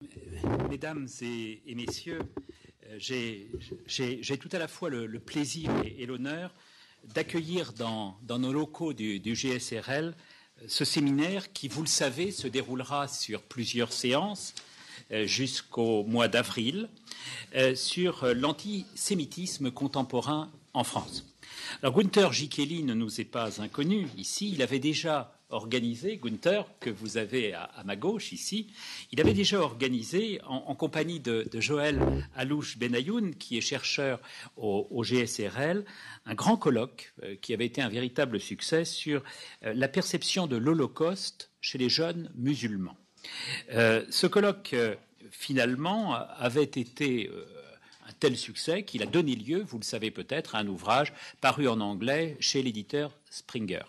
Mesdames et messieurs, j'ai tout à la fois le plaisir et l'honneur d'accueillir dans nos locaux du GSRL ce séminaire qui, vous le savez, se déroulera sur plusieurs séances jusqu'au mois d'avril sur l'antisémitisme contemporain en France. Alors Gunther Gickeli ne nous est pas inconnu ici, il avait déjà organisé, Gunther, que vous avez à ma gauche ici, il avait déjà organisé en compagnie de Joël Alouche Benayoun, qui est chercheur au GSRL, un grand colloque qui avait été un véritable succès sur la perception de l'Holocauste chez les jeunes musulmans. Ce colloque, finalement, avait été un tel succès qu'il a donné lieu, vous le savez peut-être, à un ouvrage paru en anglais chez l'éditeur Springer.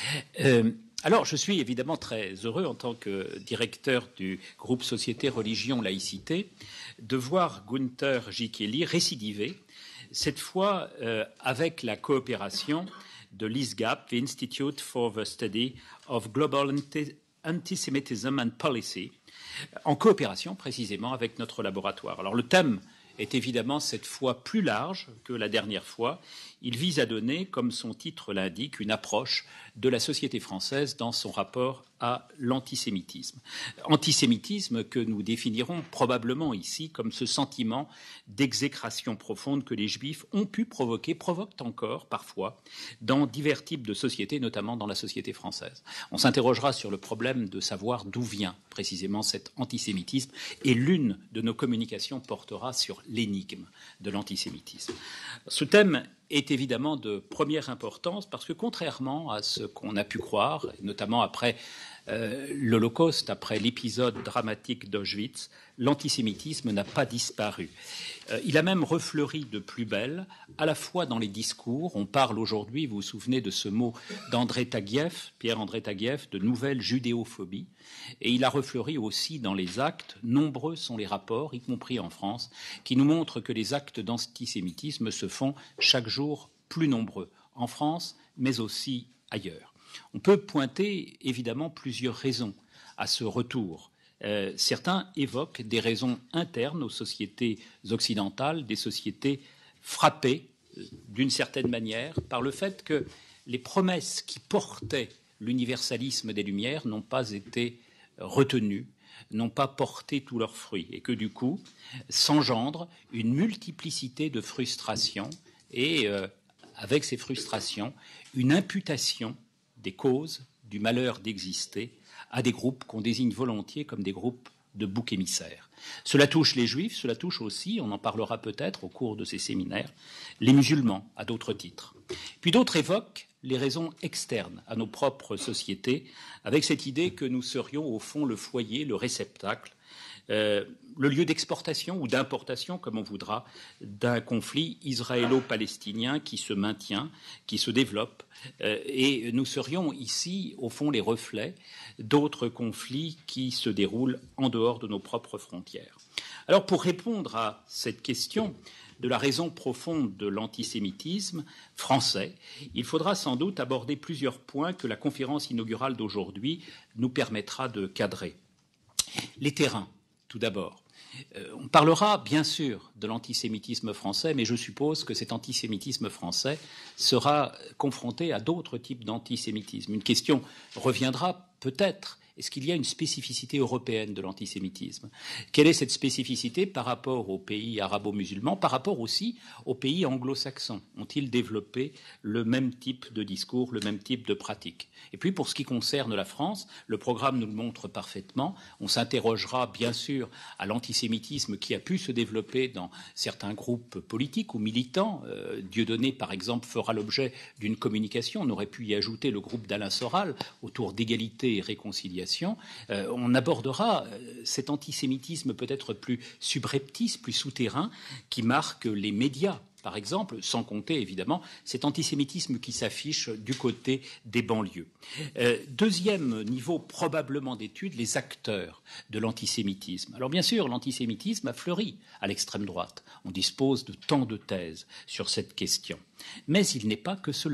Alors, je suis évidemment très heureux, en tant que directeur du groupe Société, Religion, Laïcité, de voir Gunther Gickeli récidiver, cette fois avec la coopération de l'ISGAP, the Institute for the Study of Global Antisemitism and Policy, en coopération précisément avec notre laboratoire. Alors, le thème est évidemment cette fois plus large que la dernière fois. Il vise à donner, comme son titre l'indique, une approche de la société française dans son rapport à l'antisémitisme. Antisémitisme que nous définirons probablement ici comme ce sentiment d'exécration profonde que les Juifs ont pu provoquer, provoquent encore parfois, dans divers types de sociétés, notamment dans la société française. On s'interrogera sur le problème de savoir d'où vient précisément cet antisémitisme, et l'une de nos communications portera sur l'énigme de l'antisémitisme. Ce thème est évidemment de première importance parce que, contrairement à ce qu'on a pu croire, notamment après l'Holocauste, après l'épisode dramatique d'Auschwitz, l'antisémitisme n'a pas disparu. Il a même refleuri de plus belle, à la fois dans les discours. On parle aujourd'hui, vous vous souvenez de ce mot d'André Taguieff, Pierre-André Taguieff, de nouvelle judéophobie. Et il a refleuri aussi dans les actes. Nombreux sont les rapports, y compris en France, qui nous montrent que les actes d'antisémitisme se font chaque jour plus nombreux, en France, mais aussi ailleurs. On peut pointer évidemment plusieurs raisons à ce retour. Certains évoquent des raisons internes aux sociétés occidentales, des sociétés frappées d'une certaine manière par le fait que les promesses qui portaient l'universalisme des Lumières n'ont pas été retenues, n'ont pas porté tous leurs fruits, et que du coup s'engendre une multiplicité de frustrations et avec ces frustrations, une imputation des causes du malheur d'exister à des groupes qu'on désigne volontiers comme des groupes de boucs émissaires. Cela touche les Juifs, cela touche aussi, on en parlera peut-être au cours de ces séminaires, les musulmans à d'autres titres. Puis d'autres évoquent les raisons externes à nos propres sociétés, avec cette idée que nous serions au fond le foyer, le réceptacle, le lieu d'exportation ou d'importation, comme on voudra, d'un conflit israélo-palestinien qui se maintient, qui se développe, et nous serions ici, au fond, les reflets d'autres conflits qui se déroulent en dehors de nos propres frontières. Alors, pour répondre à cette question de la raison profonde de l'antisémitisme français, il faudra sans doute aborder plusieurs points que la conférence inaugurale d'aujourd'hui nous permettra de cadrer. Les terrains, tout d'abord. On parlera bien sûr de l'antisémitisme français, mais je suppose que cet antisémitisme français sera confronté à d'autres types d'antisémitisme. Une question reviendra peut-être. Est-ce qu'il y a une spécificité européenne de l'antisémitisme? Quelle est cette spécificité par rapport aux pays arabo-musulmans, par rapport aussi aux pays anglo-saxons? Ont-ils développé le même type de discours, le même type de pratique? Et puis, pour ce qui concerne la France, le programme nous le montre parfaitement. On s'interrogera, bien sûr, à l'antisémitisme qui a pu se développer dans certains groupes politiques ou militants. Dieudonné, par exemple, fera l'objet d'une communication. On aurait pu y ajouter le groupe d'Alain Soral autour d'égalité et réconciliation. On abordera cet antisémitisme peut-être plus subreptice, plus souterrain, qui marque les médias, par exemple, sans compter évidemment cet antisémitisme qui s'affiche du côté des banlieues. Deuxième niveau probablement d'étude, les acteurs de l'antisémitisme. Alors bien sûr, l'antisémitisme a fleuri à l'extrême droite. On dispose de tant de thèses sur cette question. Mais il n'est pas que cela.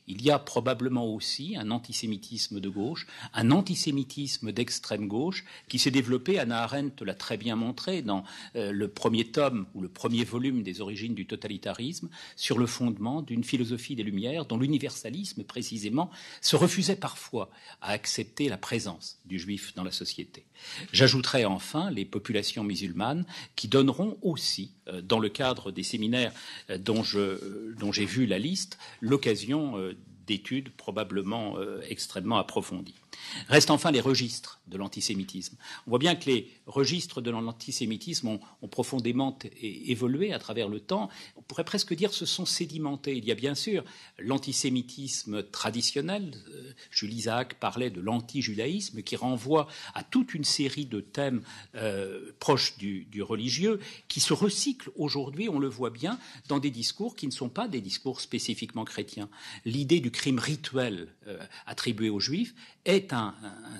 il y a probablement aussi un antisémitisme de gauche, un antisémitisme d'extrême gauche qui s'est développé, Hannah Arendt l'a très bien montré dans le premier tome ou le premier volume des origines du totalitarisme, sur le fondement d'une philosophie des Lumières dont l'universalisme précisément se refusait parfois à accepter la présence du juif dans la société. J'ajouterai enfin les populations musulmanes qui donneront aussi, dans le cadre des séminaires dont j'ai vu la liste, l'occasion d'études probablement extrêmement approfondies. Restent enfin les registres de l'antisémitisme. On voit bien que les registres de l'antisémitisme ont profondément évolué à travers le temps. On pourrait presque dire se sont sédimentés. Il y a bien sûr l'antisémitisme traditionnel. Jules Isaac parlait de l'antijudaïsme qui renvoie à toute une série de thèmes proches du religieux qui se recyclent aujourd'hui, on le voit bien, dans des discours qui ne sont pas des discours spécifiquement chrétiens. L'idée du crime rituel attribué aux Juifs est un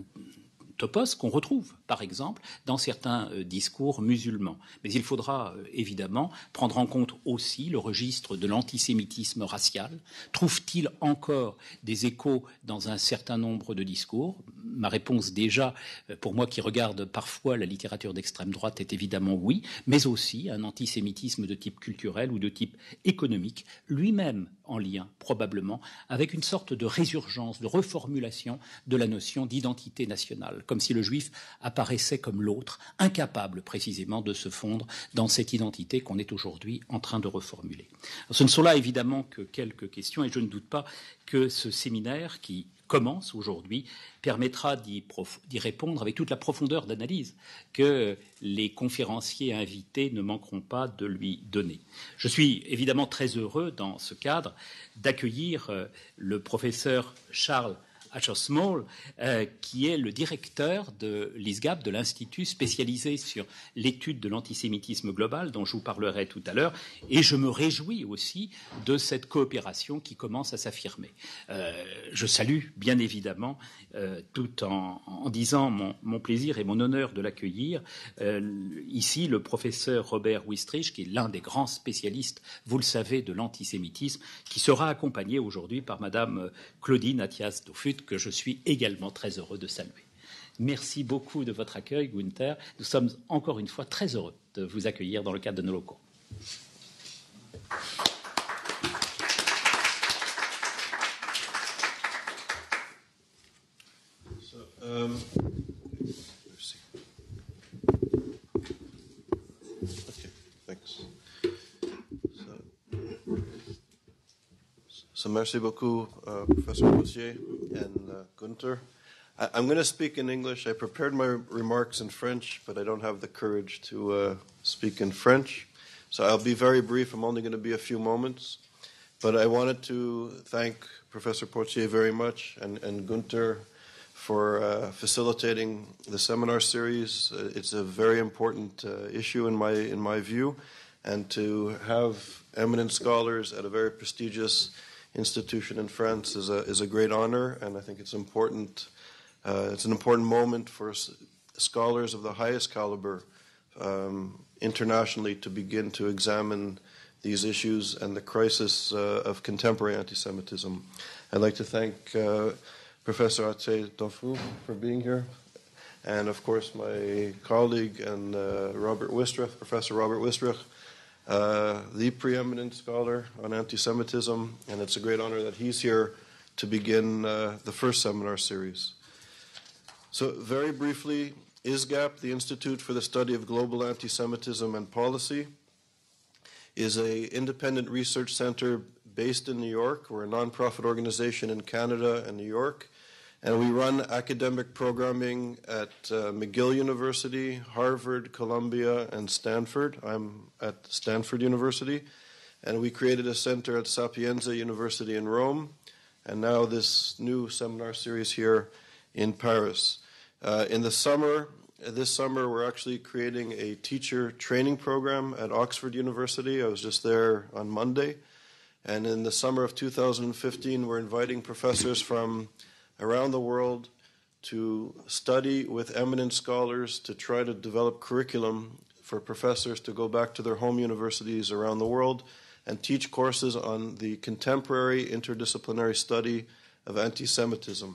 topos qu'on retrouve, par exemple, dans certains discours musulmans. Mais il faudra évidemment prendre en compte aussi le registre de l'antisémitisme racial. Trouve-t-il encore des échos dans un certain nombre de discours ? Ma réponse déjà, pour moi qui regarde parfois la littérature d'extrême droite, est évidemment oui, mais aussi un antisémitisme de type culturel ou de type économique, lui-même en lien probablement avec une sorte de résurgence, de reformulation de la notion d'identité nationale, comme si le juif apparaissait comme l'autre, incapable précisément de se fondre dans cette identité qu'on est aujourd'hui en train de reformuler. Alors, ce ne sont là évidemment que quelques questions et je ne doute pas que ce séminaire qui commence aujourd'hui permettra d'y répondre avec toute la profondeur d'analyse que les conférenciers invités ne manqueront pas de lui donner. Je suis évidemment très heureux dans ce cadre d'accueillir le professeur Charles Asher-Small, qui est le directeur de l'ISGAP, de l'Institut spécialisé sur l'étude de l'antisémitisme global, dont je vous parlerai tout à l'heure, et je me réjouis aussi de cette coopération qui commence à s'affirmer. Je salue bien évidemment, tout en disant mon plaisir et mon honneur de l'accueillir, ici le professeur Robert Wistrich, qui est l'un des grands spécialistes, vous le savez, de l'antisémitisme, qui sera accompagné aujourd'hui par Madame Claudine Athias-Dofut, que je suis également très heureux de saluer. Merci beaucoup de votre accueil, Gunther. Nous sommes encore une fois très heureux de vous accueillir dans le cadre de nos locaux. So merci beaucoup, Professor Potier and Gunther. I'm going to speak in English. I prepared my remarks in French, but I don't have the courage to speak in French. So I'll be very brief. I'm only going to be a few moments. But I wanted to thank Professor Potier very much and Gunther for facilitating the seminar series. It's a very important issue in my view, and to have eminent scholars at a very prestigious institution in France is a great honor, and I think it's important. It's an important moment for scholars of the highest caliber internationally to begin to examine these issues and the crisis of contemporary anti-Semitism. I'd like to thank Professor Athias-Dofut for being here, and of course my colleague and Professor Robert Wistrich, the preeminent scholar on anti-Semitism, and it's a great honor that he's here to begin the first seminar series. So very briefly, ISGAP, the Institute for the Study of Global Anti-Semitism and Policy, is an independent research center based in New York. We're a nonprofit organization in Canada and New York, and we run academic programming at McGill University, Harvard, Columbia, and Stanford. I'm at Stanford University, and we created a center at Sapienza University in Rome, and now this new seminar series here in Paris. This summer we're actually creating a teacher training program at Oxford University. I was just there on Monday, and in the summer of 2015 we're inviting professors from around the world to study with eminent scholars to try to develop curriculum for professors to go back to their home universities around the world and teach courses on the contemporary interdisciplinary study of anti-Semitism.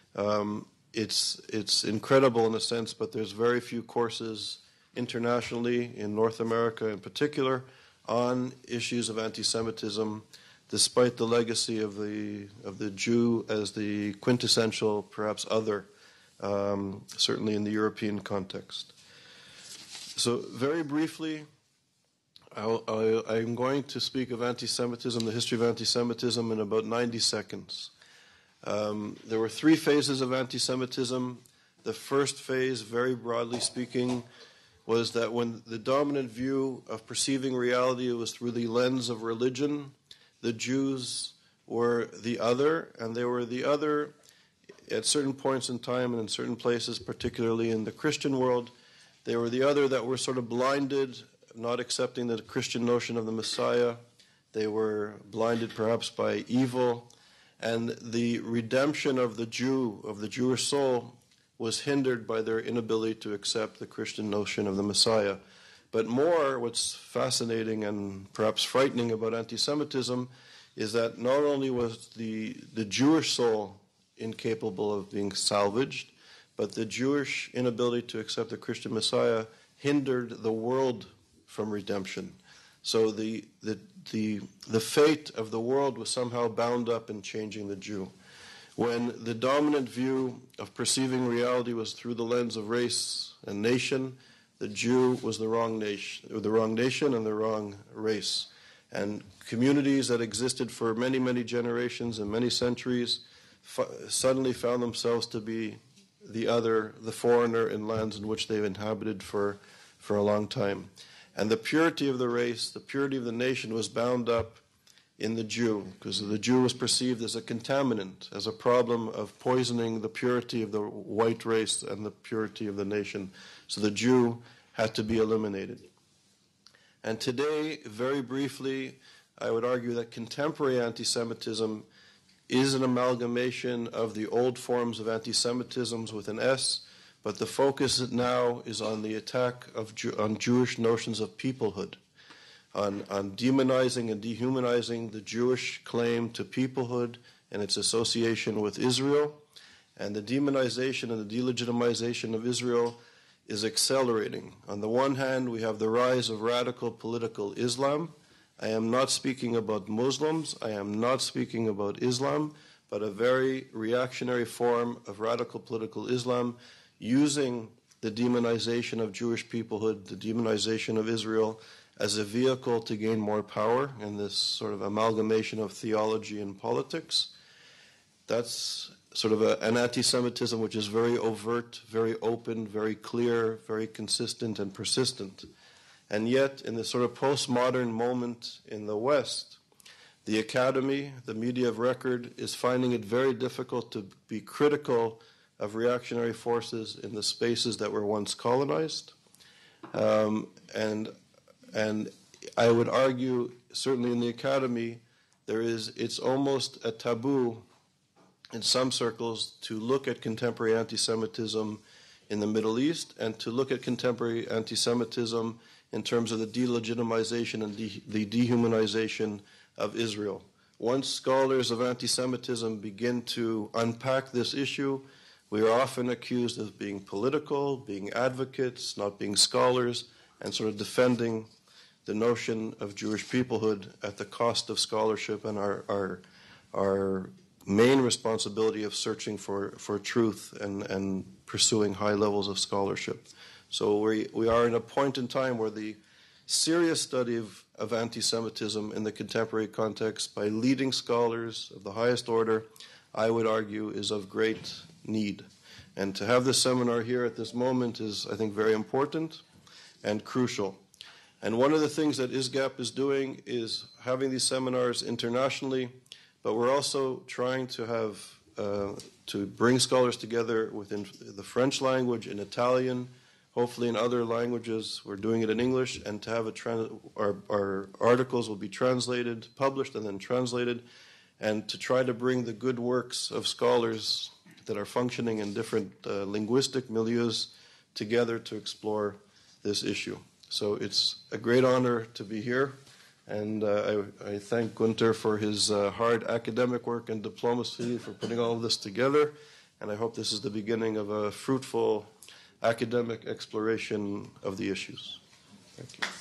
It's incredible in a sense, but there's very few courses internationally, in North America in particular, on issues of anti-Semitism, despite the legacy of the Jew as the quintessential, perhaps other, certainly in the European context. So very briefly, I'm going to speak of anti-Semitism, the history of anti-Semitism, in about 90 seconds. There were three phases of anti-Semitism. The first phase, very broadly speaking, was that when the dominant view of perceiving reality was through the lens of religion, the Jews were the other, and they were the other at certain points in time and in certain places, particularly in the Christian world. They were the other that were sort of blinded, not accepting the Christian notion of the Messiah. They were blinded perhaps by evil. And the redemption of the Jew, of the Jewish soul, was hindered by their inability to accept the Christian notion of the Messiah. But more, what's fascinating and perhaps frightening about anti-Semitism is that not only was the Jewish soul incapable of being salvaged, but the Jewish inability to accept the Christian Messiah hindered the world from redemption. So the fate of the world was somehow bound up in changing the Jew. When the dominant view of perceiving reality was through the lens of race and nation, the Jew was the wrong nation and the wrong race. And communities that existed for many, many generations and many centuries suddenly found themselves to be the other, the foreigner in lands in which they've inhabited for a long time. And the purity of the race, the purity of the nation was bound up in the Jew, because the Jew was perceived as a contaminant, as a problem of poisoning the purity of the white race and the purity of the nation. So the Jew had to be eliminated. And today, very briefly, I would argue that contemporary anti-Semitism is an amalgamation of the old forms of anti-Semitisms with an S, but the focus now is on the attack on Jewish notions of peoplehood, on demonizing and dehumanizing the Jewish claim to peoplehood and its association with Israel. And the demonization and the delegitimization of Israel is accelerating. On the one hand, we have the rise of radical political Islam. I am not speaking about Muslims, I am not speaking about Islam, but a very reactionary form of radical political Islam using the demonization of Jewish peoplehood, the demonization of Israel, as a vehicle to gain more power in this sort of amalgamation of theology and politics. That's sort of an anti-Semitism which is very overt, very open, very clear, very consistent and persistent. And yet, in this sort of postmodern moment in the West, the academy, the media of record, is finding it very difficult to be critical of reactionary forces in the spaces that were once colonized. And I would argue, certainly in the academy, it's almost a taboo in some circles to look at contemporary anti-Semitism in the Middle East and to look at contemporary anti-Semitism in terms of the delegitimization and the dehumanization of Israel. Once scholars of anti-Semitism begin to unpack this issue, we are often accused of being political, being advocates, not being scholars, and sort of defending the notion of Jewish peoplehood at the cost of scholarship and our main responsibility of searching for truth and pursuing high levels of scholarship. So we are in a point in time where the serious study of anti-Semitism in the contemporary context by leading scholars of the highest order, I would argue, is of great need. And to have this seminar here at this moment is, I think, very important and crucial. And one of the things that ISGAP is doing is having these seminars internationally, but we're also trying to have to bring scholars together within the French language, in Italian, hopefully in other languages. We're doing it in English, and to have our articles will be translated, published, and then translated, and to try to bring the good works of scholars that are functioning in different linguistic milieus together to explore this issue. So it's a great honor to be here, And I thank Gunter for his hard academic work and diplomacy for putting all of this together. And I hope this is the beginning of a fruitful academic exploration of the issues. Thank you.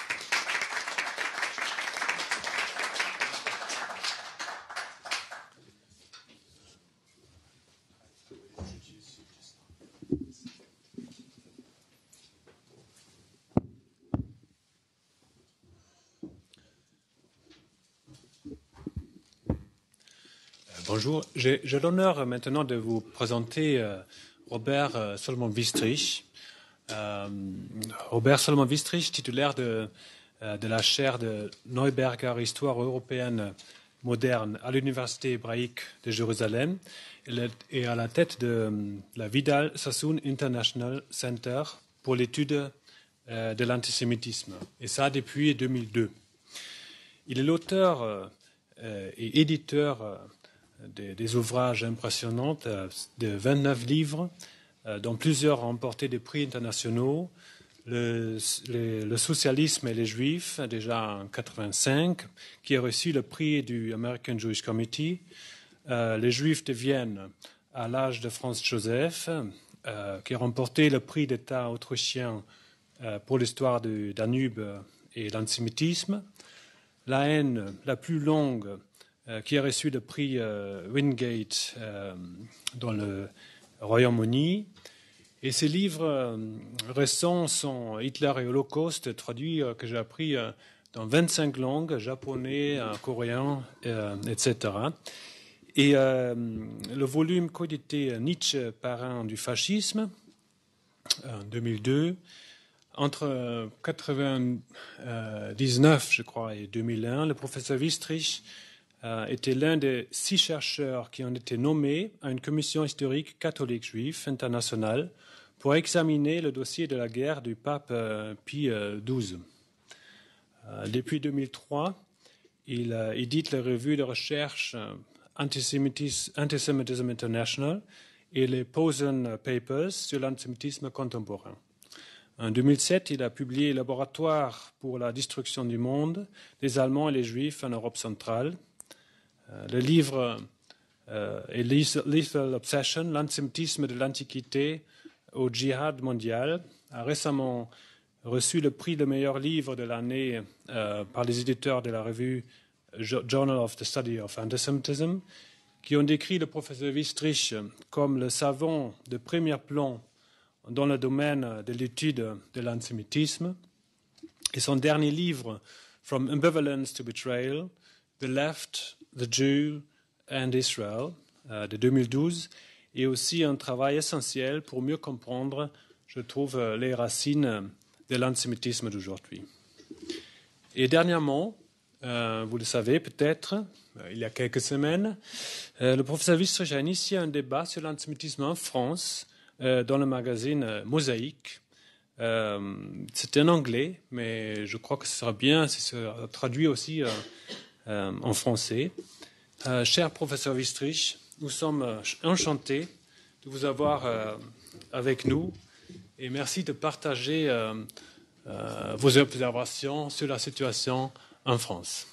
Bonjour, j'ai l'honneur maintenant de vous présenter Robert Solomon-Wistrich. Robert Solomon-Wistrich, titulaire de la chaire de Neuberger Histoire européenne moderne à l'Université hébraïque de Jérusalem et à la tête de la Vidal Sassoon International Center pour l'étude de l'antisémitisme, et ça depuis 2002. Il est l'auteur et éditeur des ouvrages impressionnants, de 29 livres, dont plusieurs ont remporté des prix internationaux. Le socialisme et les Juifs, déjà en 1985, qui a reçu le prix du American Jewish Committee. Les Juifs de Vienne, à l'âge de Franz Joseph, qui a remporté le prix d'État autrichien pour l'histoire du Danube et l'antisémitisme. La haine la plus longue, qui a reçu le prix Wingate dans le Royaume-Uni. Et ces livres récents sont Hitler et Holocauste, traduits, que j'ai appris dans 25 langues, japonais, coréen, etc. Et le volume coédité Nietzsche, parrain du fascisme, en 2002. Entre 1999, je crois, et 2001, le professeur Wistrich était l'un des 6 chercheurs qui ont été nommés à une commission historique catholique juif internationale pour examiner le dossier de la guerre du pape Pie XII. Depuis 2003, il édite la revue de recherche Antisemitism International et les Posen Papers sur l'antisémitisme contemporain. En 2007, il a publié Laboratoire pour la destruction du monde, les Allemands et les Juifs en Europe centrale. Le livre est Lethal Obsession, l'antisémitisme de l'Antiquité au djihad mondial, a récemment reçu le prix de meilleur livre de l'année par les éditeurs de la revue Journal of the Study of Antisemitism, qui ont décrit le professeur Wistrich comme le savant de premier plan dans le domaine de l'étude de l'antisémitisme. Et son dernier livre, From Ambivalence to Betrayal, The Left, The Jew and Israel, de 2012, est aussi un travail essentiel pour mieux comprendre, je trouve, les racines de l'antisémitisme d'aujourd'hui. Et dernièrement, vous le savez peut-être, il y a quelques semaines, le professeur Wistrich a initié un débat sur l'antisémitisme en France dans le magazine Mosaïque. C'était en anglais, mais je crois que ce sera bien si ce sera traduit aussi en français. Cher professeur Wistrich, nous sommes enchantés de vous avoir avec nous et merci de partager vos observations sur la situation en France.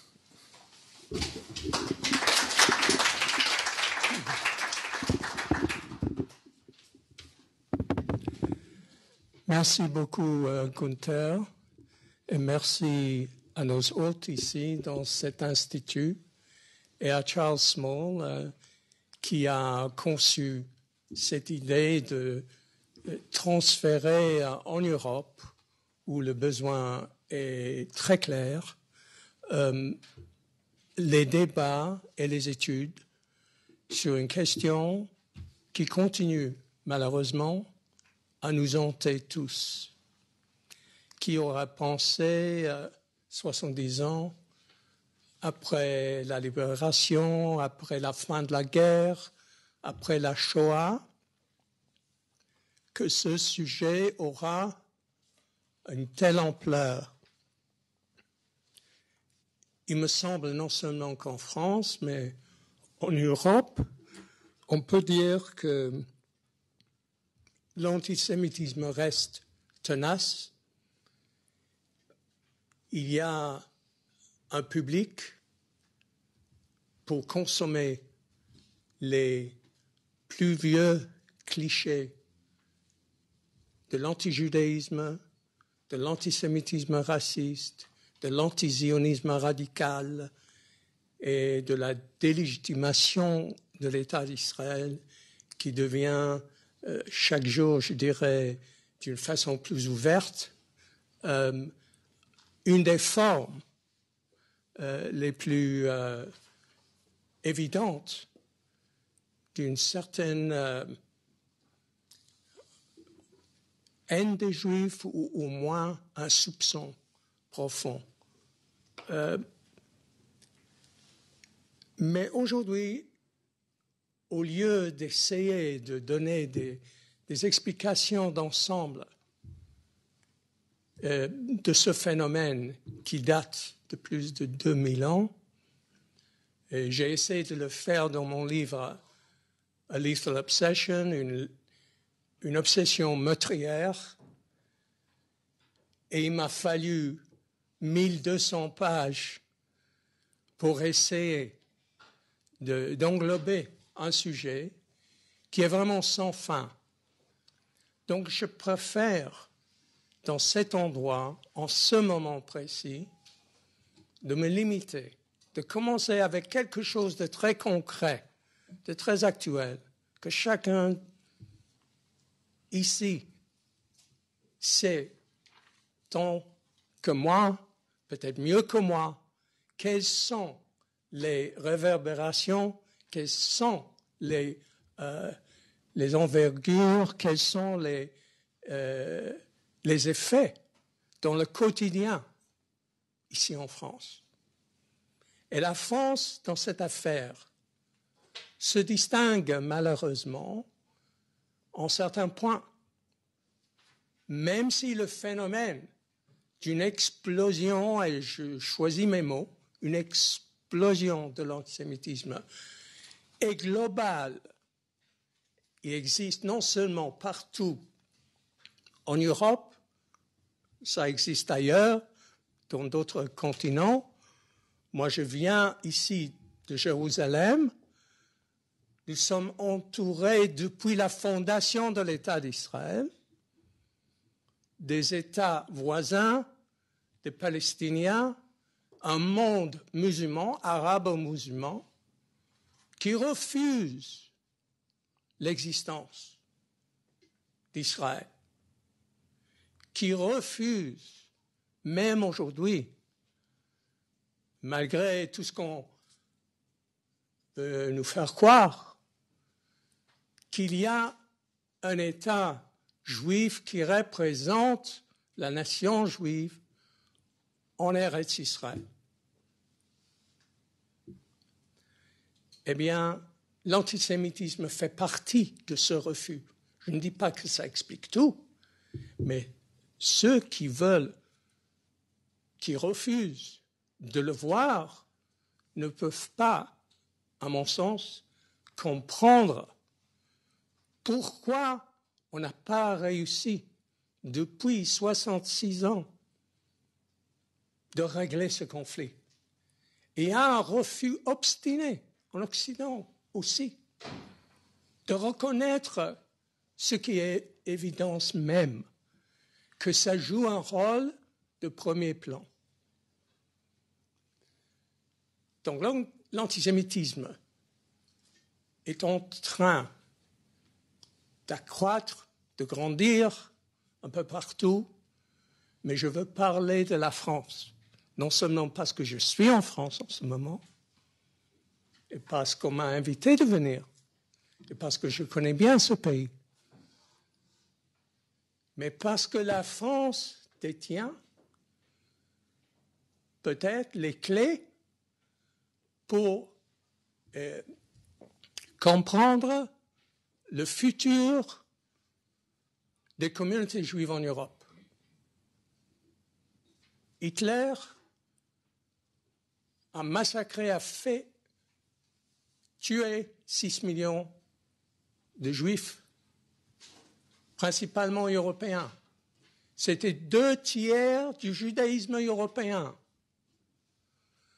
Merci beaucoup, Gunther, et merci à nos hôtes ici dans cet institut et à Charles Small qui a conçu cette idée de transférer en Europe, où le besoin est très clair, les débats et les études sur une question qui continue malheureusement à nous hanter tous. Qui aura pensé 70 ans après la libération, après la fin de la guerre, après la Shoah, que ce sujet aura une telle ampleur? Il me semble non seulement qu'en France, mais en Europe, on peut dire que l'antisémitisme reste tenace. Il y a un public pour consommer les plus vieux clichés de l'antijudaïsme, de l'antisémitisme raciste, de l'antizionisme radical et de la délégitimation de l'État d'Israël qui devient chaque jour, je dirais, d'une façon plus ouverte, une des formes les plus évidentes d'une certaine haine des Juifs ou au moins un soupçon profond. Mais aujourd'hui, au lieu d'essayer de donner des explications d'ensemble de ce phénomène qui date de plus de 2000 ans, et j'ai essayé de le faire dans mon livre A Lethal Obsession, une obsession meurtrière, et il m'a fallu 1200 pages pour essayer d'englober un sujet qui est vraiment sans fin. Donc je préfère, dans cet endroit, en ce moment précis, de me limiter, de commencer avec quelque chose de très concret, de très actuel, que chacun ici sait tant que moi, peut-être mieux que moi, quelles sont les réverbérations, quelles sont les envergures, quels sont les effets dans le quotidien ici en France. Et la France, dans cette affaire, se distingue malheureusement en certains points, même si le phénomène d'une explosion, et je choisis mes mots, une explosion de l'antisémitisme est global. Il existe non seulement partout en Europe, ça existe ailleurs, dans d'autres continents. Moi, je viens ici de Jérusalem. Nous sommes entourés depuis la fondation de l'État d'Israël, des États voisins, des Palestiniens, un monde musulman, arabo-musulman, qui refuse l'existence d'Israël, qui refuse, même aujourd'hui, malgré tout ce qu'on veut nous faire croire, qu'il y a un État juif qui représente la nation juive en Eretz Israël. Eh bien, l'antisémitisme fait partie de ce refus. Je ne dis pas que ça explique tout, mais ceux qui veulent, qui refusent de le voir, ne peuvent pas, à mon sens, comprendre pourquoi on n'a pas réussi depuis 66 ans de régler ce conflit. Et il y a un refus obstiné en Occident aussi de reconnaître ce qui est évidence même, que ça joue un rôle de premier plan. Donc l'antisémitisme est en train d'accroître, de grandir un peu partout, mais je veux parler de la France, non seulement parce que je suis en France en ce moment, et parce qu'on m'a invité de venir, et parce que je connais bien ce pays, mais parce que la France détient peut-être les clés pour comprendre le futur des communautés juives en Europe. Hitler a massacré, a fait tuer 6 millions de juifs, principalement européens. C'était 2 tiers du judaïsme européen.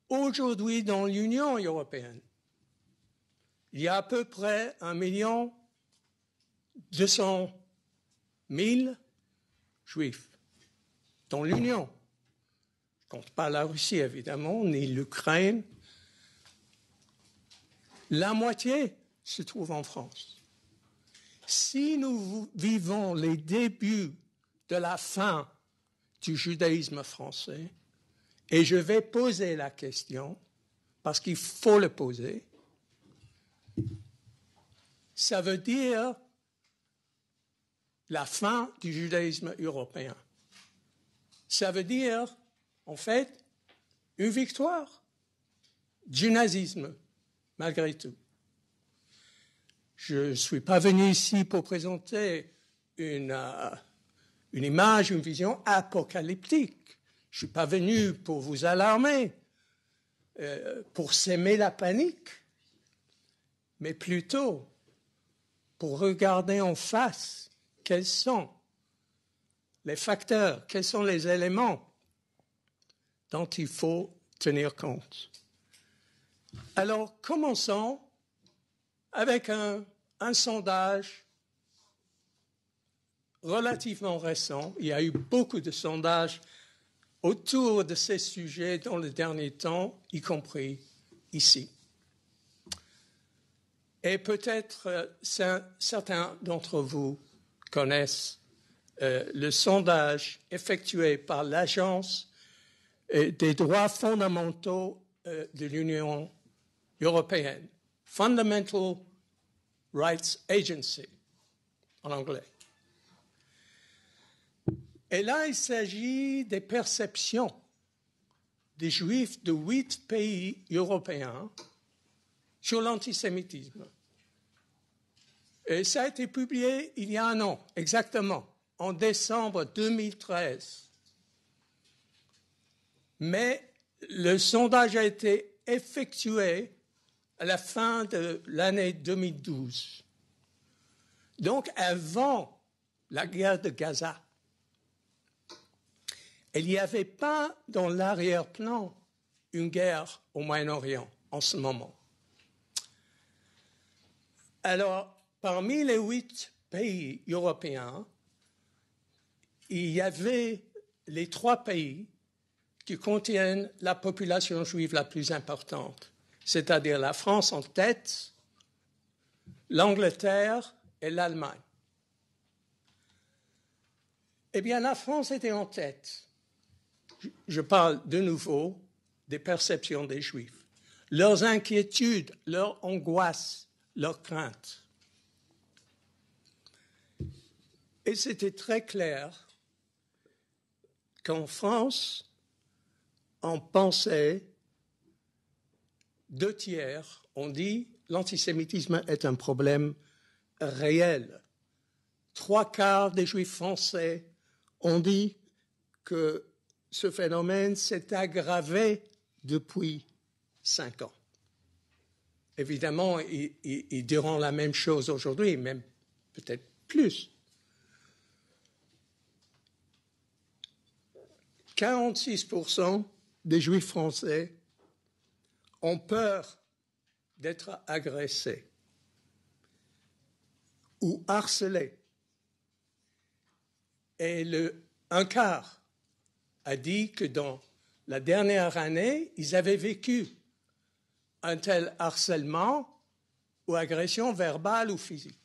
Aujourd'hui, dans l'Union européenne, il y a à peu près 1,2 million juifs dans l'Union. Je ne compte pas la Russie, évidemment, ni l'Ukraine. La moitié se trouve en France. Si nous vivons les débuts de la fin du judaïsme français, et je vais poser la question, parce qu'il faut le poser, ça veut dire la fin du judaïsme européen. Ça veut dire, en fait, une victoire du nazisme, malgré tout. Je ne suis pas venu ici pour présenter une image, une vision apocalyptique. Je ne suis pas venu pour vous alarmer, pour s'aimer la panique, mais plutôt pour regarder en face quels sont les facteurs, quels sont les éléments dont il faut tenir compte. Alors, commençons avec un sondage relativement récent. Il y a eu beaucoup de sondages autour de ces sujets dans le dernier temps, y compris ici. Et peut-être certains d'entre vous connaissent le sondage effectué par l'Agence des droits fondamentaux de l'Union européenne, Fundamental Rights Agency, en anglais. Et là, il s'agit des perceptions des Juifs de 8 pays européens sur l'antisémitisme. Et ça a été publié il y a un an, exactement, en décembre 2013. Mais le sondage a été effectué à la fin de l'année 2012, donc avant la guerre de Gaza. Il n'y avait pas dans l'arrière-plan une guerre au Moyen-Orient en ce moment. Alors, parmi les 8 pays européens, il y avait les 3 pays qui contiennent la population juive la plus importante, c'est-à-dire la France en tête, l'Angleterre et l'Allemagne. Eh bien, la France était en tête. Je parle de nouveau des perceptions des Juifs, leurs inquiétudes, leurs angoisses, leurs craintes. Et c'était très clair qu'en France, on pensait 2/3, on dit l'antisémitisme est un problème réel. 3/4 des Juifs français ont dit que ce phénomène s'est aggravé depuis 5 ans. Évidemment, ils diront la même chose aujourd'hui, même peut-être plus. 46% des Juifs français ont peur d'être agressés ou harcelés. Et un quart a dit que dans la dernière année, ils avaient vécu un tel harcèlement ou agression verbale ou physique.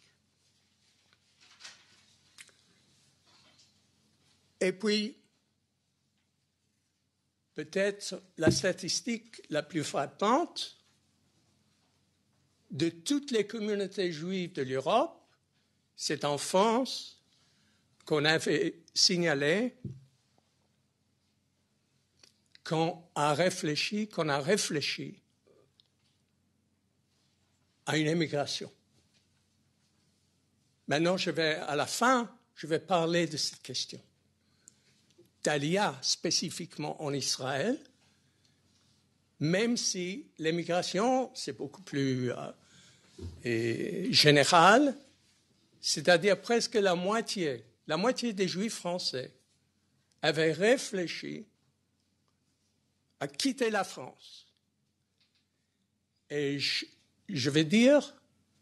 Et puis, peut-être la statistique la plus frappante, de toutes les communautés juives de l'Europe, c'est en France qu'on avait signalé qu'on a réfléchi à une émigration. Maintenant, à la fin, je vais parler de cette question. D'Aliyah spécifiquement en Israël, même si l'émigration, c'est beaucoup plus général, c'est-à-dire presque la moitié des Juifs français avaient réfléchi à quitter la France Et je vais dire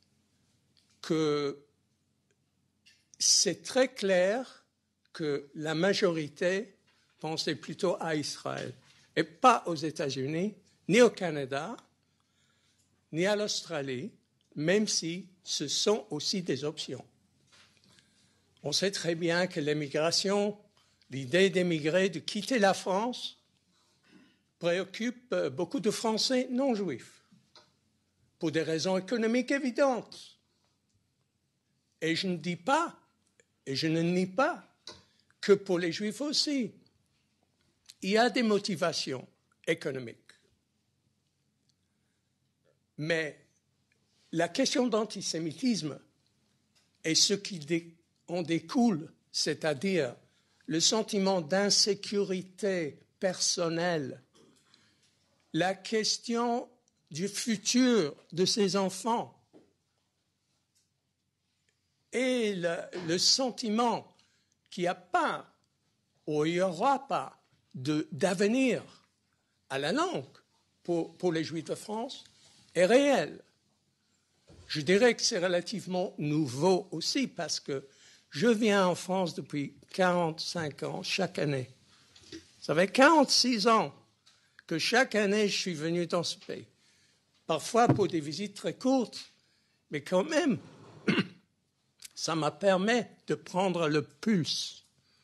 que c'est très clair que la majorité pensait plutôt à Israël et pas aux États-Unis, ni au Canada, ni à l'Australie, même si ce sont aussi des options. On sait très bien que l'émigration, l'idée d'émigrer, de quitter la France, préoccupe beaucoup de Français non juifs, pour des raisons économiques évidentes. Et je ne dis pas, et je ne nie pas, que pour les Juifs aussi, il y a des motivations économiques. Mais la question d'antisémitisme et ce qui en découle, c'est-à-dire le sentiment d'insécurité personnelle, la question du futur de ces enfants et le sentiment qu'il n'y a pas ou il n'y aura pas d'avenir à la langue pour les Juifs de France est réel. Je dirais que c'est relativement nouveau aussi parce que je viens en France depuis 45 ans, chaque année. Ça fait 46 ans que chaque année je suis venu dans ce pays. Parfois pour des visites très courtes, mais quand même, ça m'a permis de prendre le pulse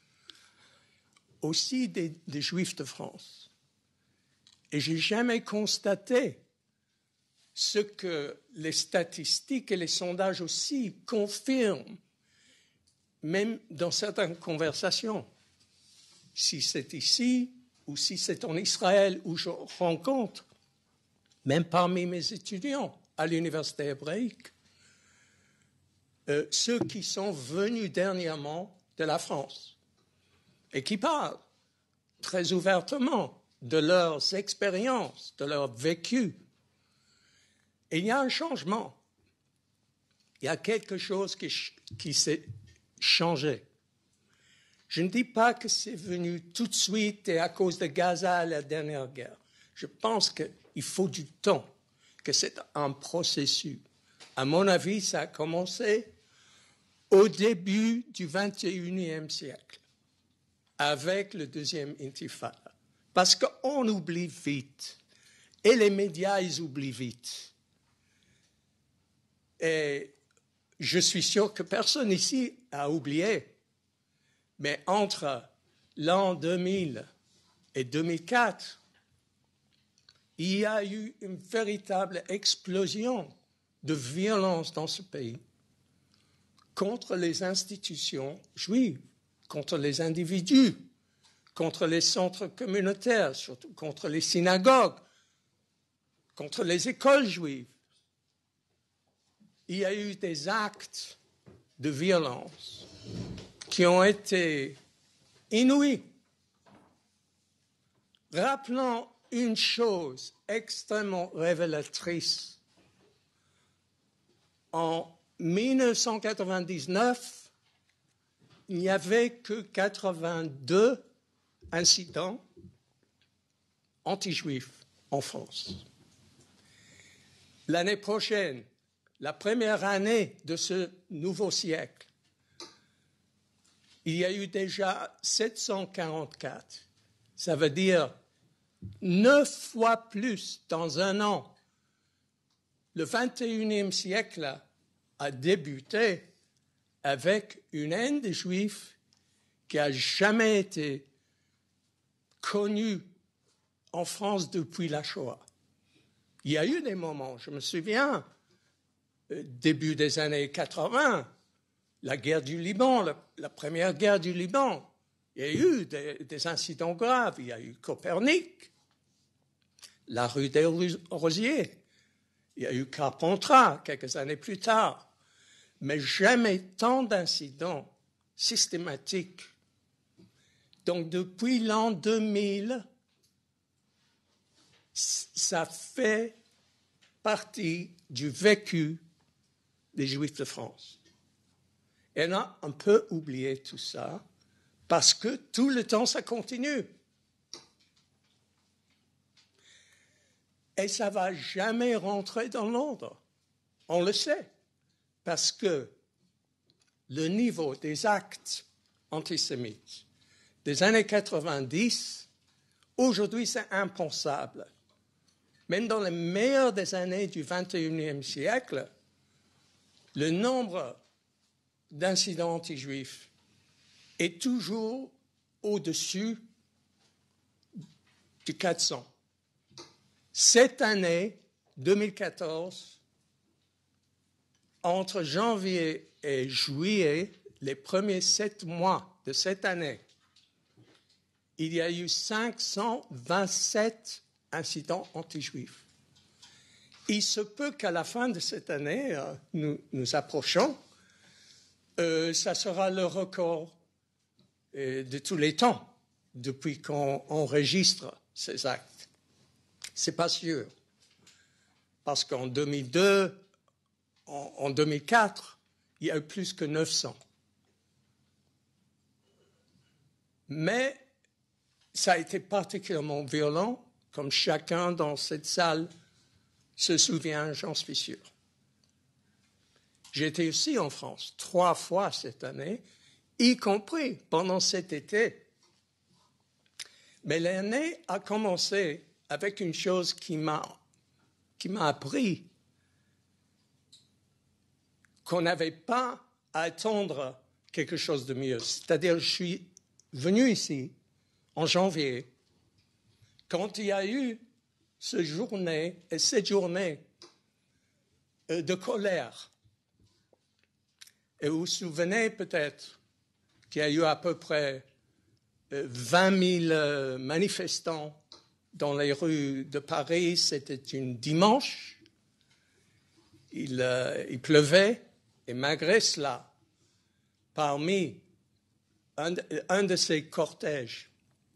aussi des Juifs de France. Et je n'ai jamais constaté ce que les statistiques et les sondages aussi confirment, même dans certaines conversations. Si c'est ici ou si c'est en Israël où je rencontre, même parmi mes étudiants à l'université hébraïque, ceux qui sont venus dernièrement de la France et qui parlent très ouvertement de leurs expériences, de leur vécu. Et il y a un changement. Il y a quelque chose qui s'est changé. Je ne dis pas que c'est venu tout de suite et à cause de Gaza, la dernière guerre. Je pense qu'il faut du temps, que c'est un processus. À mon avis, ça a commencé au début du XXIe siècle, avec le deuxième intifada. Parce qu'on oublie vite, et les médias, ils oublient vite. Et je suis sûr que personne ici a oublié, mais entre l'an 2000 et 2004, il y a eu une véritable explosion de violence dans ce pays contre les institutions juives, contre les individus, contre les centres communautaires, surtout contre les synagogues, contre les écoles juives. Il y a eu des actes de violence qui ont été inouïs. Rappelons une chose extrêmement révélatrice. En 1999, il n'y avait que 82 incidents anti-juifs en France. L'année prochaine, la première année de ce nouveau siècle, il y a eu déjà 744. Ça veut dire 9 fois plus dans un an. Le 21e siècle a débuté avec une haine des Juifs qui n'a jamais été connue en France depuis la Shoah. Il y a eu des moments, je me souviens, début des années 80, la guerre du Liban, la première guerre du Liban, il y a eu des incidents graves. Il y a eu Copernic, la rue des Rosiers, il y a eu Carpentras quelques années plus tard, mais jamais tant d'incidents systématiques. Donc depuis l'an 2000, ça fait partie du vécu des Juifs de France. Et on a un peu oublié tout ça parce que tout le temps ça continue. Et ça ne va jamais rentrer dans l'ordre. On le sait, parce que le niveau des actes antisémites des années 90, aujourd'hui, c'est impensable. Même dans les meilleures des années du XXIe siècle, le nombre d'incidents anti-juifs est toujours au-dessus du 400. Cette année, 2014, entre janvier et juillet, les premiers 7 mois de cette année, il y a eu 527 incidents anti-juifs. Il se peut qu'à la fin de cette année, nous approchons, ça sera le record de tous les temps depuis qu'on enregistre ces actes. Ce n'est pas sûr, parce qu'en 2002, en 2004, il y a eu plus que 900. Mais ça a été particulièrement violent, comme chacun dans cette salle se souvient, j'en suis sûr. J'étais aussi en France 3 fois cette année, y compris pendant cet été. Mais l'année a commencé avec une chose qui m'a appris qu'on n'avait pas à attendre quelque chose de mieux. C'est-à-dire, je suis venu ici en janvier, quand il y a eu cette journée de colère. Et vous vous souvenez peut-être qu'il y a eu à peu près 20 000 manifestants dans les rues de Paris. C'était un dimanche. Il pleuvait. Et malgré cela, parmi un de ces cortèges,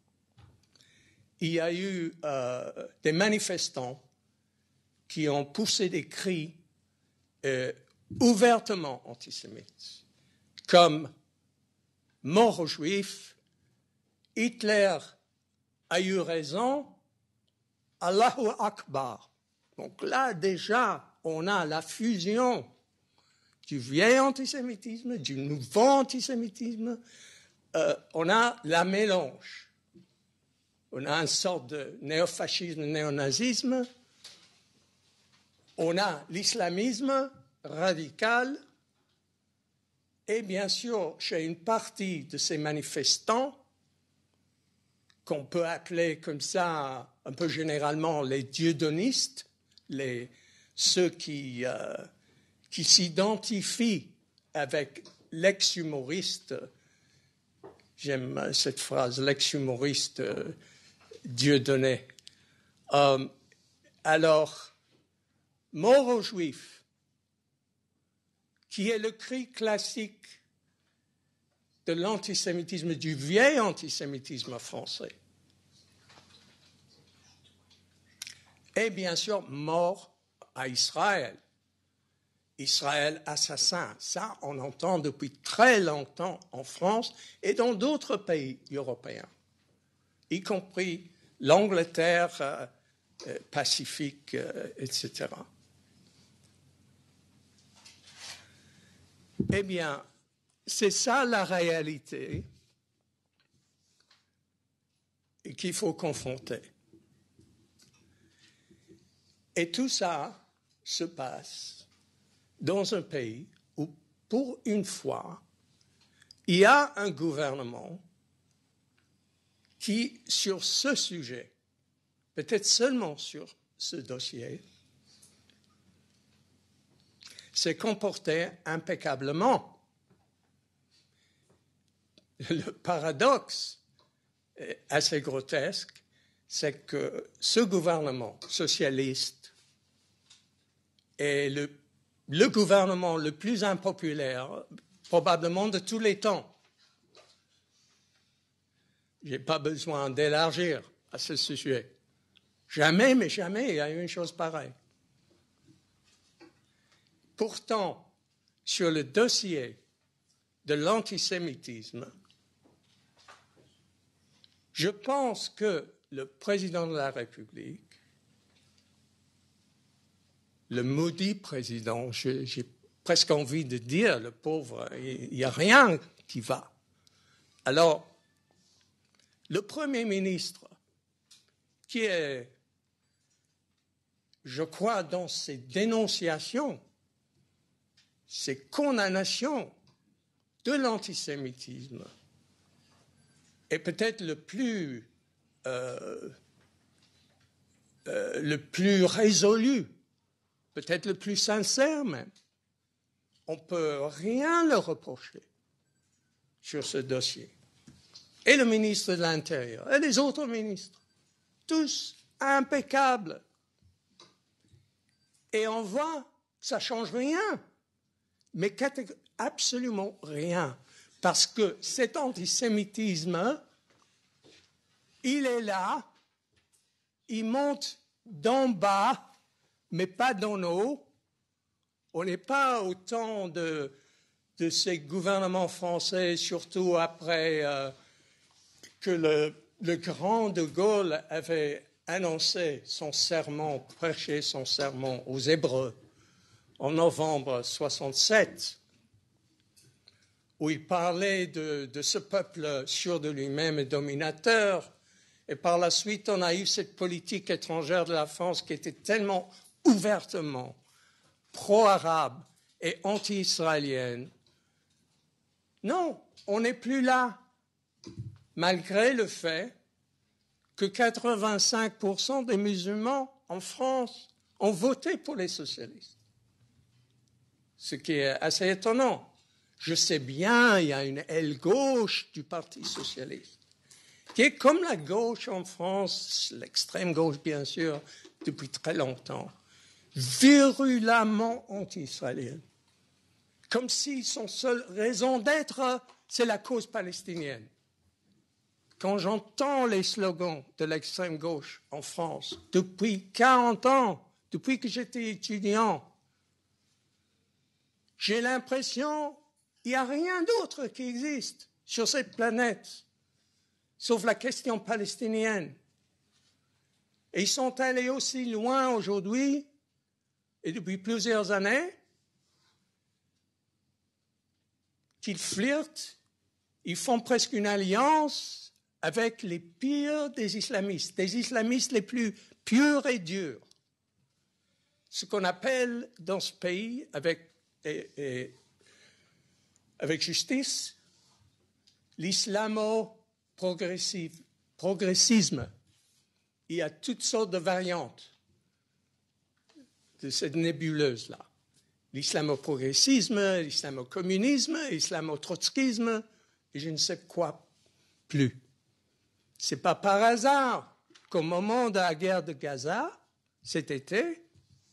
il y a eu des manifestants qui ont poussé des cris ouvertement antisémites, comme « mort aux Juifs »,« Hitler a eu raison »,« Allahu Akbar ». Donc là, déjà, on a la fusion du vieil antisémitisme, du nouveau antisémitisme. On a la mélange. On a une sorte de néofascisme, néonazisme. On a l'islamisme radical. Et bien sûr, chez une partie de ces manifestants, qu'on peut appeler comme ça, un peu généralement, les dieudonistes, ceux qui s'identifient avec l'ex-humoriste, j'aime cette phrase, l'ex-humoriste Dieudonné. Alors, mort aux Juifs, qui est le cri classique de l'antisémitisme, du vieil antisémitisme français. Et bien sûr, mort à Israël. Israël assassin, ça on entend depuis très longtemps en France et dans d'autres pays européens, y compris l'Angleterre, Pacifique, etc. Eh bien, c'est ça la réalité qu'il faut confronter. Et tout ça se passe dans un pays où, pour une fois, il y a un gouvernement qui, sur ce sujet, peut-être seulement sur ce dossier, s'est comporté impeccablement. Le paradoxe assez grotesque, c'est que ce gouvernement socialiste est le gouvernement le plus impopulaire, probablement de tous les temps. Je n'ai pas besoin d'élargir à ce sujet. Jamais, mais jamais, il y a eu une chose pareille. Pourtant, sur le dossier de l'antisémitisme, je pense que le président de la République le maudit président. J'ai presque envie de dire, le pauvre, il n'y a rien qui va. Alors, le Premier ministre, qui est, je crois, dans ses dénonciations, ses condamnations de l'antisémitisme, est peut-être le plus résolu, peut-être le plus sincère même. On ne peut rien le reprocher sur ce dossier. Et le ministre de l'Intérieur, et les autres ministres, tous impeccables. Et on voit que ça ne change rien, mais absolument rien. Parce que cet antisémitisme, il est là, il monte d'en bas, mais pas d'en haut. On n'est pas au temps de ces gouvernements français, surtout après que le grand de Gaulle avait annoncé son sermon, prêché son sermon aux Hébreux en novembre 1967, où il parlait de ce peuple sûr de lui-même et dominateur. Et par la suite, on a eu cette politique étrangère de la France qui était tellement ouvertement pro-arabe et anti-israélienne. Non, on n'est plus là, malgré le fait que 85% des musulmans en France ont voté pour les socialistes. Ce qui est assez étonnant. Je sais bien, il y a une aile gauche du Parti socialiste, qui est comme la gauche en France, l'extrême gauche bien sûr, depuis très longtemps, virulemment anti-israélienne. Comme si son seule raison d'être, c'est la cause palestinienne. Quand j'entends les slogans de l'extrême gauche en France, depuis 40 ans, depuis que j'étais étudiant, j'ai l'impression qu'il n'y a rien d'autre qui existe sur cette planète, sauf la question palestinienne. Et ils sont allés aussi loin aujourd'hui, et depuis plusieurs années, qu'ils flirtent, ils font presque une alliance avec les pires des islamistes les plus purs et durs. Ce qu'on appelle dans ce pays, avec justice, l'islamo-progressisme. Il y a toutes sortes de variantes de cette nébuleuse-là. L'islamo-progressisme, l'islamo-communisme, l'islamo-trotskisme, et je ne sais quoi plus. Ce n'est pas par hasard qu'au moment de la guerre de Gaza, cet été,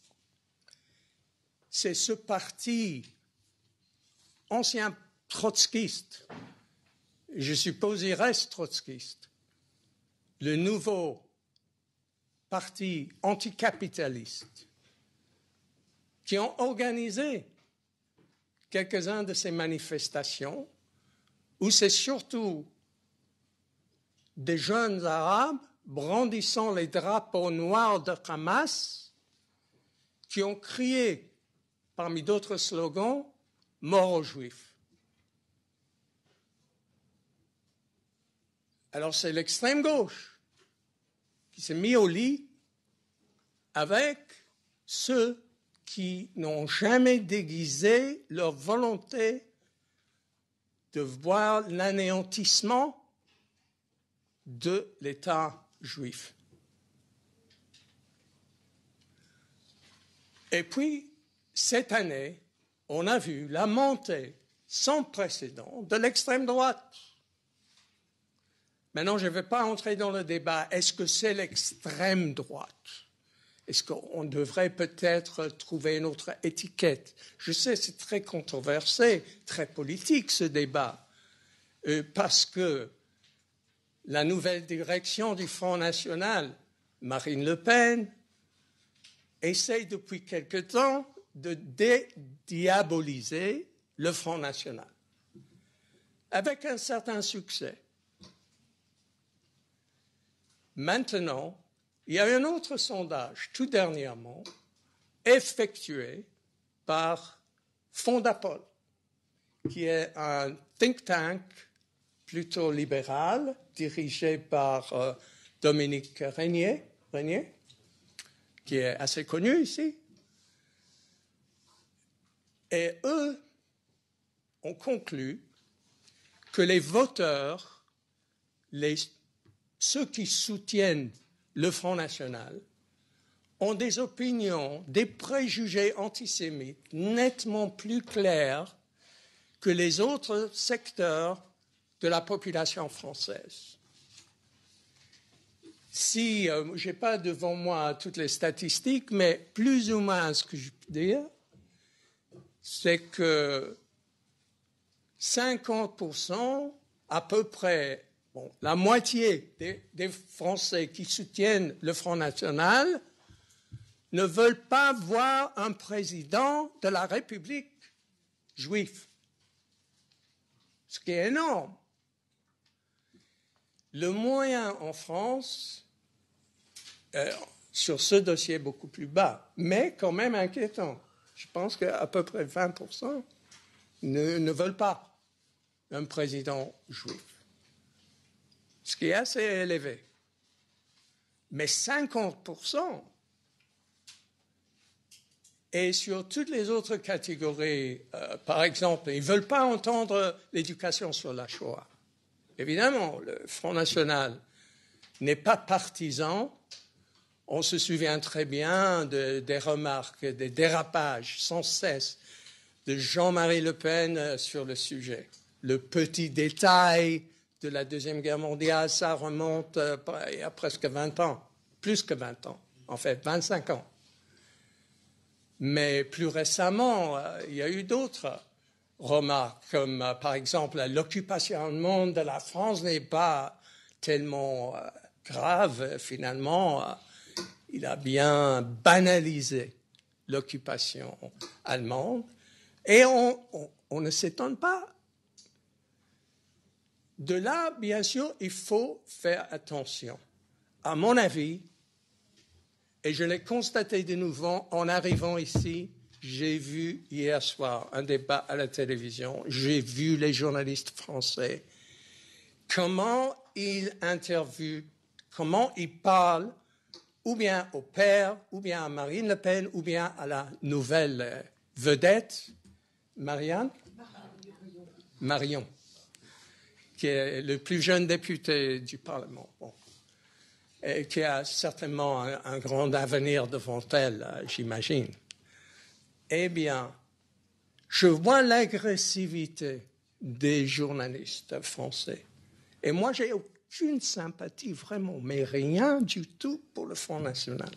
c'est ce parti ancien trotskiste, je suppose il reste trotskiste, le nouveau parti anticapitaliste, qui ont organisé quelques-uns de ces manifestations, où c'est surtout des jeunes arabes brandissant les drapeaux noirs de Hamas qui ont crié, parmi d'autres slogans, « Mort aux Juifs ». Alors c'est l'extrême gauche qui s'est mis au lit avec ceux qui n'ont jamais déguisé leur volonté de voir l'anéantissement de l'État juif. Et puis, cette année, on a vu la montée sans précédent de l'extrême droite. Maintenant, je ne vais pas entrer dans le débat. Est-ce que c'est l'extrême droite ? Est-ce qu'on devrait peut-être trouver une autre étiquette ? Je sais, c'est très controversé, très politique ce débat, parce que la nouvelle direction du Front National, Marine Le Pen, essaye depuis quelque temps de dédiaboliser le Front National, avec un certain succès. Maintenant, il y a un autre sondage, tout dernièrement, effectué par Fondapol, qui est un think tank plutôt libéral, dirigé par Dominique Régnier, qui est assez connu ici. Et eux ont conclu que les voteurs, ceux qui soutiennent le Front National, ont des opinions, des préjugés antisémites nettement plus clairs que les autres secteurs de la population française. Si, je n'ai pas devant moi toutes les statistiques, mais plus ou moins ce que je peux dire, c'est que 50%, à peu près, la moitié des Français qui soutiennent le Front National ne veulent pas voir un président de la République juif, ce qui est énorme. Le moyen en France, sur ce dossier beaucoup plus bas, mais quand même inquiétant. Je pense qu'à peu près 20% ne veulent pas un président juif, ce qui est assez élevé. Mais 50%, et sur toutes les autres catégories, par exemple, ils ne veulent pas entendre l'éducation sur la Shoah. Évidemment, le Front National n'est pas partisan. On se souvient très bien des remarques, des dérapages sans cesse de Jean-Marie Le Pen sur le sujet. Le petit détail de la Deuxième Guerre mondiale, ça remonte il y a presque 20 ans, plus que 20 ans, en fait 25 ans. Mais plus récemment, il y a eu d'autres remarques, comme par exemple l'occupation allemande de la France n'est pas tellement grave finalement. Il a bien banalisé l'occupation allemande et on ne s'étonne pas. De là, bien sûr, il faut faire attention. À mon avis, et je l'ai constaté de nouveau en arrivant ici, j'ai vu hier soir un débat à la télévision, j'ai vu les journalistes français, comment ils interviewent, comment ils parlent, ou bien au père, ou bien à Marine Le Pen, ou bien à la nouvelle vedette, Marion, qui est le plus jeune député du Parlement. Bon. Et qui a certainement un grand avenir devant elle, j'imagine. Eh bien, je vois l'agressivité des journalistes français. Et moi, j'ai aucune sympathie, vraiment, mais rien du tout pour le Front National.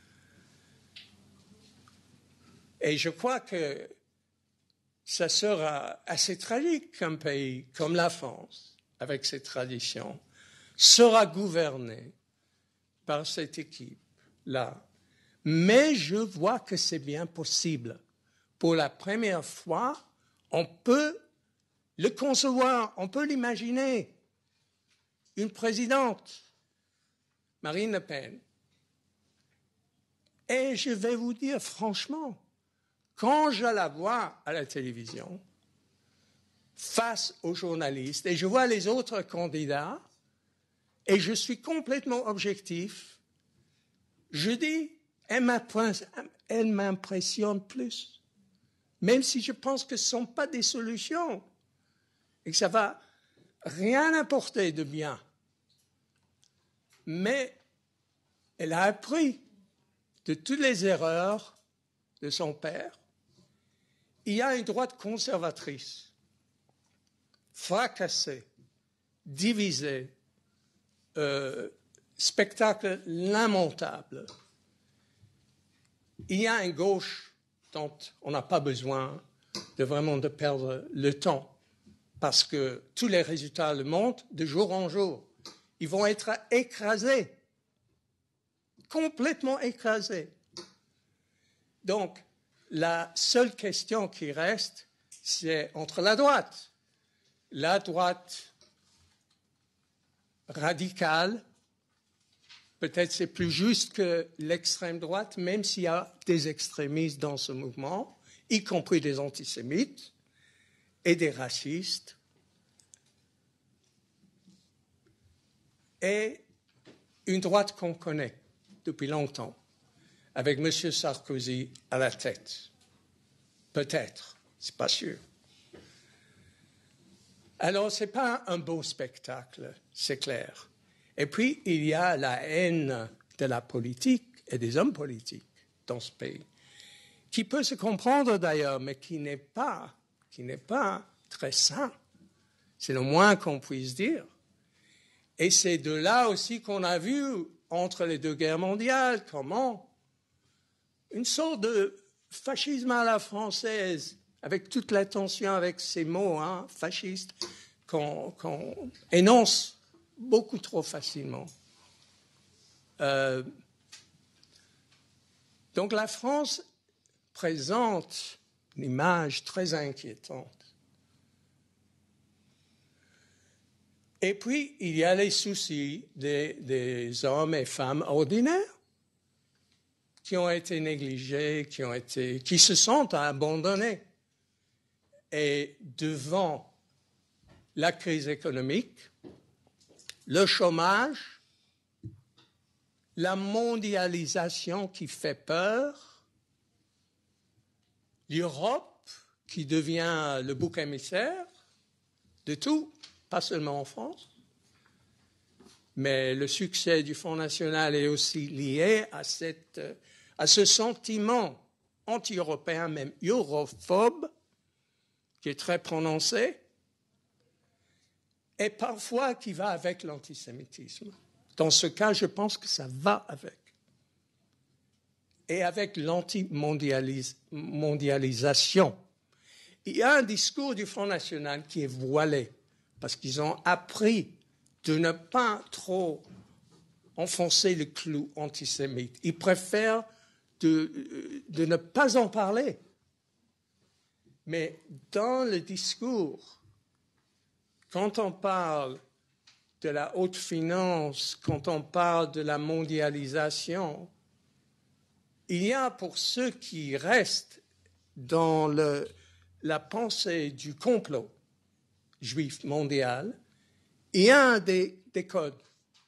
Et je crois que ça sera assez tragique qu'un pays comme la France, avec ses traditions, sera gouverné par cette équipe-là. Mais je vois que c'est bien possible. Pour la première fois, on peut le concevoir, on peut l'imaginer. Une présidente, Marine Le Pen. Et je vais vous dire franchement, quand je la vois à la télévision, face aux journalistes, et je vois les autres candidats, et je suis complètement objectif, je dis, elle m'impressionne plus. Même si je pense que ce ne sont pas des solutions et que ça ne va rien apporter de bien. Mais elle a appris de toutes les erreurs de son père. Il y a une droite conservatrice, fracassée, divisée, spectacle lamentable. Il y a une gauche dont on n'a pas besoin de perdre le temps parce que tous les résultats le montrent de jour en jour. Ils vont être écrasés, complètement écrasés. Donc, la seule question qui reste, c'est entre la droite radicale, peut-être c'est plus juste que l'extrême droite, même s'il y a des extrémistes dans ce mouvement, y compris des antisémites et des racistes, et une droite qu'on connaît depuis longtemps, avec M. Sarkozy à la tête. Peut-être, c'est pas sûr. Alors, ce n'est pas un beau spectacle, c'est clair. Et puis, il y a la haine de la politique et des hommes politiques dans ce pays, qui peut se comprendre d'ailleurs, mais qui n'est pas très sain. C'est le moins qu'on puisse dire. Et c'est de là aussi qu'on a vu, entre les deux guerres mondiales, comment une sorte de fascisme à la française, avec toute la tension avec ces mots fascistes, qu'on énonce beaucoup trop facilement. Donc la France présente une image très inquiétante. Et puis, il y a les soucis des hommes et femmes ordinaires qui ont été négligés, qui se sentent abandonnés. Et devant la crise économique, le chômage, la mondialisation qui fait peur, l'Europe qui devient le bouc émissaire de tout, pas seulement en France, mais le succès du Front National est aussi lié à ce sentiment anti-européen, même europhobe, qui est très prononcé, et parfois qui va avec l'antisémitisme. Dans ce cas, je pense que ça va avec. Et avec l'anti-mondialisation. Il y a un discours du Front National qui est voilé, parce qu'ils ont appris de ne pas trop enfoncer le clou antisémite. Ils préfèrent de ne pas en parler. Mais dans le discours, quand on parle de la haute finance, quand on parle de la mondialisation, il y a pour ceux qui restent dans la pensée du complot juif mondial, il y a des codes.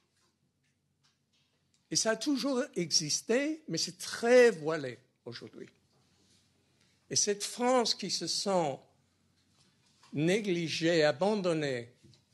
Et ça a toujours existé, mais c'est très voilé aujourd'hui. Et cette France qui se sent négligée, abandonnée,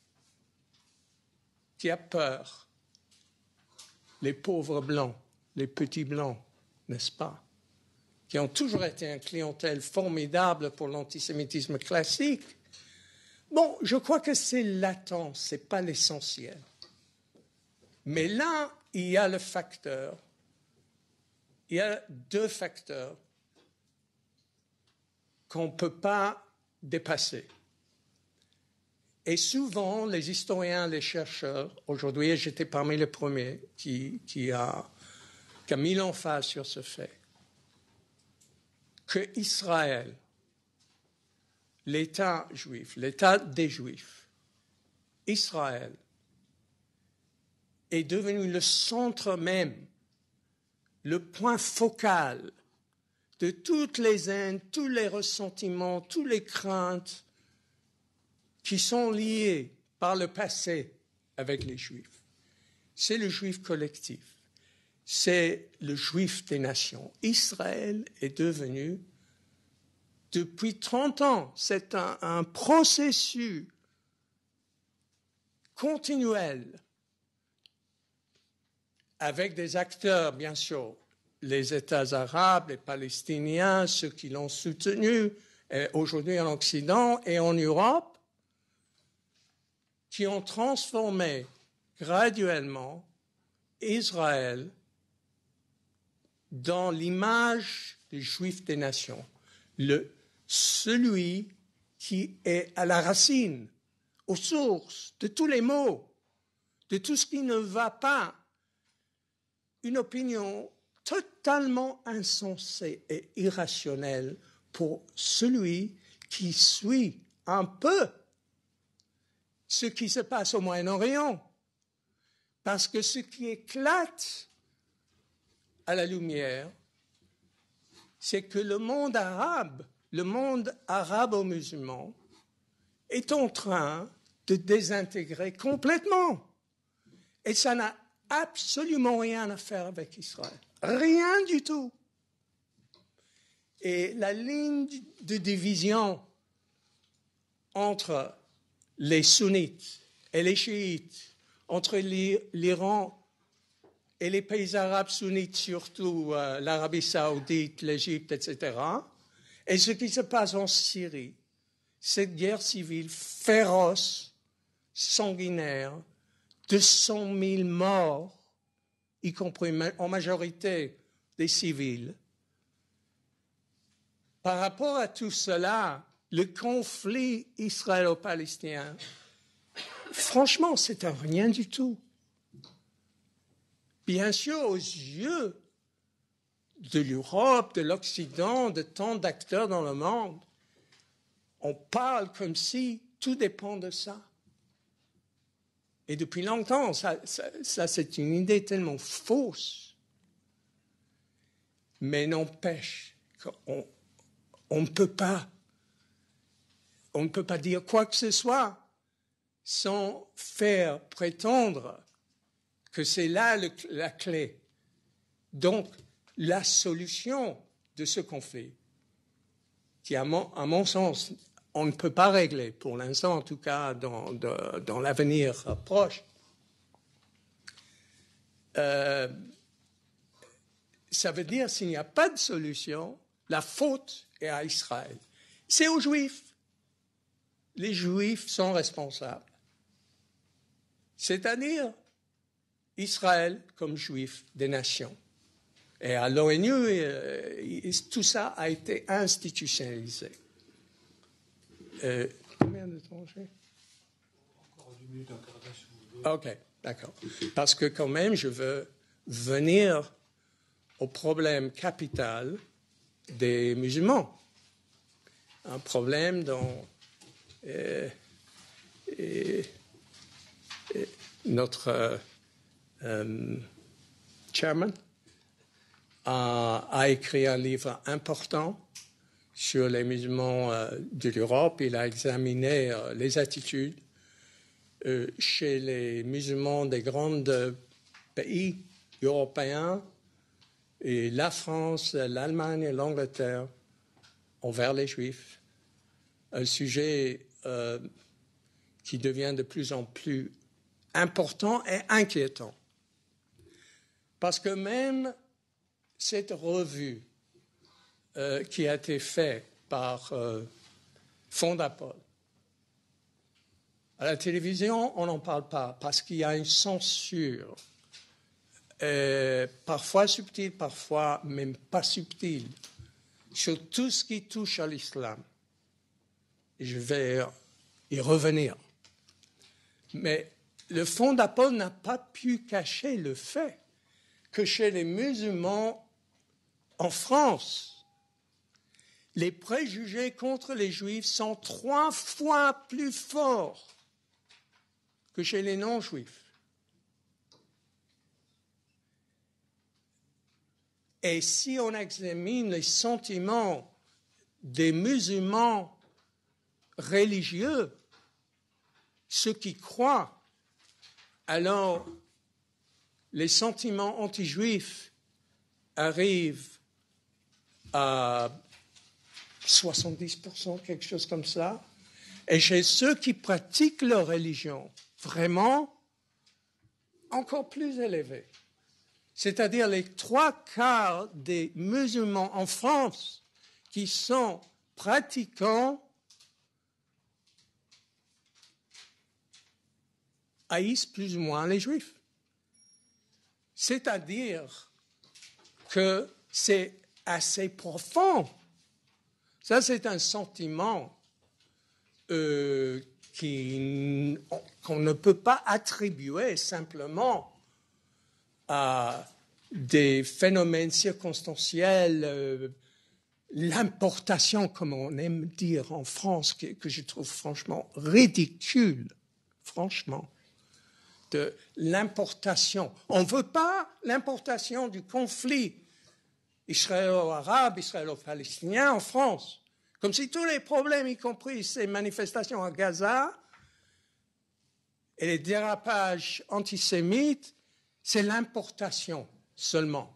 qui a peur, les pauvres blancs, les petits blancs, n'est-ce pas, qui ont toujours été une clientèle formidable pour l'antisémitisme classique. Bon, je crois que c'est latent, ce n'est pas l'essentiel. Mais là, il y a deux facteurs qu'on ne peut pas dépasser. Et souvent, les historiens, les chercheurs, aujourd'hui, j'étais parmi les premiers qui a mis l'emphase sur ce fait, que Israël, l'État juif, l'État des Juifs, Israël, est devenu le centre même, le point focal de toutes les haines, tous les ressentiments, toutes les craintes qui sont liées par le passé avec les Juifs. C'est le Juif collectif, c'est le Juif des nations. Israël est devenu, depuis 30 ans, c'est un processus continuel avec des acteurs, bien sûr, les États arabes, les Palestiniens, ceux qui l'ont soutenu, aujourd'hui en Occident et en Europe, qui ont transformé graduellement Israël dans l'image des Juifs des nations, celui qui est à la racine, aux sources de tous les maux, de tout ce qui ne va pas, une opinion totalement insensée et irrationnelle pour celui qui suit un peu ce qui se passe au Moyen-Orient, Parce que ce qui éclate à la lumière, c'est que le monde arabo-musulman, est en train de désintégrer complètement. Et ça n'a absolument rien à faire avec Israël. Rien du tout. Et la ligne de division entre les sunnites et les chiites, entre l'Iran et les pays arabes sunnites, surtout l'Arabie saoudite, l'Égypte, etc., et ce qui se passe en Syrie, cette guerre civile féroce, sanguinaire, 200 000 morts, y compris en majorité des civils. Par rapport à tout cela, le conflit israélo-palestinien, franchement, c'est un rien du tout. Bien sûr, aux yeux de l'Europe, de l'Occident, de tant d'acteurs dans le monde, on parle comme si tout dépend de ça. Et depuis longtemps, ça c'est une idée tellement fausse. Mais n'empêche qu'on ne peut pas dire quoi que ce soit sans faire prétendre que c'est là la clé. Donc, la solution de ce conflit, qui, à mon sens, on ne peut pas régler, pour l'instant en tout cas, dans l'avenir proche, ça veut dire, s'il n'y a pas de solution, la faute est à Israël. C'est aux Juifs. Les Juifs sont responsables. C'est-à-dire Israël comme Juif des nations. Et à l'ONU, tout ça a été institutionnalisé. Combien de temps j'ai ? Encore 10 minutes, encore 10 minutes. OK, d'accord. Parce que quand même, je veux venir au problème capital des musulmans. Un problème dont notre chairman a écrit un livre important sur les musulmans de l'Europe. Il a examiné les attitudes chez les musulmans des grands pays européens, et la France, l'Allemagne et l'Angleterre envers les Juifs. Un sujet qui devient de plus en plus important et inquiétant. Parce que même cette revue qui a été faite par Fondapol, à la télévision, on n'en parle pas parce qu'il y a une censure, parfois subtile, parfois même pas subtile, sur tout ce qui touche à l'islam. Et je vais y revenir. Mais le Fondapol n'a pas pu cacher le fait que chez les musulmans en France, les préjugés contre les Juifs sont 3 fois plus forts que chez les non-Juifs. Et si on examine les sentiments des musulmans religieux, ceux qui croient, alors les sentiments anti-juifs arrivent à 70%, quelque chose comme ça. Et chez ceux qui pratiquent leur religion, vraiment encore plus élevé. C'est-à-dire les 3/4 des musulmans en France qui sont pratiquants haïssent plus ou moins les Juifs. C'est-à-dire que c'est assez profond. Ça, c'est un sentiment qu'on ne peut pas attribuer simplement à des phénomènes circonstanciels, l'importation, comme on aime dire en France, que je trouve franchement ridicule, franchement, de l'importation. On ne veut pas l'importation du conflit israélo-arabe, israélo-palestinien en France. Comme si tous les problèmes, y compris ces manifestations à Gaza et les dérapages antisémites, c'est l'importation seulement.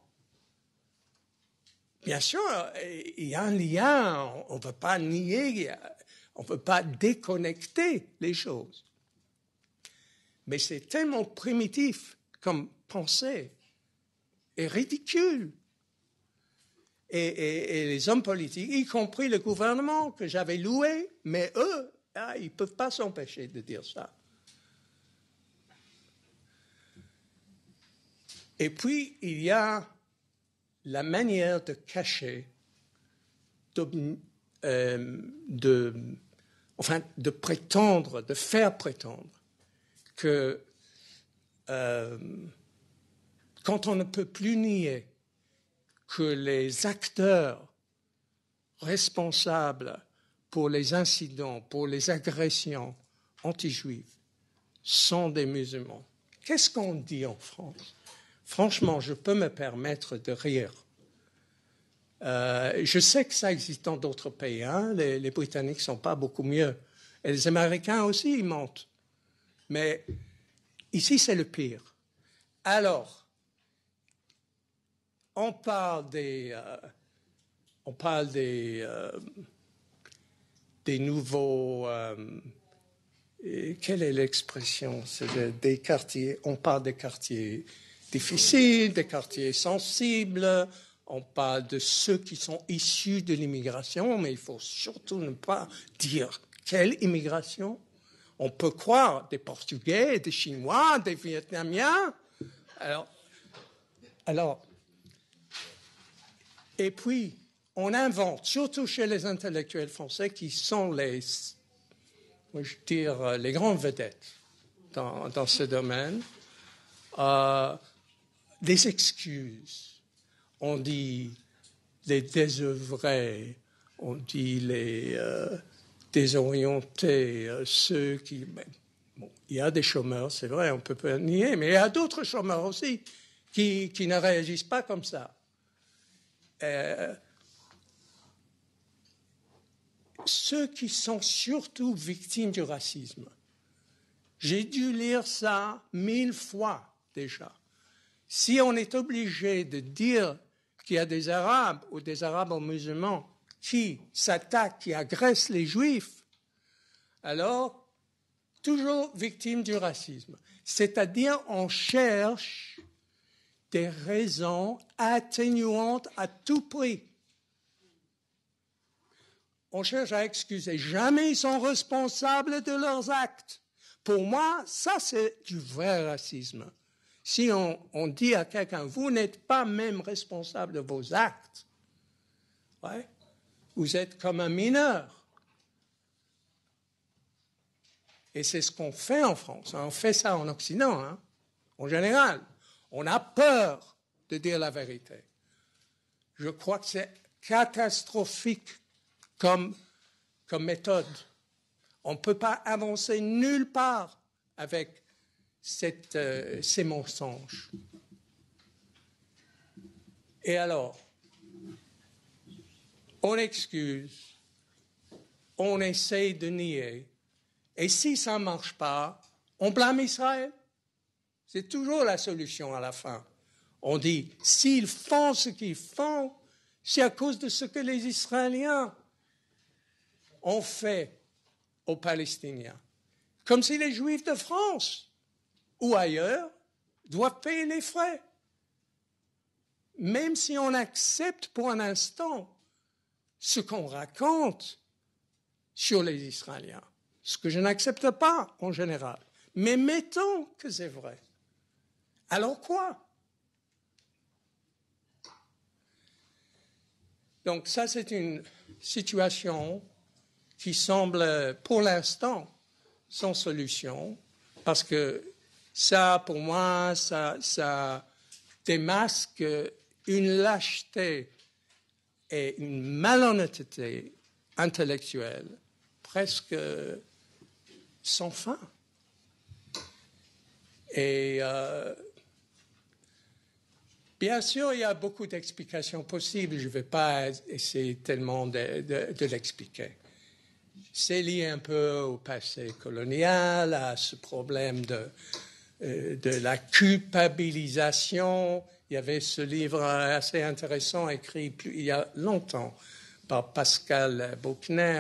Bien sûr, il y a un lien, on ne veut pas nier, on ne veut pas déconnecter les choses. Mais c'est tellement primitif comme pensée et ridicule. Et les hommes politiques, y compris le gouvernement que j'avais loué, mais eux, ils ne peuvent pas s'empêcher de dire ça. Et puis, il y a la manière de cacher, de prétendre, de faire prétendre que quand on ne peut plus nier que les acteurs responsables pour les incidents, pour les agressions anti-juives sont des musulmans. Qu'est-ce qu'on dit en France? Franchement, je peux me permettre de rire. Je sais que ça existe dans d'autres pays. Hein? Les Britanniques ne sont pas beaucoup mieux. Et les Américains aussi, ils mentent. Mais ici, c'est le pire. Alors, on parle des nouveaux... quelle est l'expression? C'est des quartiers. On parle des quartiers difficiles, des quartiers sensibles. On parle de ceux qui sont issus de l'immigration, mais il faut surtout ne pas dire quelle immigration. On peut croire des Portugais, des Chinois, des Vietnamiens. Alors, et puis, on invente, surtout chez les intellectuels français, qui sont les grandes vedettes dans ce domaine, des excuses. On dit les désœuvrés, on dit les désorientés, ceux qui... Bon, il y a des chômeurs, c'est vrai, on ne peut pas nier, mais il y a d'autres chômeurs aussi qui ne réagissent pas comme ça. Ceux qui sont surtout victimes du racisme, j'ai dû lire ça 1000 fois déjà. Si on est obligé de dire qu'il y a des Arabes ou des Arabes musulmans qui s'attaquent, qui agressent les Juifs, alors toujours victimes du racisme. C'est-à-dire on cherche des raisons atténuantes à tout prix. On cherche à excuser. Jamais ils sont responsables de leurs actes. Pour moi, ça, c'est du vrai racisme. Si on dit à quelqu'un, vous n'êtes pas même responsable de vos actes, ouais, vous êtes comme un mineur. Et c'est ce qu'on fait en France. On fait ça en Occident, hein, en général. On a peur de dire la vérité. Je crois que c'est catastrophique comme méthode. On ne peut pas avancer nulle part avec ces mensonges. Et alors, on excuse, on essaye de nier, et si ça ne marche pas, on blâme Israël. C'est toujours la solution à la fin. On dit, s'ils font ce qu'ils font, c'est à cause de ce que les Israéliens ont fait aux Palestiniens. Comme si les Juifs de France ou ailleurs doivent payer les frais. Même si on accepte pour un instant ce qu'on raconte sur les Israéliens, ce que je n'accepte pas en général. Mais mettons que c'est vrai. Alors quoi? Donc ça, c'est une situation qui semble, pour l'instant, sans solution, parce que ça, pour moi, ça démasque une lâcheté et une malhonnêteté intellectuelle presque sans fin. Et bien sûr, il y a beaucoup d'explications possibles. Je ne vais pas essayer tellement de l'expliquer. C'est lié un peu au passé colonial, à ce problème de la culpabilisation. Il y avait ce livre assez intéressant écrit il y a longtemps par Pascal Bruckner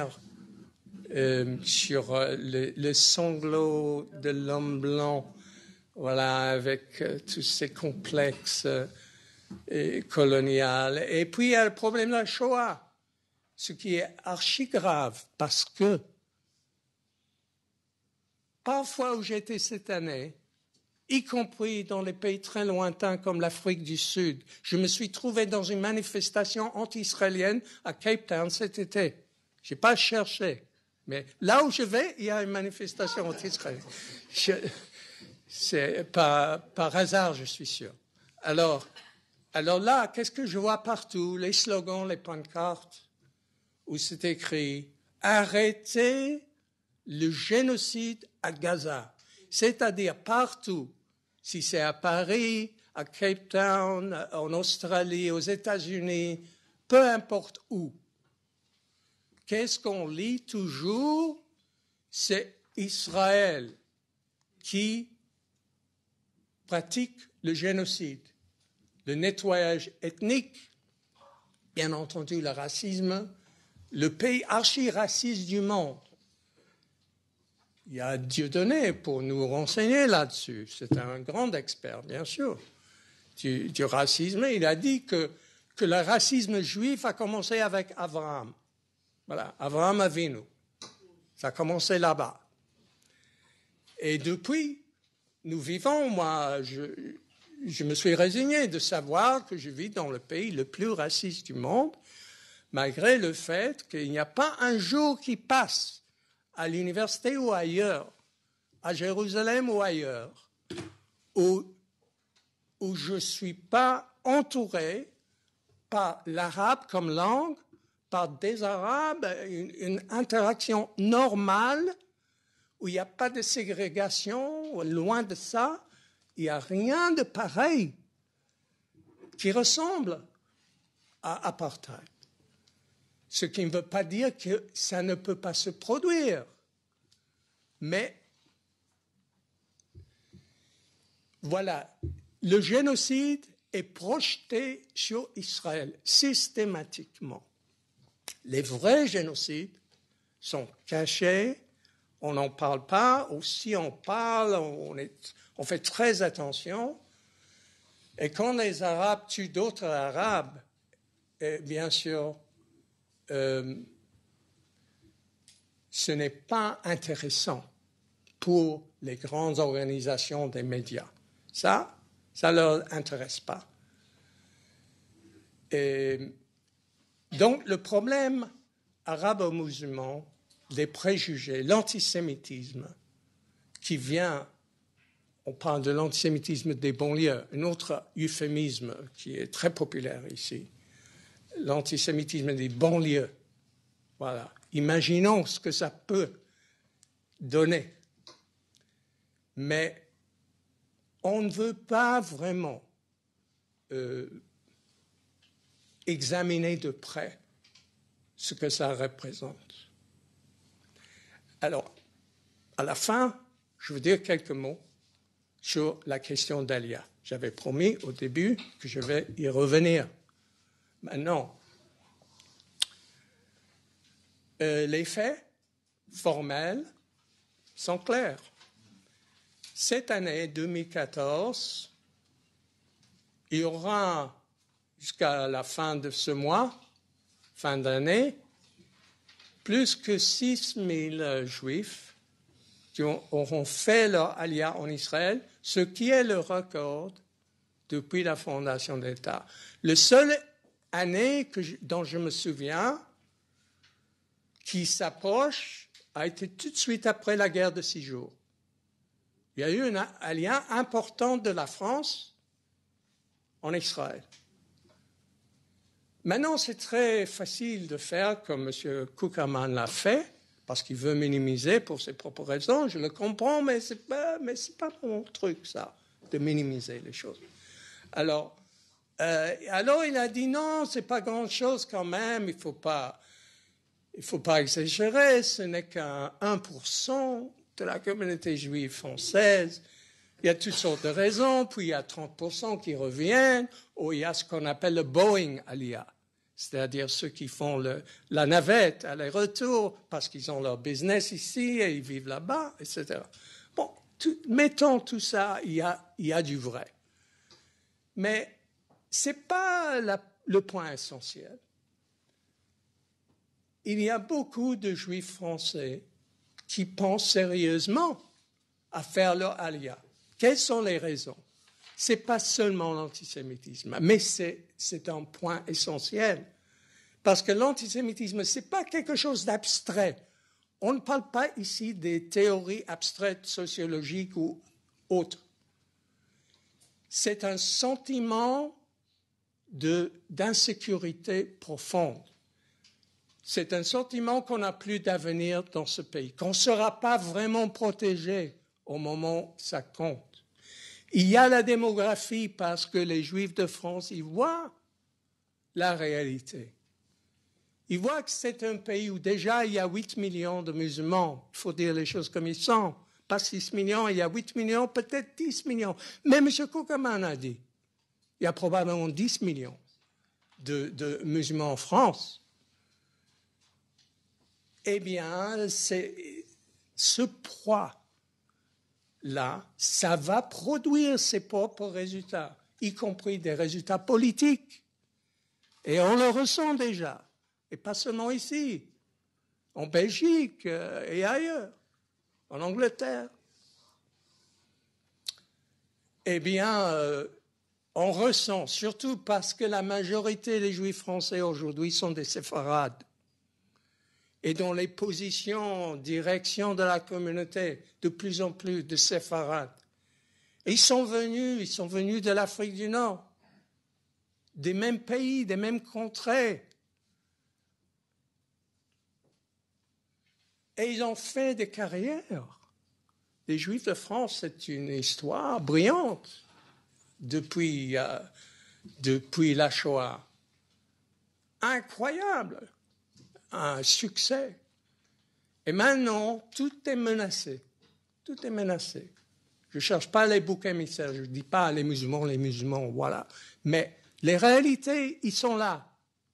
sur le sanglot de l'homme blanc, voilà, avec tous ces complexes coloniaux. Et puis il y a le problème de la Shoah, ce qui est archi grave parce que parfois où j'étais cette année, y compris dans les pays très lointains comme l'Afrique du Sud, je me suis trouvé dans une manifestation anti-israélienne à Cape Town cet été. Je n'ai pas cherché, mais là où je vais, il y a une manifestation anti-israélienne. C'est par hasard, je suis sûr. Alors là, qu'est-ce que je vois partout? Les slogans, les pancartes, où c'est écrit « Arrêtez le génocide à Gaza ». C'est-à-dire partout, si c'est à Paris, à Cape Town, en Australie, aux États-Unis, peu importe où. Qu'est-ce qu'on lit toujours? C'est Israël qui pratique le génocide, le nettoyage ethnique, bien entendu le racisme, le pays archi-raciste du monde. Il y a Dieudonné pour nous renseigner là-dessus. C'est un grand expert, bien sûr, du racisme. Il a dit que le racisme juif a commencé avec Abraham. Voilà, Abraham Avinu. Ça a commencé là-bas. Et depuis, nous vivons, moi, je me suis résigné de savoir que je vis dans le pays le plus raciste du monde, malgré le fait qu'il n'y a pas un jour qui passe à l'université ou ailleurs, à Jérusalem ou ailleurs, où je ne suis pas entouré par l'arabe comme langue, par des arabes, une interaction normale, où il n'y a pas de ségrégation, loin de ça, il n'y a rien de pareil qui ressemble à apartheid. Ce qui ne veut pas dire que ça ne peut pas se produire. Mais voilà, le génocide est projeté sur Israël systématiquement. Les vrais génocides sont cachés, on n'en parle pas, ou si on parle, on fait très attention. Et quand les Arabes tuent d'autres Arabes, bien sûr, ce n'est pas intéressant pour les grandes organisations des médias. Ça ne leur intéresse pas. Et donc, le problème arabo-musulman, les préjugés, l'antisémitisme qui vient, on parle de l'antisémitisme des banlieues, un autre euphémisme qui est très populaire ici, l'antisémitisme des banlieues. Voilà. Imaginons ce que ça peut donner. Mais on ne veut pas vraiment examiner de près ce que ça représente. Alors, à la fin, je veux dire quelques mots sur la question d'Alia. J'avais promis au début que je vais y revenir. Maintenant, les faits formels sont clairs. Cette année 2014, il y aura, jusqu'à la fin de ce mois, fin d'année, plus que 6 000 Juifs qui auront fait leur alia en Israël, ce qui est le record depuis la fondation d'État. La seule année dont je me souviens qui s'approche a été tout de suite après la guerre de 6 jours. Il y a eu une alia importante de la France en Israël. Maintenant, c'est très facile de faire comme M. Kuckerman l'a fait, parce qu'il veut minimiser pour ses propres raisons, je le comprends, mais c'est pas mon truc, ça, de minimiser les choses. Alors il a dit non, c'est pas grand-chose quand même, il faut pas exagérer, ce n'est qu'un 1% de la communauté juive française. Il y a toutes sortes de raisons, puis il y a 30% qui reviennent, ou il y a ce qu'on appelle le Boeing Aliyah, c'est-à-dire ceux qui font la navette aller-retour parce qu'ils ont leur business ici et ils vivent là-bas, etc. Bon, mettons tout ça, il y a du vrai. Mais ce n'est pas le point essentiel. Il y a beaucoup de Juifs français qui pensent sérieusement à faire leur aliyah. Quelles sont les raisons? Ce n'est pas seulement l'antisémitisme, mais c'est un point essentiel. Parce que l'antisémitisme, ce n'est pas quelque chose d'abstrait. On ne parle pas ici des théories abstraites sociologiques ou autres. C'est un sentiment d'insécurité profonde. C'est un sentiment qu'on n'a plus d'avenir dans ce pays, qu'on ne sera pas vraiment protégé au moment où ça compte. Il y a la démographie parce que les Juifs de France, ils voient la réalité. Ils voient que c'est un pays où déjà il y a 8 millions de musulmans. Il faut dire les choses comme ils sont. Pas 6 millions, il y a 8 millions, peut-être 10 millions. Mais M. Kokaman a dit, il y a probablement 10 millions de musulmans en France. Eh bien, ce poids-là, ça va produire ses propres résultats, y compris des résultats politiques. Et on le ressent déjà. Et pas seulement ici, en Belgique et ailleurs, en Angleterre. Eh bien, on ressent, surtout parce que la majorité des Juifs français aujourd'hui sont des séfarades. Et dans les positions, direction de la communauté, de plus en plus de séfarades. Et ils sont venus de l'Afrique du Nord, des mêmes pays, des mêmes contrées. Et ils ont fait des carrières. Les Juifs de France, c'est une histoire brillante depuis la Shoah. Incroyable, un succès. Et maintenant, tout est menacé. Tout est menacé. Je ne cherche pas les boucs émissaires, je ne dis pas les musulmans, voilà. Mais les réalités, ils sont là.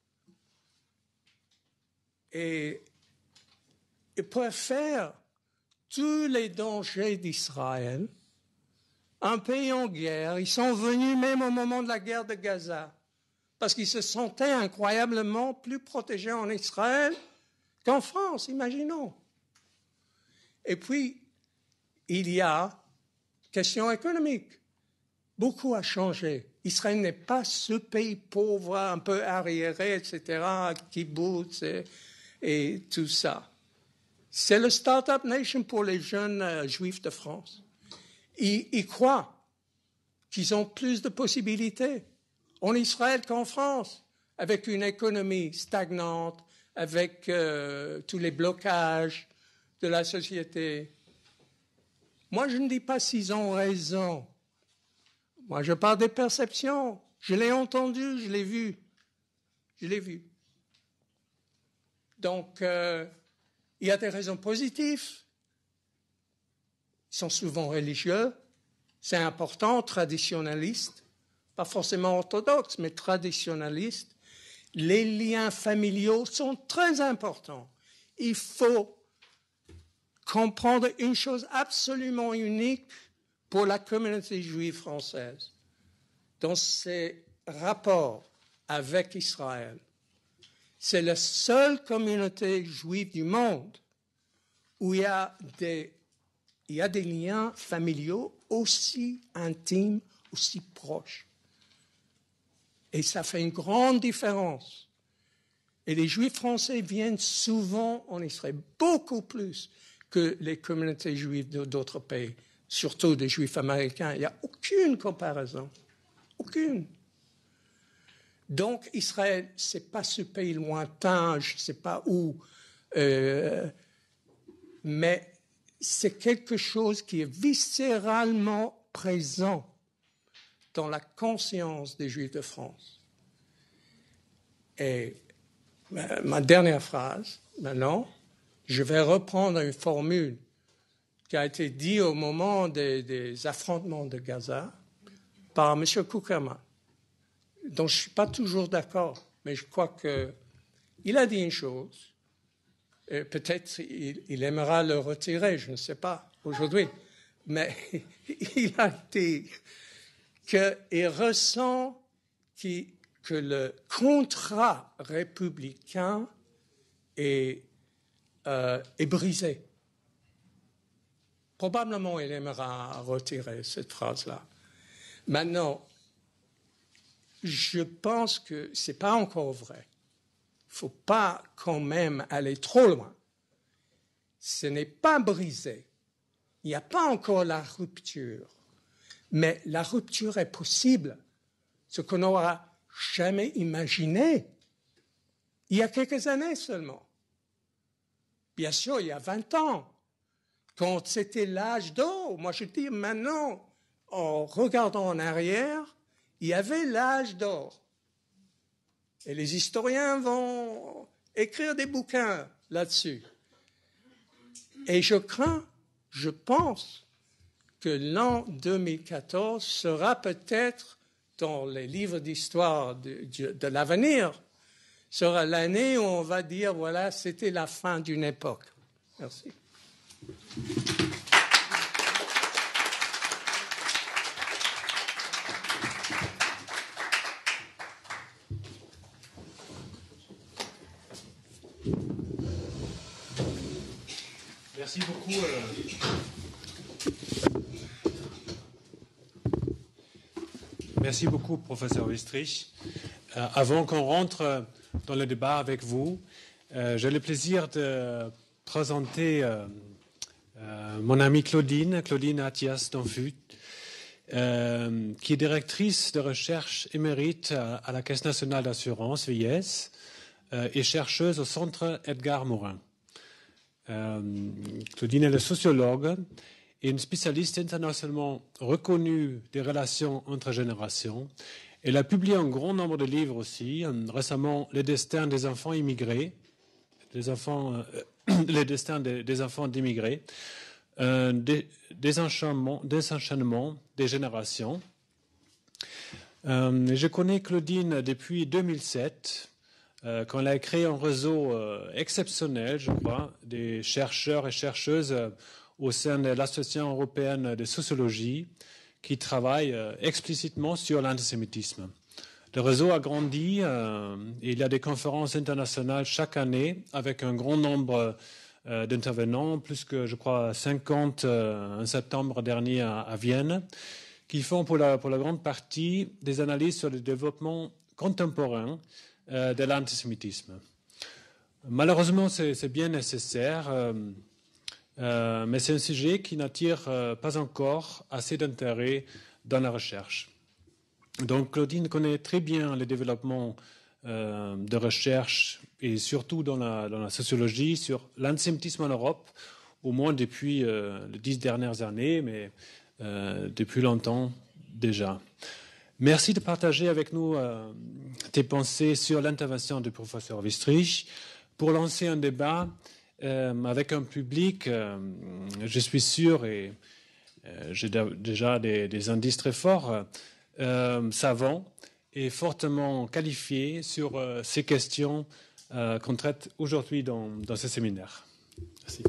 Et ils peuvent faire tous les dangers d'Israël, un pays en guerre. Ils sont venus même au moment de la guerre de Gaza, parce qu'ils se sentaient incroyablement plus protégés en Israël qu'en France, imaginons. Et puis, il y a question économique. Beaucoup a changé. Israël n'est pas ce pays pauvre, un peu arriéré, etc., kibbutz et tout ça. C'est le Start-up Nation pour les jeunes juifs de France. Ils croient qu'ils ont plus de possibilités en Israël qu'en France, avec une économie stagnante, avec tous les blocages de la société. Moi, je ne dis pas s'ils ont raison. Moi, je parle des perceptions. Je l'ai entendu, je l'ai vu. Je l'ai vu. Donc, il y a des raisons positives. Ils sont souvent religieux. C'est important, traditionnalistes. Pas forcément orthodoxes, mais traditionnalistes. Les liens familiaux sont très importants. Il faut comprendre une chose absolument unique pour la communauté juive française dans ses rapports avec Israël. C'est la seule communauté juive du monde où il y a des liens familiaux aussi intimes, aussi proches. Et ça fait une grande différence. Et les Juifs français viennent souvent en Israël, beaucoup plus que les communautés juives d'autres pays, surtout des Juifs américains. Il n'y a aucune comparaison. Aucune. Donc, Israël, ce n'est pas ce pays lointain, je ne sais pas où, mais c'est quelque chose qui est viscéralement présent dans la conscience des Juifs de France. Et ma dernière phrase, maintenant, je vais reprendre une formule qui a été dite au moment des affrontements de Gaza par M. Kuckerman, dont je ne suis pas toujours d'accord, mais je crois qu'il a dit une chose, et peut-être il aimera le retirer, je ne sais pas, aujourd'hui, mais il a dit qu'il ressent que le contrat républicain est brisé. Probablement, il aimera retirer cette phrase-là. Maintenant, je pense que ce n'est pas encore vrai. Il ne faut pas quand même aller trop loin. Ce n'est pas brisé. Il n'y a pas encore la rupture. Mais la rupture est possible. Ce qu'on n'aura jamais imaginé il y a quelques années seulement. Bien sûr, il y a 20 ans, quand c'était l'âge d'or. Moi, je dis maintenant, en regardant en arrière, il y avait l'âge d'or. Et les historiens vont écrire des bouquins là-dessus. Et je pense que l'an 2014 sera peut-être, dans les livres d'histoire de l'avenir, sera l'année où on va dire, voilà, c'était la fin d'une époque. Merci. Merci beaucoup. Merci beaucoup, professeur Wistrich. Avant qu'on rentre dans le débat avec vous, j'ai le plaisir de présenter mon amie Claudine Athias d'Anfut, qui est directrice de recherche émérite à la Caisse nationale d'assurance, VIS, et chercheuse au Centre Edgar Morin. Claudine est sociologue et une spécialiste internationalement reconnue des relations entre générations. Elle a publié un grand nombre de livres aussi, récemment Les destins des enfants immigrés, les destins des enfants d'immigrés, Désenchaînement des générations. Je connais Claudine depuis 2007, quand elle a créé un réseau exceptionnel, je crois, des chercheurs et chercheuses au sein de l'Association européenne de sociologie qui travaille explicitement sur l'antisémitisme. Le réseau a grandi et il y a des conférences internationales chaque année avec un grand nombre d'intervenants, plus que, je crois, 50 en septembre dernier à Vienne, qui font pour la grande partie des analyses sur le développement contemporain de l'antisémitisme. Malheureusement, c'est bien nécessaire, mais c'est un sujet qui n'attire pas encore assez d'intérêt dans la recherche. Donc, Claudine connaît très bien le développement de recherche et surtout dans la sociologie sur l'antisémitisme en Europe, au moins depuis les 10 dernières années, mais depuis longtemps déjà. Merci de partager avec nous tes pensées sur l'intervention du professeur Wistrich pour lancer un débat avec un public, je suis sûr, et j'ai déjà des indices très forts, savants et fortement qualifiés sur ces questions qu'on traite aujourd'hui dans ce séminaire. Merci.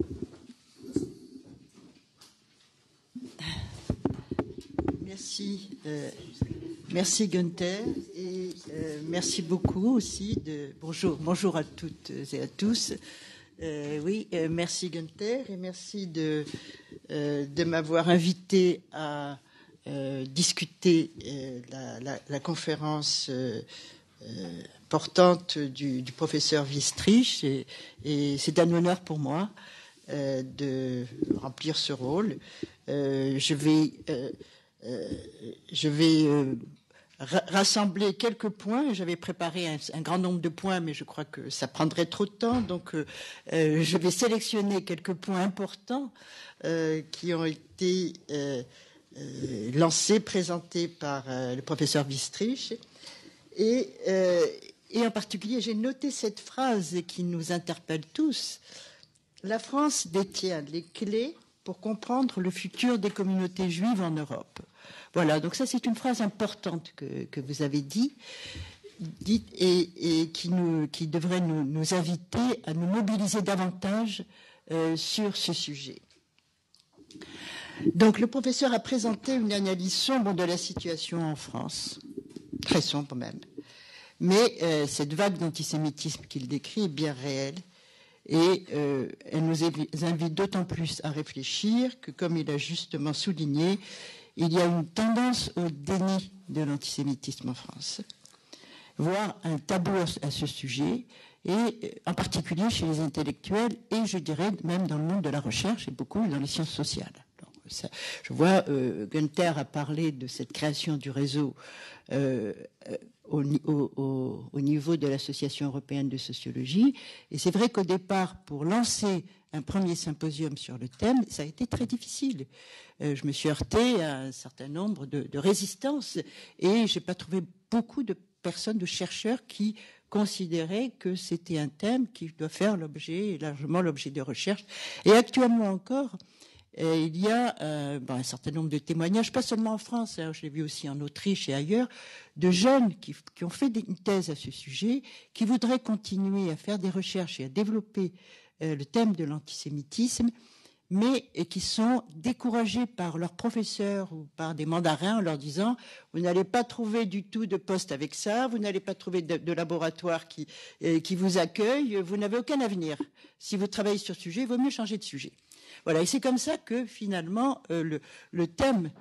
Merci Günther et merci beaucoup aussi bonjour à toutes et à tous. Merci Günther et merci de m'avoir invité à discuter la conférence importante du professeur Wistrich et c'est un honneur pour moi de remplir ce rôle. Je vais rassembler quelques points. J'avais préparé un grand nombre de points, mais je crois que ça prendrait trop de temps. Donc, je vais sélectionner quelques points importants qui ont été lancés, présentés par le professeur Wistrich. Et en particulier, j'ai noté cette phrase qui nous interpelle tous. La France détient les clés pour comprendre le futur des communautés juives en Europe. Voilà, donc ça c'est une phrase importante que vous avez dite et qui devrait nous inviter à nous mobiliser davantage sur ce sujet. Donc le professeur a présenté une analyse sombre de la situation en France, très sombre même. Mais cette vague d'antisémitisme qu'il décrit est bien réelle et elle nous invite d'autant plus à réfléchir que, comme il a justement souligné, il y a une tendance au déni de l'antisémitisme en France, voire un tabou à ce sujet, et en particulier chez les intellectuels et je dirais même dans le monde de la recherche et beaucoup dans les sciences sociales. Alors, ça, je vois Günther a parlé de cette création du réseau au niveau de l'Association européenne de sociologie, et c'est vrai qu'au départ, pour lancer un premier symposium sur le thème, ça a été très difficile. Je me suis heurtée à un certain nombre de résistances et je n'ai pas trouvé beaucoup de personnes, de chercheurs qui considéraient que c'était un thème qui doit faire largement l'objet de recherches. Et actuellement encore, il y a un certain nombre de témoignages, pas seulement en France, hein, je l'ai vu aussi en Autriche et ailleurs, de jeunes qui ont fait une thèse à ce sujet, qui voudraient continuer à faire des recherches et à développer le thème de l'antisémitisme, mais qui sont découragés par leurs professeurs ou par des mandarins en leur disant « Vous n'allez pas trouver du tout de poste avec ça, vous n'allez pas trouver de laboratoire qui vous accueille, vous n'avez aucun avenir. Si vous travaillez sur ce sujet, il vaut mieux changer de sujet. » Voilà, et c'est comme ça que finalement le thème,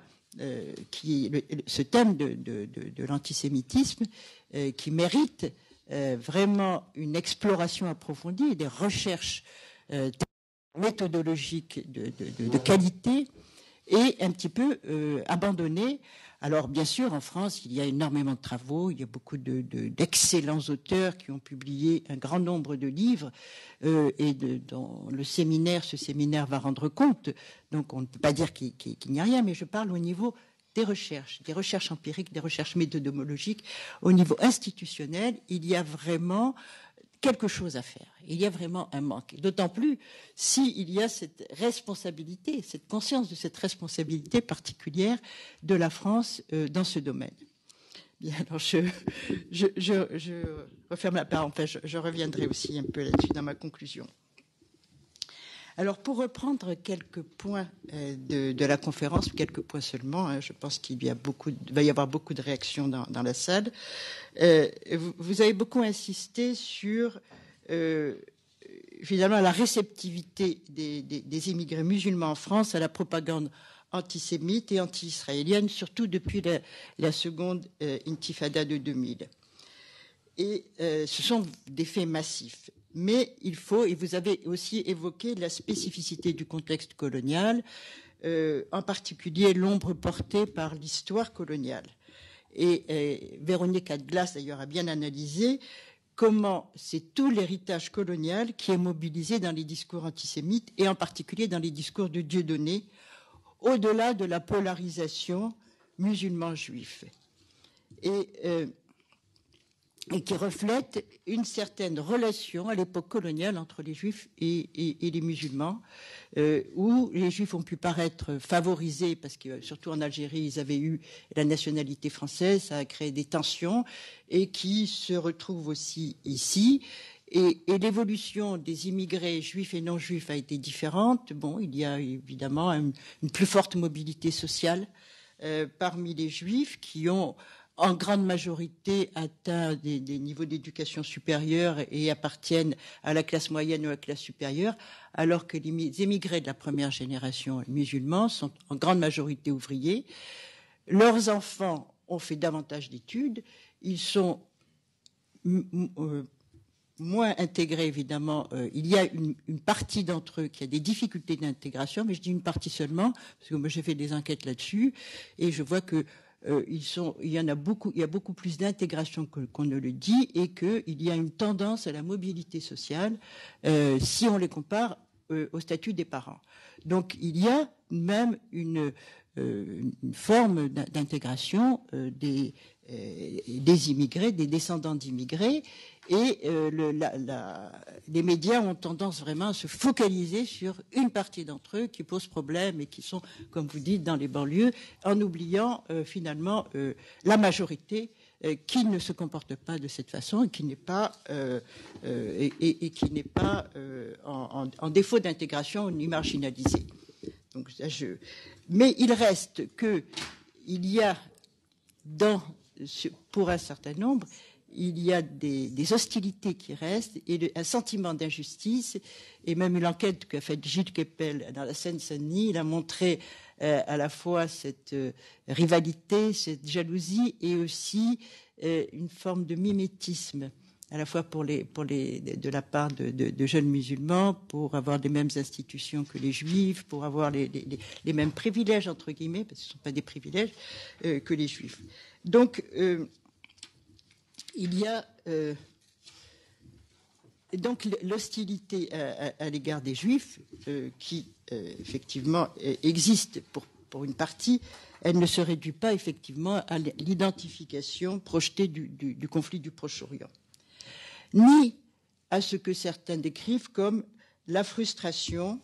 ce thème de l'antisémitisme qui mérite vraiment une exploration approfondie et des recherches méthodologiques de qualité est un petit peu abandonné. Alors bien sûr, en France, il y a énormément de travaux, il y a beaucoup d'excellents auteurs qui ont publié un grand nombre de livres et dans ce séminaire va rendre compte. Donc on ne peut pas dire qu'il n'y a rien, mais je parle au niveau des recherches empiriques, des recherches méthodologiques. Au niveau institutionnel, il y a vraiment quelque chose à faire. Il y a vraiment un manque. D'autant plus s'il y a cette responsabilité, cette conscience de cette responsabilité particulière de la France dans ce domaine. Bien, alors je referme la parenthèse. Je reviendrai aussi un peu là-dessus dans ma conclusion. Alors, pour reprendre quelques points de la conférence, quelques points seulement, hein, je pense qu'il va y avoir beaucoup de réactions dans la salle. Vous avez beaucoup insisté sur, finalement, la réceptivité des immigrés musulmans en France à la propagande antisémite et anti-israélienne, surtout depuis la seconde intifada de 2000. Et ce sont des faits massifs. Mais il faut, et vous avez aussi évoqué la spécificité du contexte colonial, en particulier l'ombre portée par l'histoire coloniale. Et Véronique Atglas, d'ailleurs, a bien analysé comment c'est tout l'héritage colonial qui est mobilisé dans les discours antisémites, et en particulier dans les discours de Dieudonné, au-delà de la polarisation musulman-juif. Et qui reflète une certaine relation à l'époque coloniale entre les juifs et les musulmans, où les juifs ont pu paraître favorisés, parce que surtout en Algérie, ils avaient eu la nationalité française, ça a créé des tensions, et qui se retrouvent aussi ici. Et l'évolution des immigrés juifs et non juifs a été différente. Bon, il y a évidemment une plus forte mobilité sociale parmi les juifs qui ont en grande majorité atteint des niveaux d'éducation supérieure et appartiennent à la classe moyenne ou à la classe supérieure, alors que les émigrés de la première génération musulmans sont en grande majorité ouvriers. Leurs enfants ont fait davantage d'études, ils sont moins intégrés, évidemment. Il y a une partie d'entre eux qui a des difficultés d'intégration, mais je dis une partie seulement, parce que moi j'ai fait des enquêtes là-dessus, et je vois que il y a beaucoup plus d'intégration qu'on ne le dit, et qu'il y a une tendance à la mobilité sociale si on les compare au statut des parents. Donc il y a même une forme d'intégration des immigrés, des descendants d'immigrés, et les médias ont tendance vraiment à se focaliser sur une partie d'entre eux qui posent problème et qui sont, comme vous dites, dans les banlieues, en oubliant finalement la majorité qui ne se comporte pas de cette façon et qui n'est pas en défaut d'intégration ni marginalisé. Donc, mais il reste qu'il y a pour un certain nombre, il y a des hostilités qui restent et un sentiment d'injustice. Et même une enquête qu'a faite Gilles Kepel dans la Seine-Saint-Denis, il a montré à la fois cette rivalité, cette jalousie, et aussi une forme de mimétisme, à la fois de la part de jeunes musulmans, pour avoir les mêmes institutions que les juifs, pour avoir les mêmes privilèges, entre guillemets, parce que ce ne sont pas des privilèges, que les juifs. Donc, il y a donc l'hostilité à l'égard des juifs qui, effectivement, existe pour une partie. Elle ne se réduit pas, effectivement, à l'identification projetée du conflit du Proche-Orient, ni à ce que certains décrivent comme la frustration,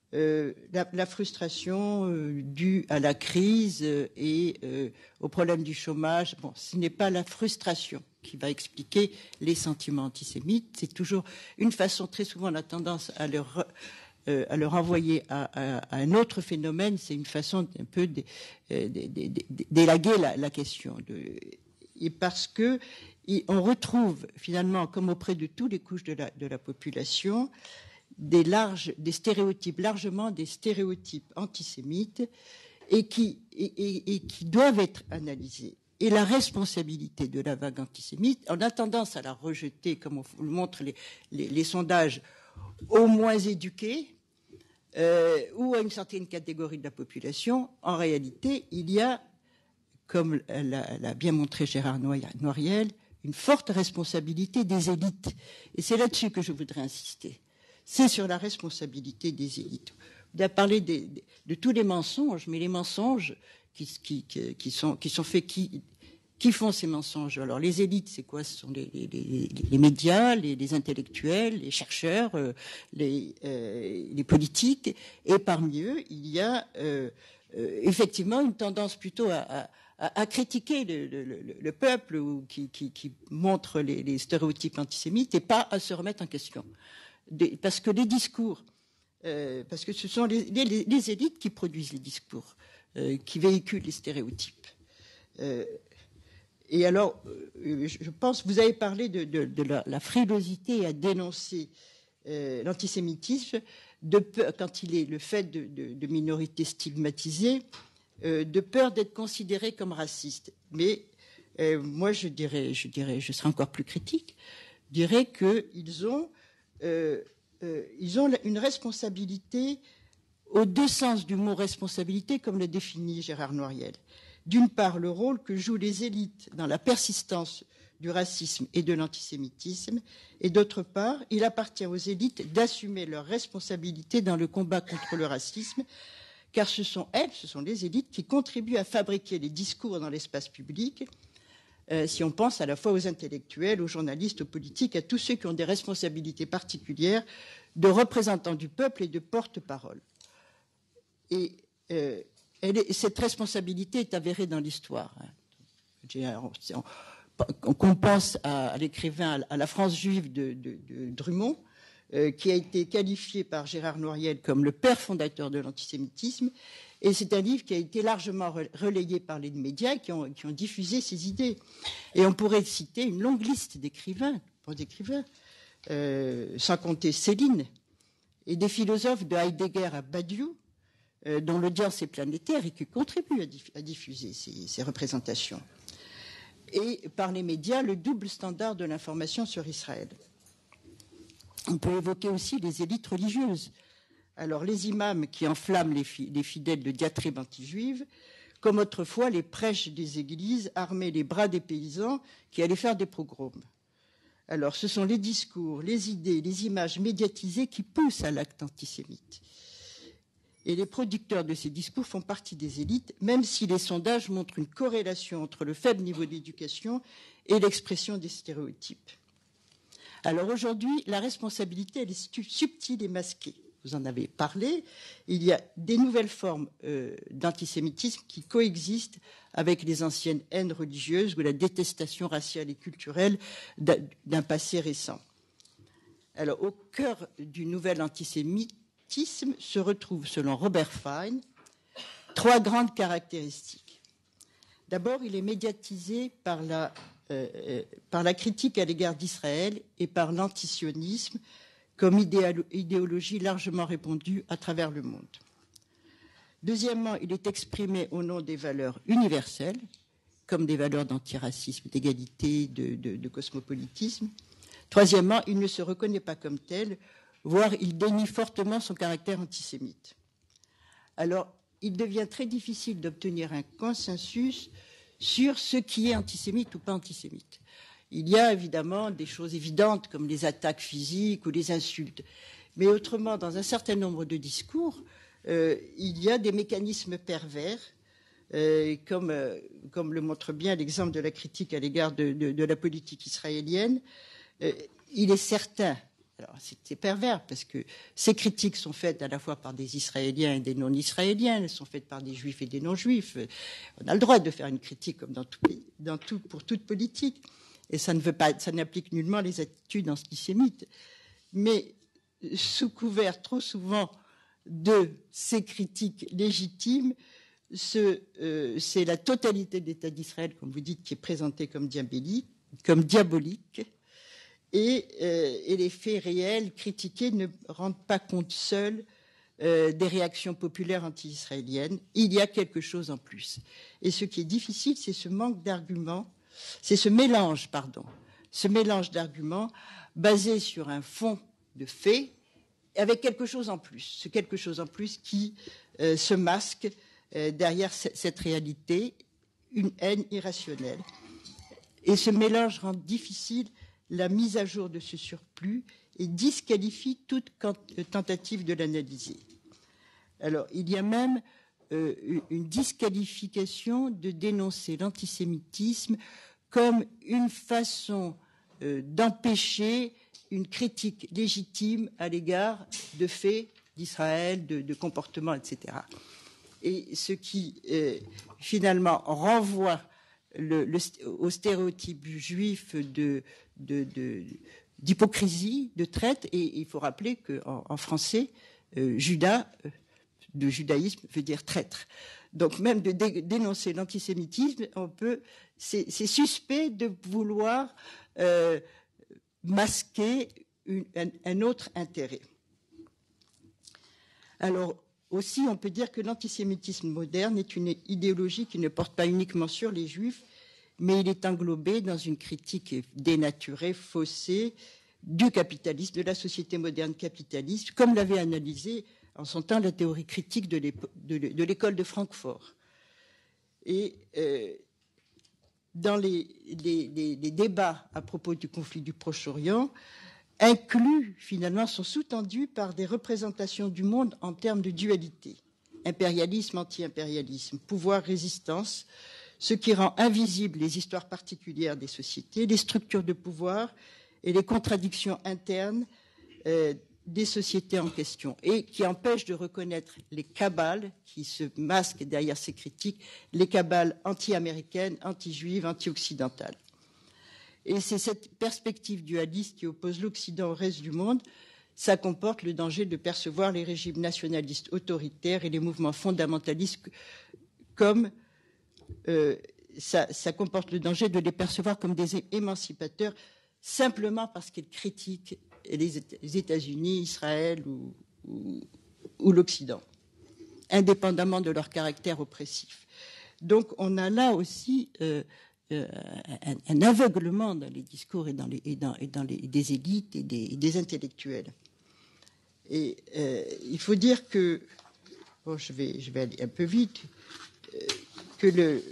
due à la crise et au problème du chômage. Bon, ce n'est pas la frustration qui va expliquer les sentiments antisémites. C'est toujours une façon, très souvent, on a tendance à leur envoyer à un autre phénomène. C'est une façon un peu d'élaguer la question. Et parce que on retrouve finalement, comme auprès de toutes les couches de la population, des stéréotypes, largement des stéréotypes antisémites, et qui doivent être analysés. Et la responsabilité de la vague antisémite, on a tendance à la rejeter, comme le montrent les sondages, aux moins éduqués ou à une certaine catégorie de la population. En réalité, il y a, comme l'a bien montré Gérard Noiriel, une forte responsabilité des élites. Et c'est là-dessus que je voudrais insister. C'est sur la responsabilité des élites. Vous avez parlé de tous les mensonges, mais les mensonges qui sont faits, qui font ces mensonges? Alors, les élites, c'est quoi? Ce sont les médias, les intellectuels, les chercheurs, les politiques. Et parmi eux, il y a effectivement une tendance plutôt à critiquer le peuple, ou qui montre les stéréotypes antisémites, et pas à se remettre en question. Parce que les discours, parce que ce sont les élites qui produisent les discours, qui véhiculent les stéréotypes. Et alors, je pense, vous avez parlé de la frilosité à dénoncer l'antisémitisme, quand il est le fait de minorités stigmatisées, de peur d'être considéré comme raciste. Mais moi, je serais encore plus critique, je dirais qu'ils ont une responsabilité aux deux sens du mot responsabilité, comme le définit Gérard Noiriel. D'une part, le rôle que jouent les élites dans la persistance du racisme et de l'antisémitisme, et d'autre part, il appartient aux élites d'assumer leurs responsabilités dans le combat contre le racisme, car ce sont les élites qui contribuent à fabriquer les discours dans l'espace public, si on pense à la fois aux intellectuels, aux journalistes, aux politiques, à tous ceux qui ont des responsabilités particulières de représentants du peuple et de porte-parole. Et cette responsabilité est avérée dans l'histoire. Qu'on pense à l'écrivain, à la France juive de Drummond, qui a été qualifié par Gérard Noiriel comme le père fondateur de l'antisémitisme, et c'est un livre qui a été largement relayé par les médias qui ont diffusé ces idées. Et on pourrait citer une longue liste d'écrivains, sans compter Céline, et des philosophes de Heidegger à Badiou, dont l'audience est planétaire et qui contribuent à diffuser ces représentations. Et par les médias, le double standard de l'information sur Israël. On peut évoquer aussi les élites religieuses. Alors, les imams qui enflamment les fidèles de diatribes anti-juives, comme autrefois les prêches des églises armaient les bras des paysans qui allaient faire des pogroms. Alors, ce sont les discours, les idées, les images médiatisées qui poussent à l'acte antisémite. Et les producteurs de ces discours font partie des élites, même si les sondages montrent une corrélation entre le faible niveau d'éducation et l'expression des stéréotypes. Alors aujourd'hui, la responsabilité, elle est subtile et masquée. Vous en avez parlé. Il y a des nouvelles formes d'antisémitisme qui coexistent avec les anciennes haines religieuses ou la détestation raciale et culturelle d'un passé récent. Alors, au cœur du nouvel antisémitisme se retrouvent, selon Robert Fine, 3 grandes caractéristiques. D'abord, il est médiatisé par la critique à l'égard d'Israël et par l'antisionisme comme idéologie largement répandue à travers le monde. Deuxièmement, il est exprimé au nom des valeurs universelles, comme des valeurs d'antiracisme, d'égalité, de cosmopolitisme. Troisièmement, il ne se reconnaît pas comme tel, voire il dénie fortement son caractère antisémite. Alors, il devient très difficile d'obtenir un consensus sur ce qui est antisémite ou pas antisémite. Il y a évidemment des choses évidentes comme les attaques physiques ou les insultes. Mais autrement, dans un certain nombre de discours, il y a des mécanismes pervers, comme le montre bien l'exemple de la critique à l'égard de la politique israélienne. Il est certain, alors c'est pervers parce que ces critiques sont faites à la fois par des Israéliens et des non-Israéliens, elles sont faites par des Juifs et des non-Juifs. On a le droit de faire une critique comme pour toute politique. Et ça n'applique nullement les attitudes antisémites. Mais sous couvert trop souvent de ces critiques légitimes, c'est la totalité de l'État d'Israël, comme vous dites, qui est présentée comme diabolique, et les faits réels critiqués ne rendent pas compte seuls des réactions populaires anti-israéliennes. Il y a quelque chose en plus. Et ce qui est difficile, c'est ce manque d'arguments. C'est ce mélange d'arguments basé sur un fond de faits avec quelque chose en plus, ce quelque chose en plus qui se masque derrière cette réalité, une haine irrationnelle. Et ce mélange rend difficile la mise à jour de ce surplus et disqualifie toute tentative de l'analyser. Alors, il y a même une disqualification de dénoncer l'antisémitisme comme une façon d'empêcher une critique légitime à l'égard de faits d'Israël, de comportements, etc. Et ce qui finalement renvoie au stéréotype juif d'hypocrisie, de traite, et il faut rappeler qu'en français, Judas, de judaïsme veut dire traître. Donc même de dénoncer l'antisémitisme, c'est suspect de vouloir masquer un autre intérêt. Alors aussi, on peut dire que l'antisémitisme moderne est une idéologie qui ne porte pas uniquement sur les juifs, mais il est englobé dans une critique dénaturée, faussée du capitalisme, de la société moderne capitaliste, comme l'avait analysé en son temps la théorie critique de l'école de Francfort. Et dans les débats à propos du conflit du Proche-Orient, inclus finalement sont sous-tendus par des représentations du monde en termes de dualité, impérialisme, anti-impérialisme, pouvoir, résistance, ce qui rend invisibles les histoires particulières des sociétés, les structures de pouvoir et les contradictions internes des sociétés en question, et qui empêche de reconnaître les cabales qui se masquent derrière ces critiques, les cabales anti-américaines, anti-juives, anti-occidentales. Et c'est cette perspective dualiste qui oppose l'Occident au reste du monde. Ça comporte le danger de percevoir les régimes nationalistes autoritaires et les mouvements fondamentalistes comme ça comporte le danger de les percevoir comme des émancipateurs simplement parce qu'ils critiquent les États-Unis, Israël ou l'Occident, indépendamment de leur caractère oppressif. Donc on a là aussi un aveuglement dans les discours et dans des élites et des intellectuels. Et il faut dire que, bon, je vais aller un peu vite, que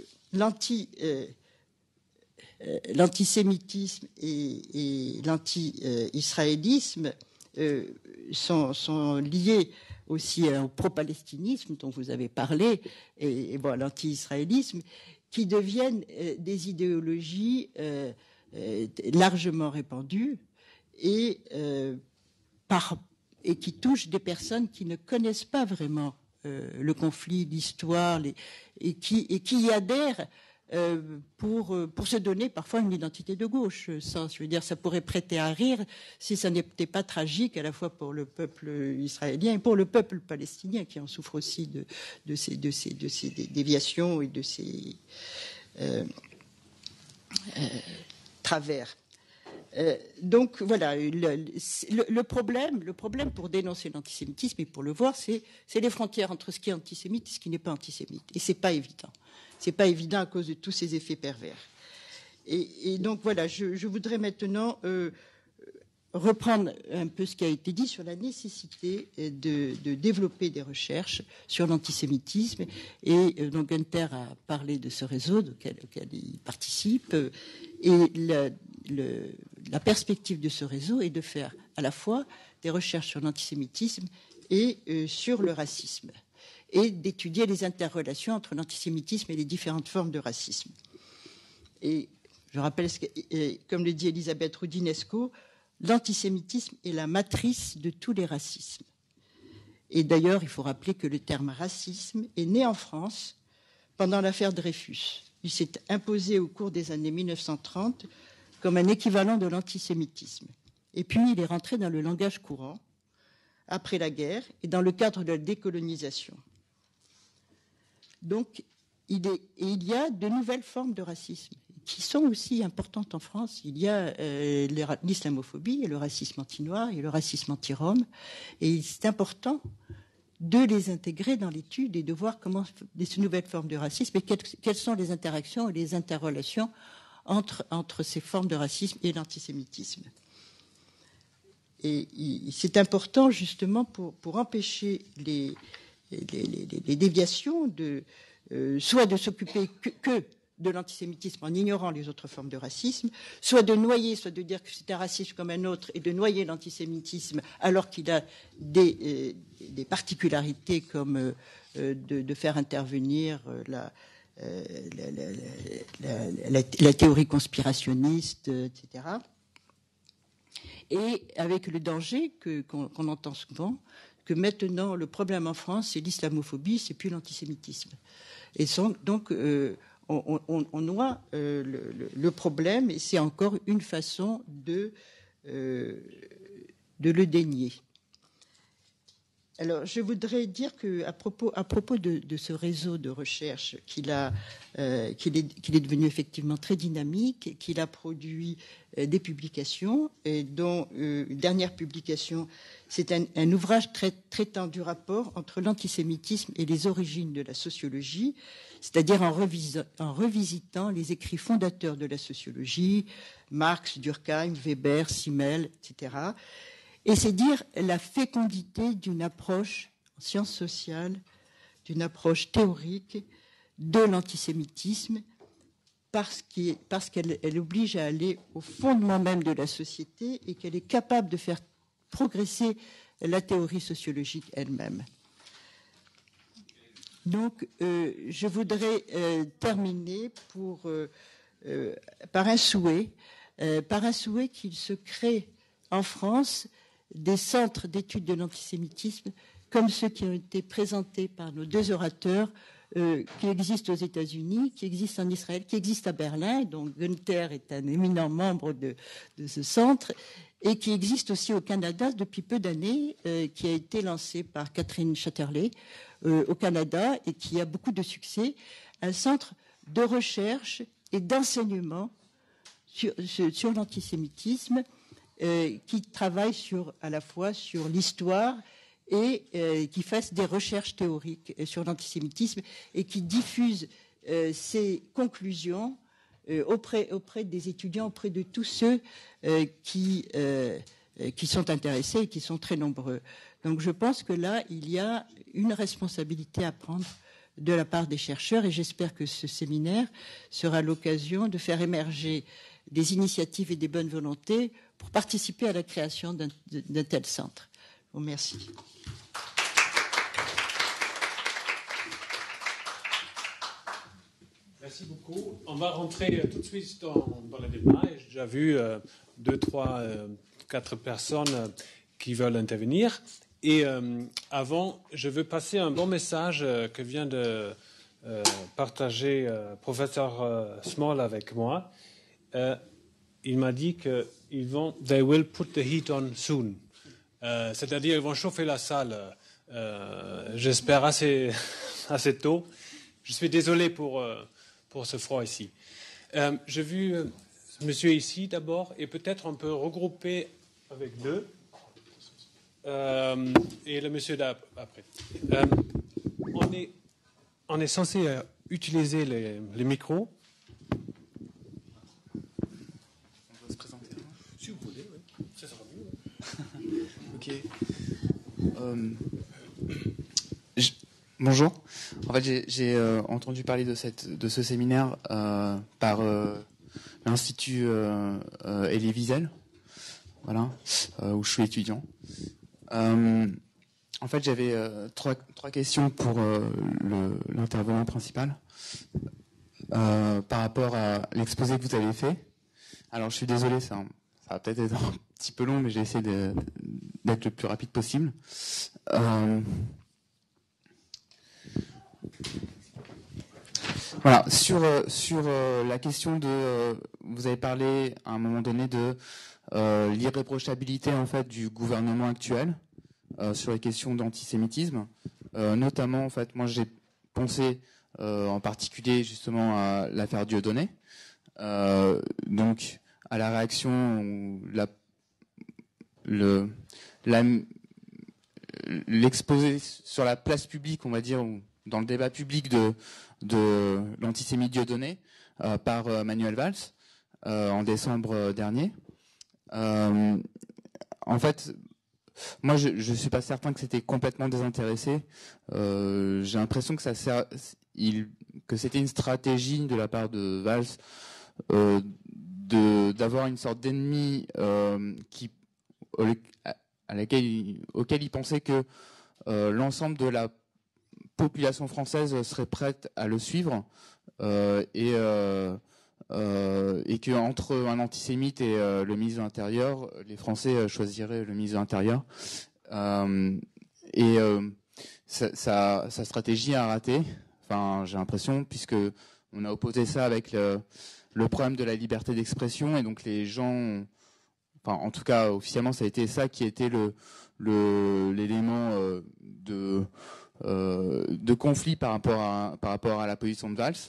l'antisémitisme et l'anti-israélisme sont liés aussi au pro-palestinisme dont vous avez parlé, et bon, l'anti-israélisme, qui deviennent des idéologies largement répandues et qui touchent des personnes qui ne connaissent pas vraiment le conflit, l'histoire, et qui y adhèrent pour se donner parfois une identité de gauche. Ça, je veux dire, ça pourrait prêter à rire si ça n'était pas tragique à la fois pour le peuple israélien et pour le peuple palestinien qui en souffre aussi de ces déviations et de ces travers. Donc voilà, le problème pour dénoncer l'antisémitisme et pour le voir, c'est les frontières entre ce qui est antisémite et ce qui n'est pas antisémite. Et c'est pas évident. C'est pas évident à cause de tous ces effets pervers. Et donc voilà, je voudrais maintenant reprendre un peu ce qui a été dit sur la nécessité de développer des recherches sur l'antisémitisme. Et donc Günther a parlé de ce réseau auquel il participe. Et la perspective de ce réseau est de faire à la fois des recherches sur l'antisémitisme et sur le racisme, et d'étudier les interrelations entre l'antisémitisme et les différentes formes de racisme. Et je rappelle, comme le dit Elisabeth Roudinesco, l'antisémitisme est la matrice de tous les racismes. Et d'ailleurs, il faut rappeler que le terme racisme est né en France pendant l'affaire Dreyfus. Il s'est imposé au cours des années 1930 comme un équivalent de l'antisémitisme. Et puis, il est rentré dans le langage courant après la guerre et dans le cadre de la décolonisation. Donc, il y a de nouvelles formes de racisme qui sont aussi importantes en France. Il y a l'islamophobie et le racisme anti-noir et le racisme anti-rome. Et c'est important de les intégrer dans l'étude et de voir comment ces nouvelles formes de racisme et quelles sont les interactions et les interrelations entre ces formes de racisme et l'antisémitisme. Et c'est important justement pour empêcher les déviations soit de s'occuper que de l'antisémitisme en ignorant les autres formes de racisme, soit de noyer, soit de dire que c'est un racisme comme un autre et de noyer l'antisémitisme alors qu'il a des particularités comme de faire intervenir la théorie conspirationniste, etc. Et avec le danger qu'on entend souvent, que maintenant le problème en France, c'est l'islamophobie, c'est plus l'antisémitisme. Et donc, on noie le problème, et c'est encore une façon de le dénier. Alors, je voudrais dire qu'à propos de ce réseau de recherche qu'il est devenu effectivement très dynamique, qu'il a produit des publications, et dont une dernière publication, c'est un ouvrage traitant du rapport entre l'antisémitisme et les origines de la sociologie, c'est-à-dire en revisitant les écrits fondateurs de la sociologie, Marx, Durkheim, Weber, Simmel, etc., et c'est dire la fécondité d'une approche en sciences sociales, d'une approche théorique de l'antisémitisme, parce qu'elle oblige à aller au fondement même de la société et qu'elle est capable de faire progresser la théorie sociologique elle-même. Donc, je voudrais terminer par un souhait qu'il se crée en France des centres d'études de l'antisémitisme comme ceux qui ont été présentés par nos deux orateurs, qui existent aux États-Unis, qui existent en Israël, qui existent à Berlin, dont Günther est un éminent membre de ce centre, et qui existe aussi au Canada depuis peu d'années, qui a été lancé par Catherine Chatterley au Canada et qui a beaucoup de succès, un centre de recherche et d'enseignement sur l'antisémitisme, qui travaille à la fois sur l'histoire et qui fasse des recherches théoriques sur l'antisémitisme et qui diffuse ses conclusions auprès des étudiants, auprès de tous ceux qui sont intéressés et qui sont très nombreux. Donc je pense que là, il y a une responsabilité à prendre de la part des chercheurs, et j'espère que ce séminaire sera l'occasion de faire émerger des initiatives et des bonnes volontés pour participer à la création d'un tel centre. Je vous remercie. Merci beaucoup. On va rentrer tout de suite dans le débat. J'ai déjà vu 2, 3, 4 personnes qui veulent intervenir. Et avant, je veux passer un bon message que vient de partager professeur Small avec moi. Il m'a dit qu'ils vont they will put the heat on soon. C'est-à-dire ils vont chauffer la salle. J'espère assez tôt. Je suis désolé pour ce froid ici. J'ai vu monsieur ici d'abord, et peut-être on peut regrouper avec deux. Et le monsieur d'après. On est censé utiliser les micros. On doit se présenter. Si vous voulez, oui. Ça sera mieux. Ok. Bonjour. En fait, j'ai entendu parler de ce séminaire par l'Institut Elie Wiesel, voilà, où je suis étudiant. En fait, j'avais trois questions pour l'intervenant principal par rapport à l'exposé que vous avez fait. Alors, je suis désolé, ça va peut-être être un petit peu long, mais j'ai essayé d'être le plus rapide possible. Voilà, sur la question de, vous avez parlé à un moment donné de l'irréprochabilité en fait du gouvernement actuel sur les questions d'antisémitisme, notamment en fait, moi j'ai pensé en particulier justement à l'affaire Dieudonné, donc à la réaction, l'exposé sur la place publique, on va dire, dans le débat public de l'antisémite Dieudonné par Manuel Valls en décembre dernier. En fait, moi, je ne suis pas certain que c'était complètement désintéressé. J'ai l'impression que que c'était une stratégie de la part de Valls d'avoir une sorte d'ennemi auquel il pensait que l'ensemble de la population française serait prête à le suivre et que entre un antisémite et le ministre de l'Intérieur, les Français choisiraient le ministre de l'Intérieur. Sa stratégie a raté. Enfin, j'ai l'impression, puisque on a opposé ça avec le problème de la liberté d'expression, et donc les gens, enfin, en tout cas, officiellement, ça a été ça qui était l'élément de conflit par rapport à la position de Valls.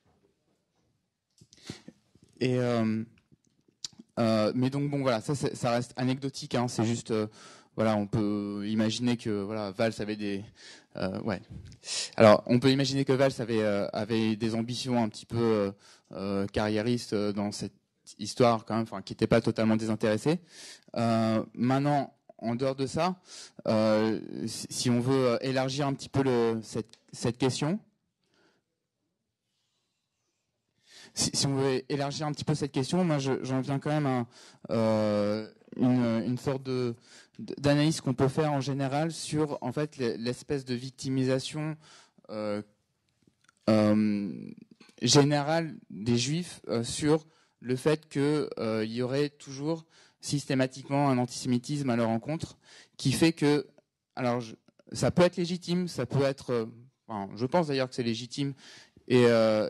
Et mais donc bon, voilà, ça reste anecdotique, hein, c'est juste voilà, on peut imaginer que voilà, Valls avait des Alors, on peut imaginer que Valls avait des ambitions un petit peu carriéristes dans cette histoire quand même, enfin, qui n'était pas totalement désintéressé. Maintenant, en dehors de ça, si on veut élargir un petit peu cette question, si on veut élargir un petit peu cette question, moi j'en viens quand même à une sorte d'analyse qu'on peut faire en général sur en fait l'espèce de victimisation générale des Juifs sur le fait qu'il y aurait toujours systématiquement un antisémitisme à leur encontre, qui fait que, alors ça peut être légitime, ça peut être, enfin, je pense d'ailleurs que c'est légitime et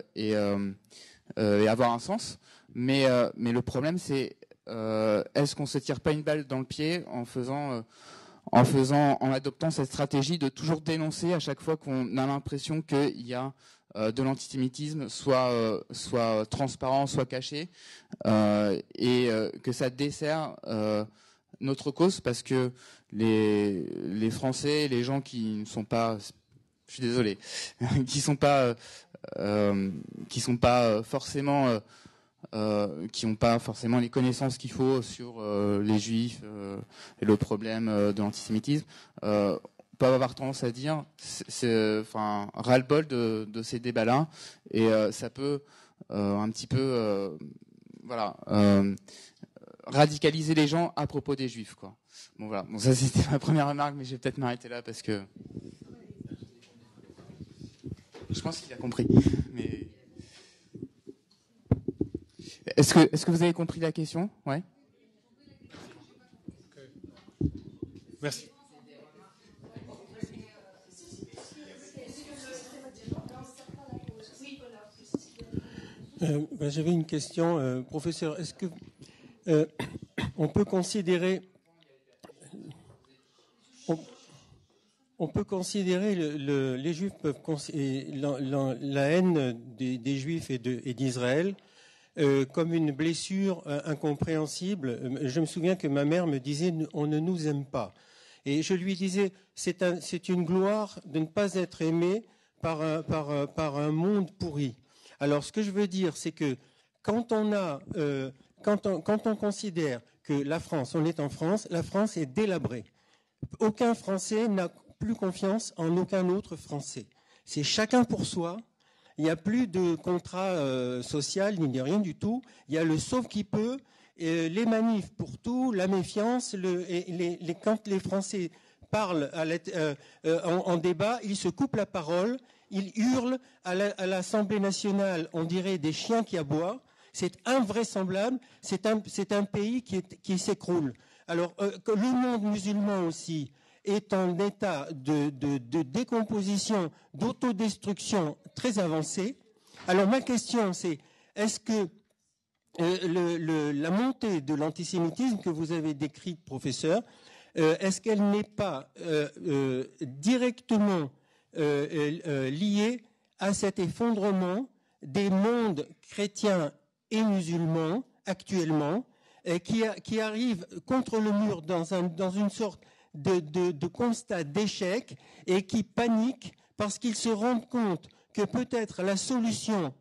avoir un sens, mais le problème c'est est-ce qu'on se tire pas une balle dans le pied en adoptant cette stratégie de toujours dénoncer à chaque fois qu'on a l'impression qu'il y a de l'antisémitisme, soit transparent, soit caché, et que ça dessert notre cause, parce que les Français, les gens qui ne sont pas, je suis désolé, qui sont pas forcément qui n'ont pas forcément les connaissances qu'il faut sur les Juifs et le problème de l'antisémitisme, peuvent avoir tendance à dire, enfin, ras-le-bol de ces débats-là, et ça peut un petit peu, voilà, radicaliser les gens à propos des Juifs, quoi. Bon voilà, bon, ça c'était ma première remarque, mais je vais peut-être m'arrêter là parce que je pense qu'il a compris. Mais est-ce que vous avez compris la question? Ouais. Merci. J'avais une question, professeur. Est-ce que on peut considérer les Juifs peuvent la haine des Juifs et d'Israël comme une blessure incompréhensible. Je me souviens que ma mère me disait « on ne nous aime pas ». Et je lui disais « c'est une gloire de ne pas être aimé par un monde pourri ». Alors, ce que je veux dire, c'est que quand on considère que la France, on est en France, la France est délabrée. Aucun Français n'a plus confiance en aucun autre Français. C'est chacun pour soi. Il n'y a plus de contrat social, ni de rien du tout. Il y a le sauve qui peut, les manifs pour tout, la méfiance. Quand les Français parlent en débat, ils se coupent la parole, ils hurlent à l'Assemblée nationale, on dirait des chiens qui aboient. C'est invraisemblable, c'est un pays qui s'écroule. Alors, le monde musulman aussi est en état de décomposition, d'autodestruction très avancée. Alors, ma question, c'est, est-ce que la montée de l'antisémitisme que vous avez décrite, professeur, est-ce qu'elle n'est pas directement liée à cet effondrement des mondes chrétiens et musulmans actuellement, qui arrivent contre le mur dans une sorte de constat d'échec et qui paniquent parce qu'ils se rendent compte que peut-être la solution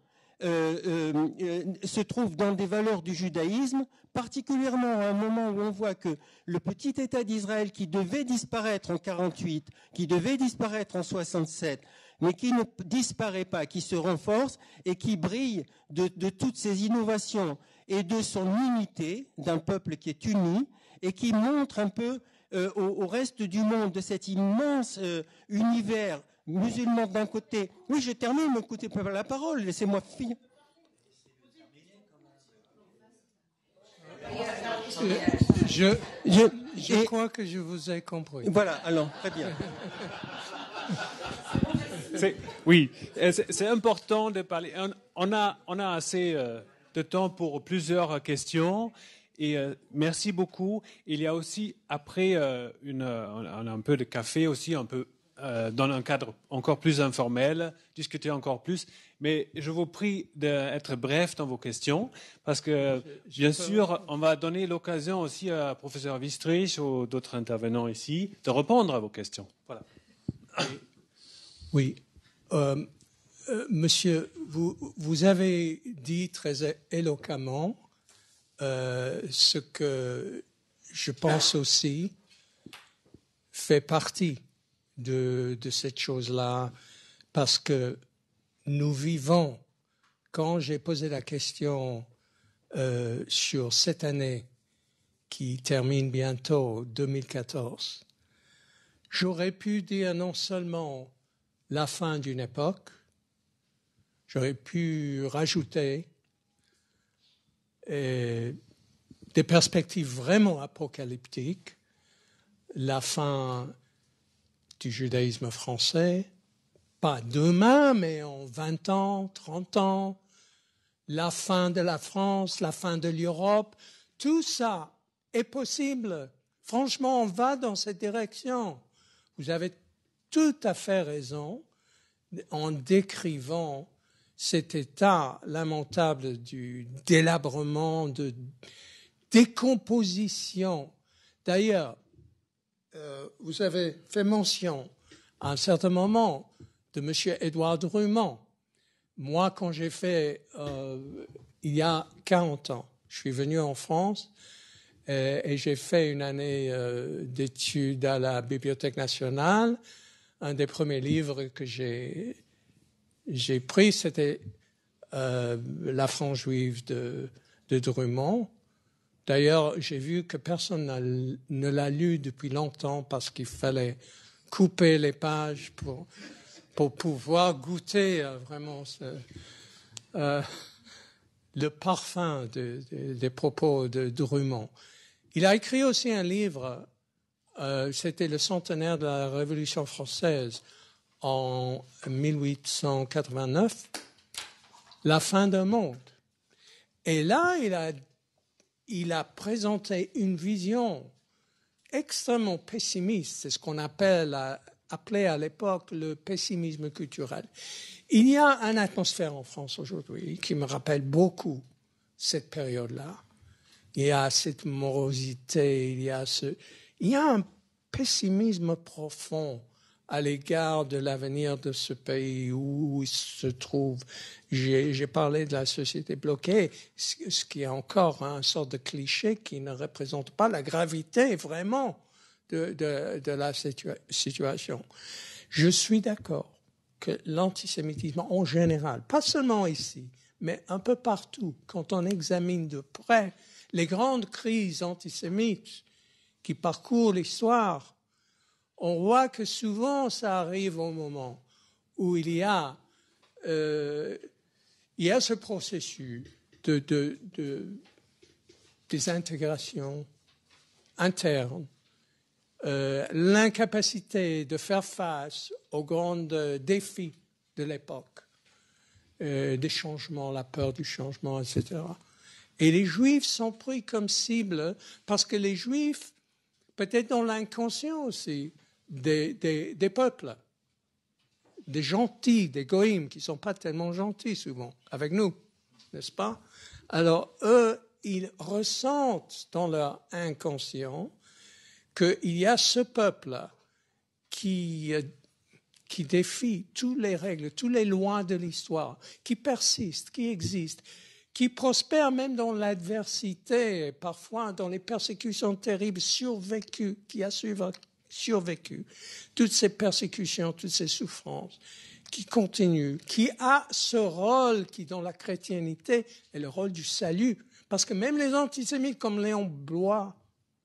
se trouve dans des valeurs du judaïsme, particulièrement à un moment où on voit que le petit État d'Israël qui devait disparaître en 48, qui devait disparaître en 67, mais qui ne disparaît pas, qui se renforce et qui brille de toutes ces innovations et de son unité, d'un peuple qui est uni et qui montre un peu au reste du monde de cet immense univers musulman d'un côté. Oui, je termine, ne coupez pas la parole, laissez-moi finir. Je crois que je vous ai compris. Voilà, alors, très bien. Oui, c'est important de parler. On a assez de temps pour plusieurs questions. Et merci beaucoup. Il y a aussi, après, on a un peu de café aussi, un peu dans un cadre encore plus informel, discuter encore plus. Mais je vous prie d'être bref dans vos questions, parce que, bien sûr, on va donner l'occasion aussi à professeur Wistrich ou d'autres intervenants ici de répondre à vos questions. Voilà. Oui. Monsieur, vous avez dit très éloquemment ce que je pense aussi fait partie de cette chose-là, parce que nous vivons, quand j'ai posé la question sur cette année qui termine bientôt, 2014, j'aurais pu dire non seulement la fin d'une époque, j'aurais pu rajouter des perspectives vraiment apocalyptiques, la fin du judaïsme français, pas demain, mais en 20 ans, 30 ans, la fin de la France, la fin de l'Europe, tout ça est possible. Franchement, on va dans cette direction. Vous avez tout à fait raison en décrivant cet état lamentable du délabrement, de décomposition. D'ailleurs, vous avez fait mention à un certain moment de M. Édouard Drummond. Moi, quand j'ai fait, il y a 40 ans, je suis venu en France Et j'ai fait une année d'études à la Bibliothèque nationale. Un des premiers livres que j'ai pris, c'était La France juive de Drummond. D'ailleurs, j'ai vu que personne ne l'a lu depuis longtemps parce qu'il fallait couper les pages pour pouvoir goûter vraiment le parfum des propos de Drummond. Il a écrit aussi un livre, c'était le centenaire de la Révolution française en 1889, La fin d'un monde. Et là, il a présenté une vision extrêmement pessimiste, c'est ce qu'on appelait à l'époque le pessimisme culturel. Il y a une atmosphère en France aujourd'hui qui me rappelle beaucoup cette période-là. Il y a cette morosité, il y a un pessimisme profond à l'égard de l'avenir de ce pays où il se trouve. J'ai parlé de la société bloquée, ce qui est encore une sorte de cliché qui ne représente pas la gravité vraiment de la situation. Je suis d'accord que l'antisémitisme en général, pas seulement ici, mais un peu partout, quand on examine de près les grandes crises antisémites qui parcourent l'histoire, on voit que souvent ça arrive au moment où il y a ce processus de désintégration interne, l'incapacité de faire face aux grands défis de l'époque, des changements, la peur du changement, etc. Et les Juifs sont pris comme cible parce que les Juifs, peut-être dans l'inconscient aussi, des peuples, des gentils, des goïms, qui ne sont pas tellement gentils souvent, avec nous, n'est-ce pas? Alors, eux, ils ressentent dans leur inconscient qu'il y a ce peuple qui défie toutes les règles, toutes les lois de l'histoire, qui persiste, qui existe, qui prospère même dans l'adversité, parfois dans les persécutions terribles, qui a survécu toutes ces persécutions, toutes ces souffrances, qui continue, qui a ce rôle qui, dans la chrétienté, est le rôle du salut. Parce que même les antisémites comme Léon Bloy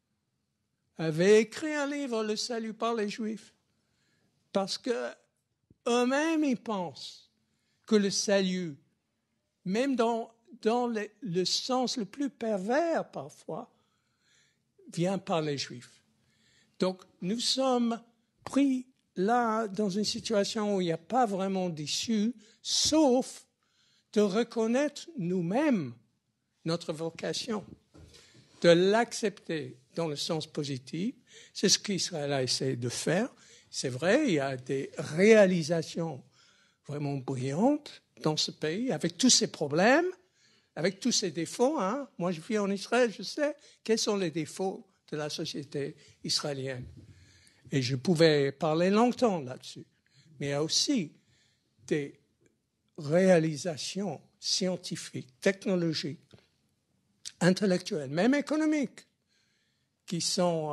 avaient écrit un livre, Le salut par les Juifs. Parce que eux-mêmes, ils pensent que le salut, même dans le sens le plus pervers parfois, vient par les Juifs. Donc, nous sommes pris là dans une situation où il n'y a pas vraiment d'issue, sauf de reconnaître nous-mêmes notre vocation, de l'accepter dans le sens positif. C'est ce qu'Israël a essayé de faire. C'est vrai, il y a des réalisations vraiment brillantes dans ce pays, avec tous ses problèmes, avec tous ses défauts. Moi, je vis en Israël, je sais quels sont les défauts de la société israélienne. Et je pouvais parler longtemps là-dessus. Mais il y a aussi des réalisations scientifiques, technologiques, intellectuelles, même économiques, qui sont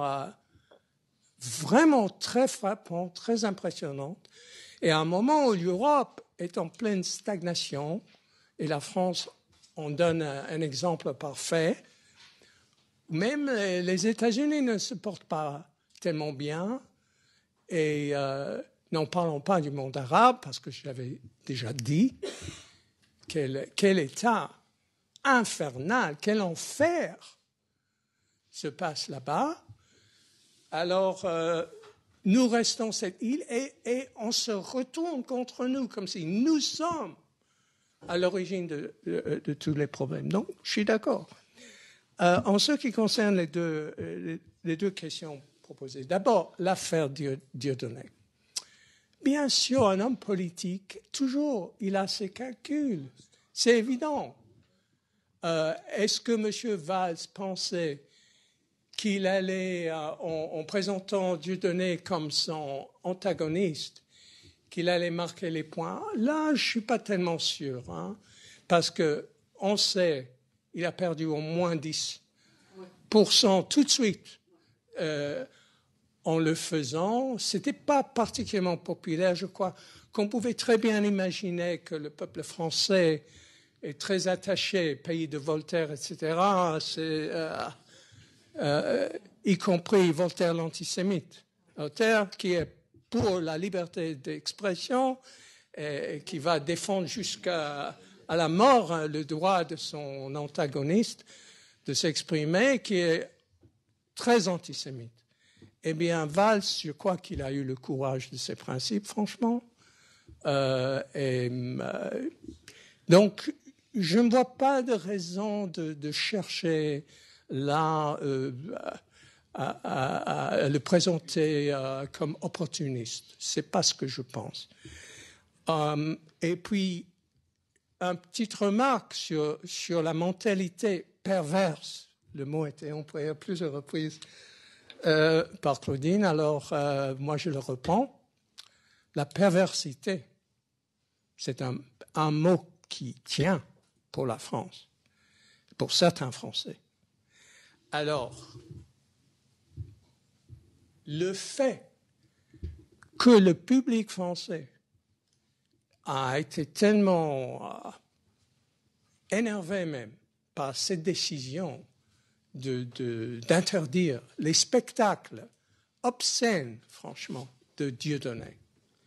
vraiment très frappantes, très impressionnantes. Et à un moment où l'Europe est en pleine stagnation, et la France en donne un exemple parfait, même les États-Unis ne se portent pas tellement bien, et n'en parlons pas du monde arabe, parce que je l'avais déjà dit, quel état infernal, quel enfer se passe là-bas. Alors, nous restons cette île et on se retourne contre nous, comme si nous sommes à l'origine de tous les problèmes. Donc, je suis d'accord. En ce qui concerne les deux questions proposées, d'abord, l'affaire Dieudonné. Bien sûr, un homme politique, toujours, il a ses calculs. C'est évident. Est-ce que M. Valls pensait qu'il allait, en présentant Dieudonné comme son antagoniste, qu'il allait marquer les points? Là, je ne suis pas tellement sûr, parce qu'on sait, il a perdu au moins 10 tout de suite. En le faisant, c'était pas particulièrement populaire. Je crois qu'on pouvait très bien imaginer que le peuple français est très attaché, pays de Voltaire, etc., y compris Voltaire l'antisémite. Voltaire qui est pour la liberté d'expression et qui va défendre jusqu'à la mort le droit de son antagoniste de s'exprimer, qui est très antisémite. Eh bien, Valls, je crois qu'il a eu le courage de ses principes, franchement. Donc, je ne vois pas de raison de chercher là à le présenter comme opportuniste. C'est pas ce que je pense. Et puis, une petite remarque sur la mentalité perverse. Le mot a été employé à plusieurs reprises par Claudine, alors moi je le reprends. La perversité, c'est un mot qui tient pour la France, pour certains Français. Alors, le fait que le public français a été tellement énervé même par cette décision d'interdire les spectacles obscènes, franchement, de Dieudonné,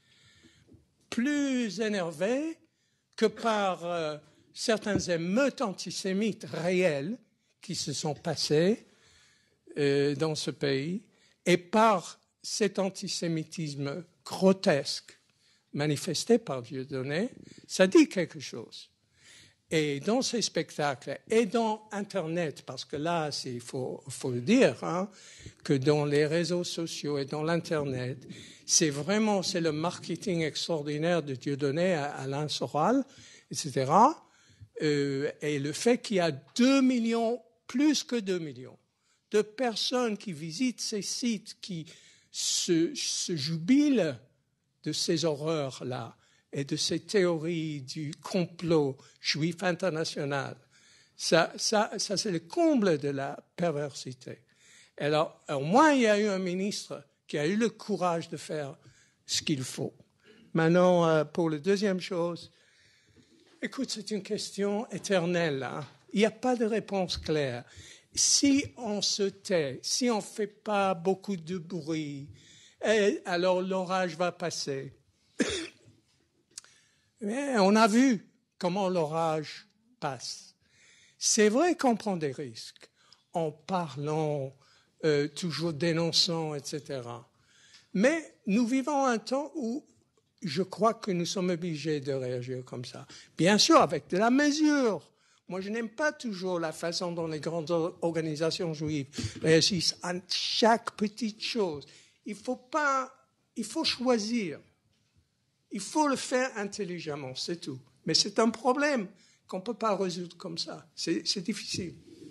plus énervé que par certains émeutes antisémites réelles qui se sont passées dans ce pays, et par cet antisémitisme grotesque manifesté par Dieudonné, ça dit quelque chose. Et dans ces spectacles et dans Internet, parce que là, il faut le dire, que dans les réseaux sociaux et dans l'Internet, c'est le marketing extraordinaire de Dieudonné à Alain Soral, etc. Et le fait qu'il y a 2 millions, plus que 2 millions, de personnes qui visitent ces sites, qui se jubilent de ces horreurs-là, et de ces théories du complot juif international, ça c'est le comble de la perversité. Alors, au moins, il y a eu un ministre qui a eu le courage de faire ce qu'il faut. Maintenant, pour la deuxième chose, écoute, c'est une question éternelle. Il n'y a pas de réponse claire. Si on se tait, si on ne fait pas beaucoup de bruit, alors l'orage va passer. Mais on a vu comment l'orage passe. C'est vrai qu'on prend des risques en parlant, toujours dénonçant, etc. Mais nous vivons un temps où je crois que nous sommes obligés de réagir comme ça. Bien sûr, avec de la mesure. Moi, je n'aime pas toujours la façon dont les grandes organisations juives réagissent à chaque petite chose. Il faut choisir. Il faut le faire intelligemment, c'est tout. Mais c'est un problème qu'on ne peut pas résoudre comme ça. C'est difficile.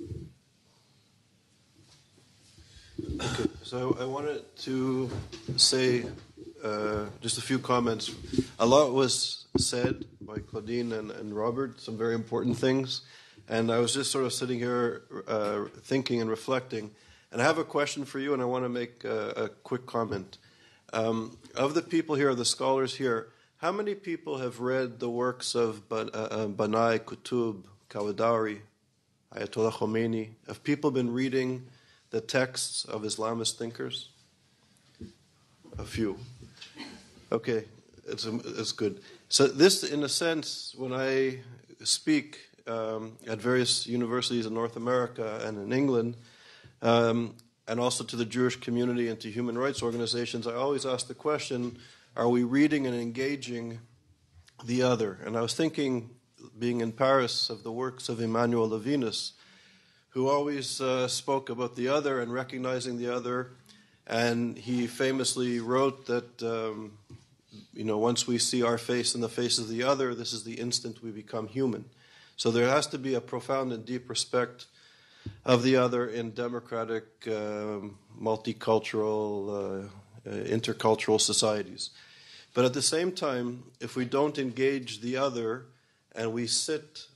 Okay, so I wanted to say just a few comments. A lot was said by Claudine and Robert, some very important things. And I was just sort of sitting here thinking and reflecting. And I have a question for you, and I want to make a quick comment. Of the people here, the scholars here, how many people have read the works of Banai, Qutb, Kawadari, Ayatollah Khomeini? Have people been reading the texts of Islamist thinkers? A few. Okay, it's good. So this, in a sense, when I speak at various universities in North America and in England, and also to the Jewish community and to human rights organizations, I always ask the question, are we reading and engaging the other? And I was thinking, being in Paris, of the works of Emmanuel Levinas, who always spoke about the other and recognizing the other. And he famously wrote that, once we see our face in the face of the other, this is the instant we become human. So there has to be a profound and deep respect of the other in democratic, multicultural, intercultural societies. But at the same time, if we don't engage the other and we sit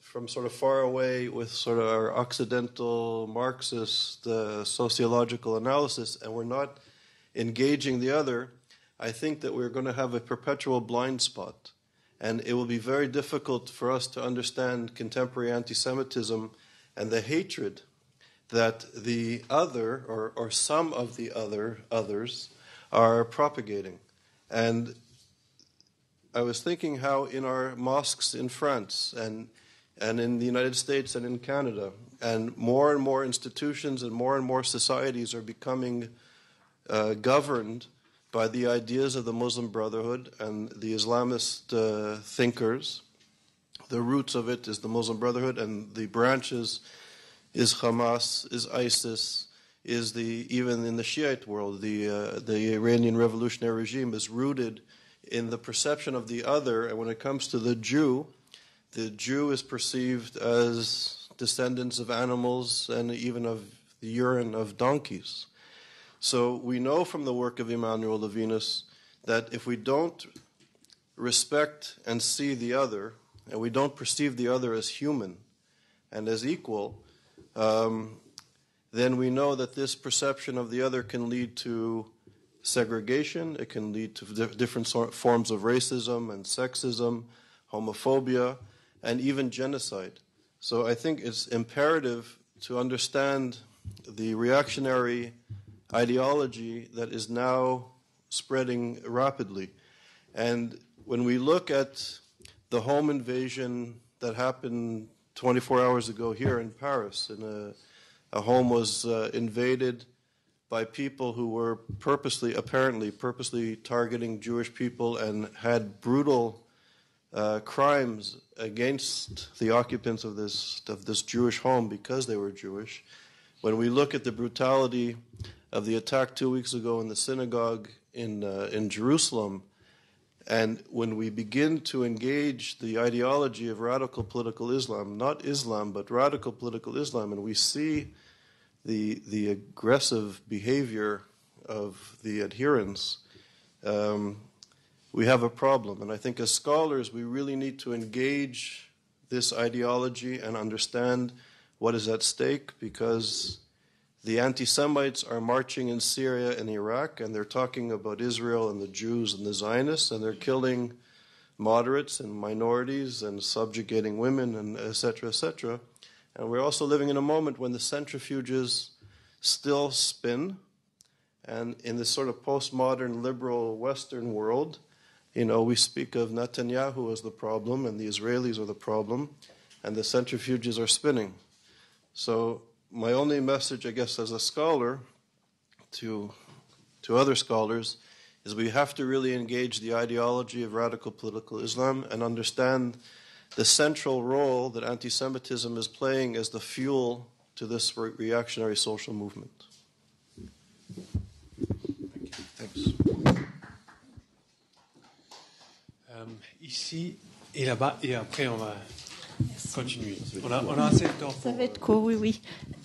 from sort of far away with sort of our Occidental Marxist sociological analysis, and we're not engaging the other, I think that we're going to have a perpetual blind spot. And it will be very difficult for us to understand contemporary anti-Semitism and the hatred that the other, or some of the others, are propagating. And I was thinking how in our mosques in France and in the United States and in Canada, and more institutions and more societies are becoming governed by the ideas of the Muslim Brotherhood and the Islamist thinkers. The roots of it is the Muslim Brotherhood, and the branches is Hamas, is ISIS, is even in the Shiite world, the Iranian revolutionary regime is rooted in the perception of the other. And when it comes to the Jew is perceived as descendants of animals and even of the urine of donkeys. So we know from the work of Emmanuel Levinas that if we don't respect and see the other, and we don't perceive the other as human and as equal, then we know that this perception of the other can lead to segregation, it can lead to different forms of racism and sexism, homophobia, and even genocide. So I think it's imperative to understand the reactionary ideology that is now spreading rapidly. And when we look at the home invasion that happened 24 hours ago here in Paris, a home was invaded by people who were apparently purposely targeting Jewish people and had brutal crimes against the occupants of this Jewish home because they were Jewish. When we look at the brutality of the attack 2 weeks ago in the synagogue in Jerusalem, and when we begin to engage the ideology of radical political Islam, not Islam, but radical political Islam, and we see the aggressive behavior of the adherents, we have a problem. And I think as scholars, we really need to engage this ideology and understand what is at stake, because the anti-Semites are marching in Syria and Iraq, and they're talking about Israel and the Jews and the Zionists, and they're killing moderates and minorities and subjugating women, and et cetera, et cetera. And we're also living in a moment when the centrifuges still spin, and in this sort of postmodern liberal Western world, we speak of Netanyahu as the problem, and the Israelis are the problem, and the centrifuges are spinning. So my only message, I guess, as a scholar to other scholars is we have to really engage the ideology of radical political Islam and understand the central role that anti-Semitism is playing as the fuel to this reactionary social movement. Thanks. Ici et là-bas, et après on va continuer. On a assez de temps. Ça va être court, oui.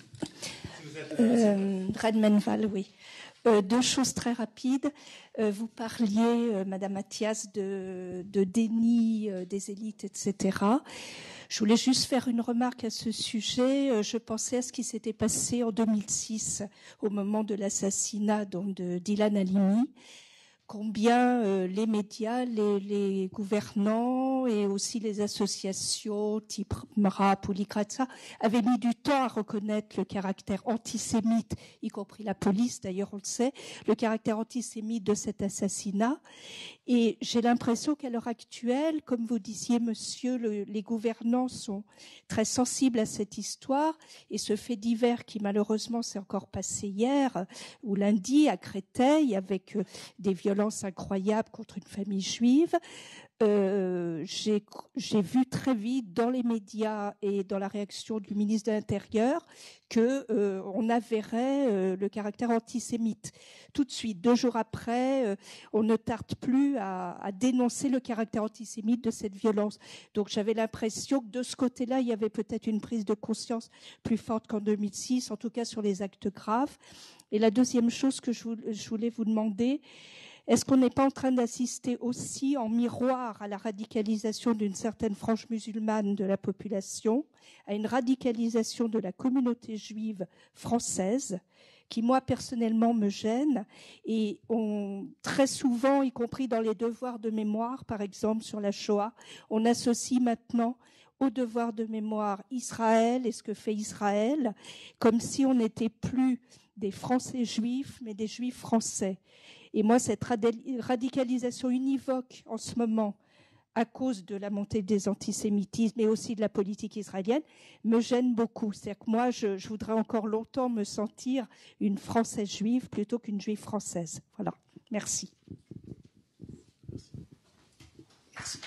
Redmenval, oui. Deux choses très rapides. Vous parliez, Madame Mathias, de déni des élites, etc. Je voulais juste faire une remarque à ce sujet. Je pensais à ce qui s'était passé en 2006, au moment de l'assassinat de Dylan Halimi. Combien les médias, les gouvernants et aussi les associations type MRAP ou l'ICRATSA avaient mis du temps à reconnaître le caractère antisémite, y compris la police d'ailleurs on le sait, le caractère antisémite de cet assassinat. Et j'ai l'impression qu'à l'heure actuelle, comme vous disiez monsieur, les gouvernants sont très sensibles à cette histoire, et ce fait divers qui malheureusement s'est encore passé hier ou lundi à Créteil avec des violences incroyables contre une famille juive, j'ai vu très vite dans les médias et dans la réaction du ministre de l'Intérieur qu'on avérait le caractère antisémite. Tout de suite, 2 jours après, on ne tarde plus à dénoncer le caractère antisémite de cette violence. Donc j'avais l'impression que de ce côté-là, il y avait peut-être une prise de conscience plus forte qu'en 2006, en tout cas sur les actes graves. Et la deuxième chose que je voulais vous demander, Est-ce qu'on n'est pas en train d'assister aussi en miroir à la radicalisation d'une certaine frange musulmane de la population, à une radicalisation de la communauté juive française, qui, moi, personnellement, me gêne. Et très souvent, y compris dans les devoirs de mémoire, par exemple, sur la Shoah, on associe maintenant au devoir de mémoire Israël et ce que fait Israël, comme si on n'était plus des Français juifs, mais des Juifs français. Et moi, cette radicalisation univoque en ce moment, à cause de la montée des antisémitismes et aussi de la politique israélienne, me gêne beaucoup. C'est-à-dire que moi, je voudrais encore longtemps me sentir une Française juive plutôt qu'une Juive française. Voilà. Merci. Merci.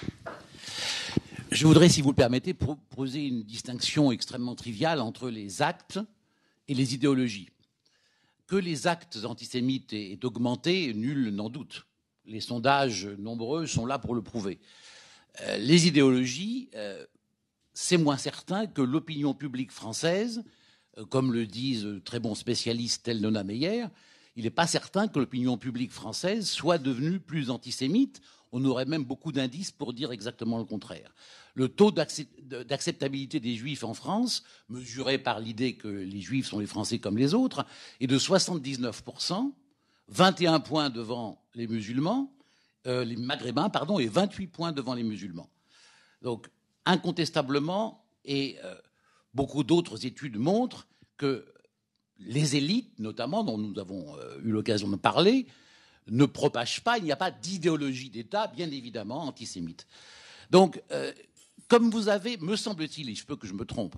Je voudrais, si vous le permettez, poser une distinction extrêmement triviale entre les actes et les idéologies. Que les actes antisémites aient augmenté, nul n'en doute. Les sondages nombreux sont là pour le prouver. Les idéologies, c'est moins certain que l'opinion publique française, comme le disent très bons spécialistes tels Nona Meyer, il n'est pas certain que l'opinion publique française soit devenue plus antisémite. On aurait même beaucoup d'indices pour dire exactement le contraire. Le taux d'acceptabilité des Juifs en France, mesuré par l'idée que les Juifs sont les Français comme les autres, est de 79%, 21 points devant les musulmans, les Maghrébins, pardon, et 28 points devant les musulmans. Donc, incontestablement, et beaucoup d'autres études montrent que les élites, notamment, dont nous avons eu l'occasion de parler, ne propagent pas, il n'y a pas d'idéologie d'État, bien évidemment, antisémite. Donc, comme vous avez, me semble-t-il, et je peux que je me trompe,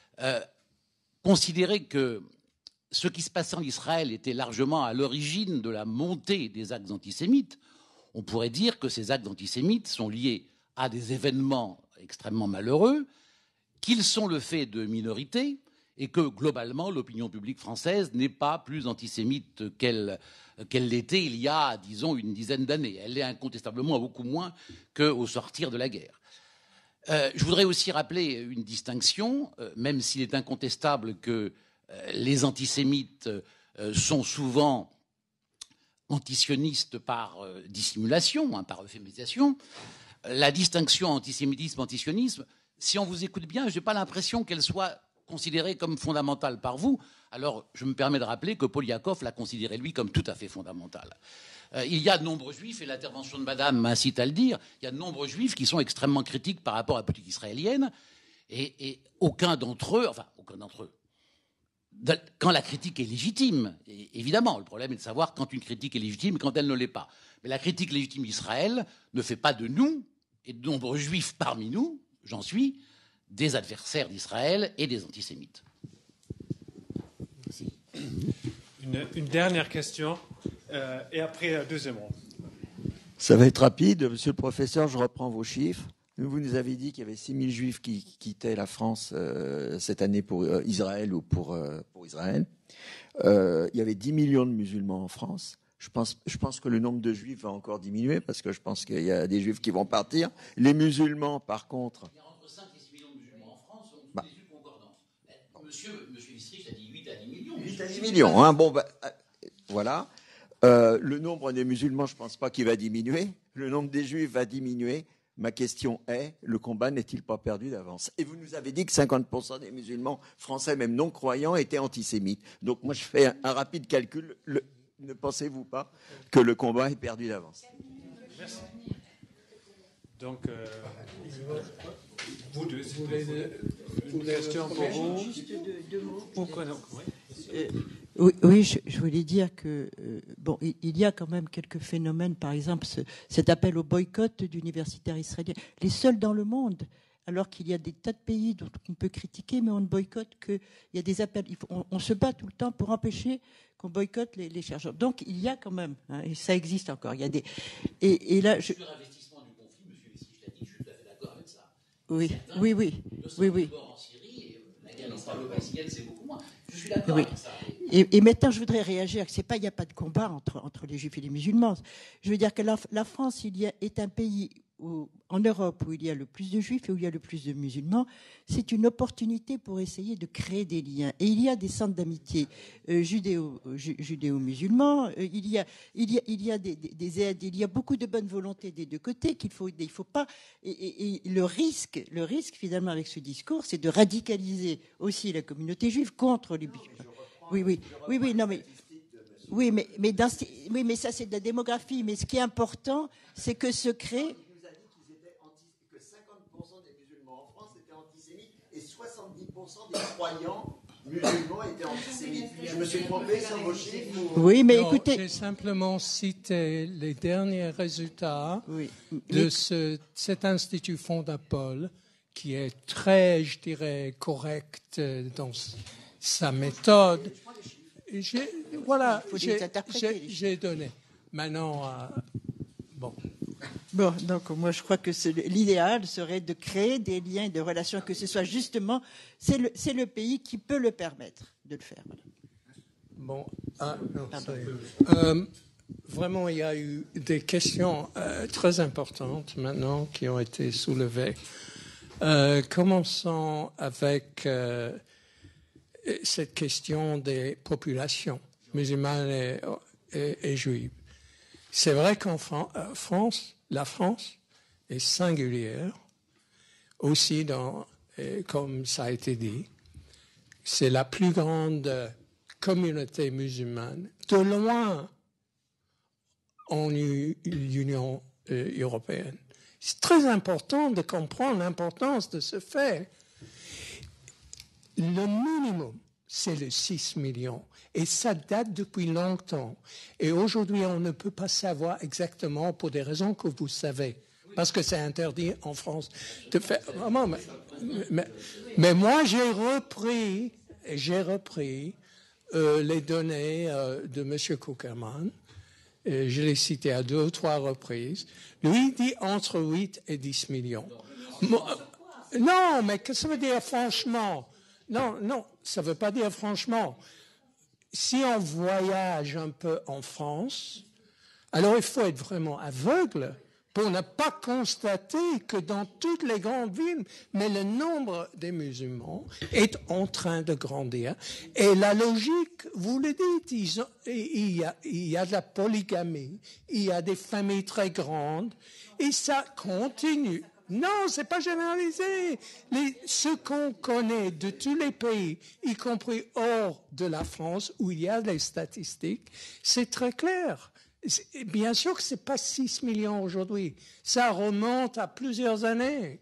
considéré que ce qui se passait en Israël était largement à l'origine de la montée des actes antisémites, on pourrait dire que ces actes antisémites sont liés à des événements extrêmement malheureux, qu'ils sont le fait de minorités, et que, globalement, l'opinion publique française n'est pas plus antisémite qu'elle l'était il y a, disons, une dizaine d'années. Elle l'est incontestablement beaucoup moins qu'au sortir de la guerre. Je voudrais aussi rappeler une distinction, même s'il est incontestable que les antisémites sont souvent antisionistes par dissimulation, par euphémisation. La distinction antisémitisme-antisionisme, si on vous écoute bien, je n'ai pas l'impression qu'elle soit considérée comme fondamentale par vous. Alors, je me permets de rappeler que Poliakov l'a considéré, lui, comme tout à fait fondamentale. Il y a de nombreux juifs, et l'intervention de Madame m'incite à le dire, il y a de nombreux juifs qui sont extrêmement critiques par rapport à la politique israélienne, et aucun d'entre eux, quand la critique est légitime, évidemment, le problème est de savoir quand une critique est légitime et quand elle ne l'est pas. Mais la critique légitime d'Israël ne fait pas de nous, et de nombreux juifs parmi nous, j'en suis, des adversaires d'Israël et des antisémites. Merci. Une dernière question, et après, deuxième ronde. Ça va être rapide. Monsieur le professeur, je reprends vos chiffres. Vous nous avez dit qu'il y avait 6 000 juifs qui quittaient la France cette année pour Israël ou pour Israël. Il y avait 10 millions de musulmans en France. Je pense que le nombre de juifs va encore diminuer parce que je pense qu'il y a des juifs qui vont partir. Les musulmans, par contre... Il y a entre 5 et 6 millions de musulmans en France, on fait des concordances. Monsieur Listrich a dit 8 à 10 millions. 8 à 10 millions, hein. Bon, voilà. Le nombre des musulmans, je ne pense pas qu'il va diminuer. Le nombre des juifs va diminuer. Ma question est, le combat n'est-il pas perdu d'avance? Et vous nous avez dit que 50% des musulmans français, même non-croyants, étaient antisémites. Donc moi, je fais un rapide calcul. Ne pensez-vous pas que le combat est perdu d'avance? Merci. Donc, vous deux, si vous voulez une question pour vous. Oui, je voulais dire que bon, il y a quand même quelques phénomènes, par exemple cet appel au boycott d'universitaires israéliens, les seuls dans le monde, alors qu'il y a des tas de pays dont on peut critiquer, mais on ne boycotte que, il y a des appels, on se bat tout le temps pour empêcher qu'on boycotte les chercheurs. Donc il y a quand même, hein, et ça existe encore, il y a des... Et là, Sur l'investissement du conflit, monsieur Listrich l'a dit, je suis tout à fait d'accord avec ça. Oui. En Syrie, et la guerre israélo-palestinienne, c'est beaucoup moins. Je suis d'accord avec ça. Et maintenant, je voudrais réagir. Il n'y a pas de combat entre les juifs et les musulmans. Je veux dire que la France est un pays où, en Europe où il y a le plus de juifs et où il y a le plus de musulmans, c'est une opportunité pour essayer de créer des liens. Et il y a des centres d'amitié judéo-musulmans, il y a des aides, il y a beaucoup de bonne volonté des deux côtés il faut pas. Et le risque finalement avec ce discours, c'est de radicaliser aussi la communauté juive contre les musulmans. Oui, non mais. Oui, mais ça c'est de la démographie. Mais ce qui est important, c'est que se crée. Il nous a dit que 50% des musulmans en France étaient antisémites et 70% des croyants musulmans étaient antisémites. Je me suis trompé sur vos chiffres. Oui, mais non, écoutez. J'ai simplement cité les derniers résultats de cet institut Fondapol, qui est très, je dirais, correct dans sa méthode. J'ai donné. Maintenant, bon, donc moi je crois que l'idéal serait de créer des liens, de relations, que ce soit justement, c'est le pays qui peut le permettre de le faire. Bon, vraiment, il y a eu des questions très importantes maintenant qui ont été soulevées. Commençons avec cette question des populations musulmanes et juives. C'est vrai qu'en France, la France est singulière, aussi comme ça a été dit, c'est la plus grande communauté musulmane, de loin, en Union européenne. C'est très important de comprendre l'importance de ce fait. Le minimum, c'est les 6 millions. Et ça date depuis longtemps. Et aujourd'hui, on ne peut pas savoir exactement pour des raisons que vous savez. Parce que c'est interdit en France de faire. Vraiment, mais moi, j'ai repris les données de M. Kuckerman. Je l'ai cité à 2 ou 3 reprises. Lui dit entre 8 et 10 millions. Non, mais qu'est-ce que ça veut dire franchement? Non, ça ne veut pas dire franchement. Si on voyage un peu en France, alors il faut être vraiment aveugle pour ne pas constater que dans toutes les grandes villes, mais le nombre des musulmans est en train de grandir. Et la logique, vous le dites, il y a de la polygamie, il y a des familles très grandes, et ça continue. Non, c'est pas généralisé. Ce qu'on connaît de tous les pays, y compris hors de la France, où il y a des statistiques, c'est très clair. Bien sûr que c'est pas 6 millions aujourd'hui. Ça remonte à plusieurs années.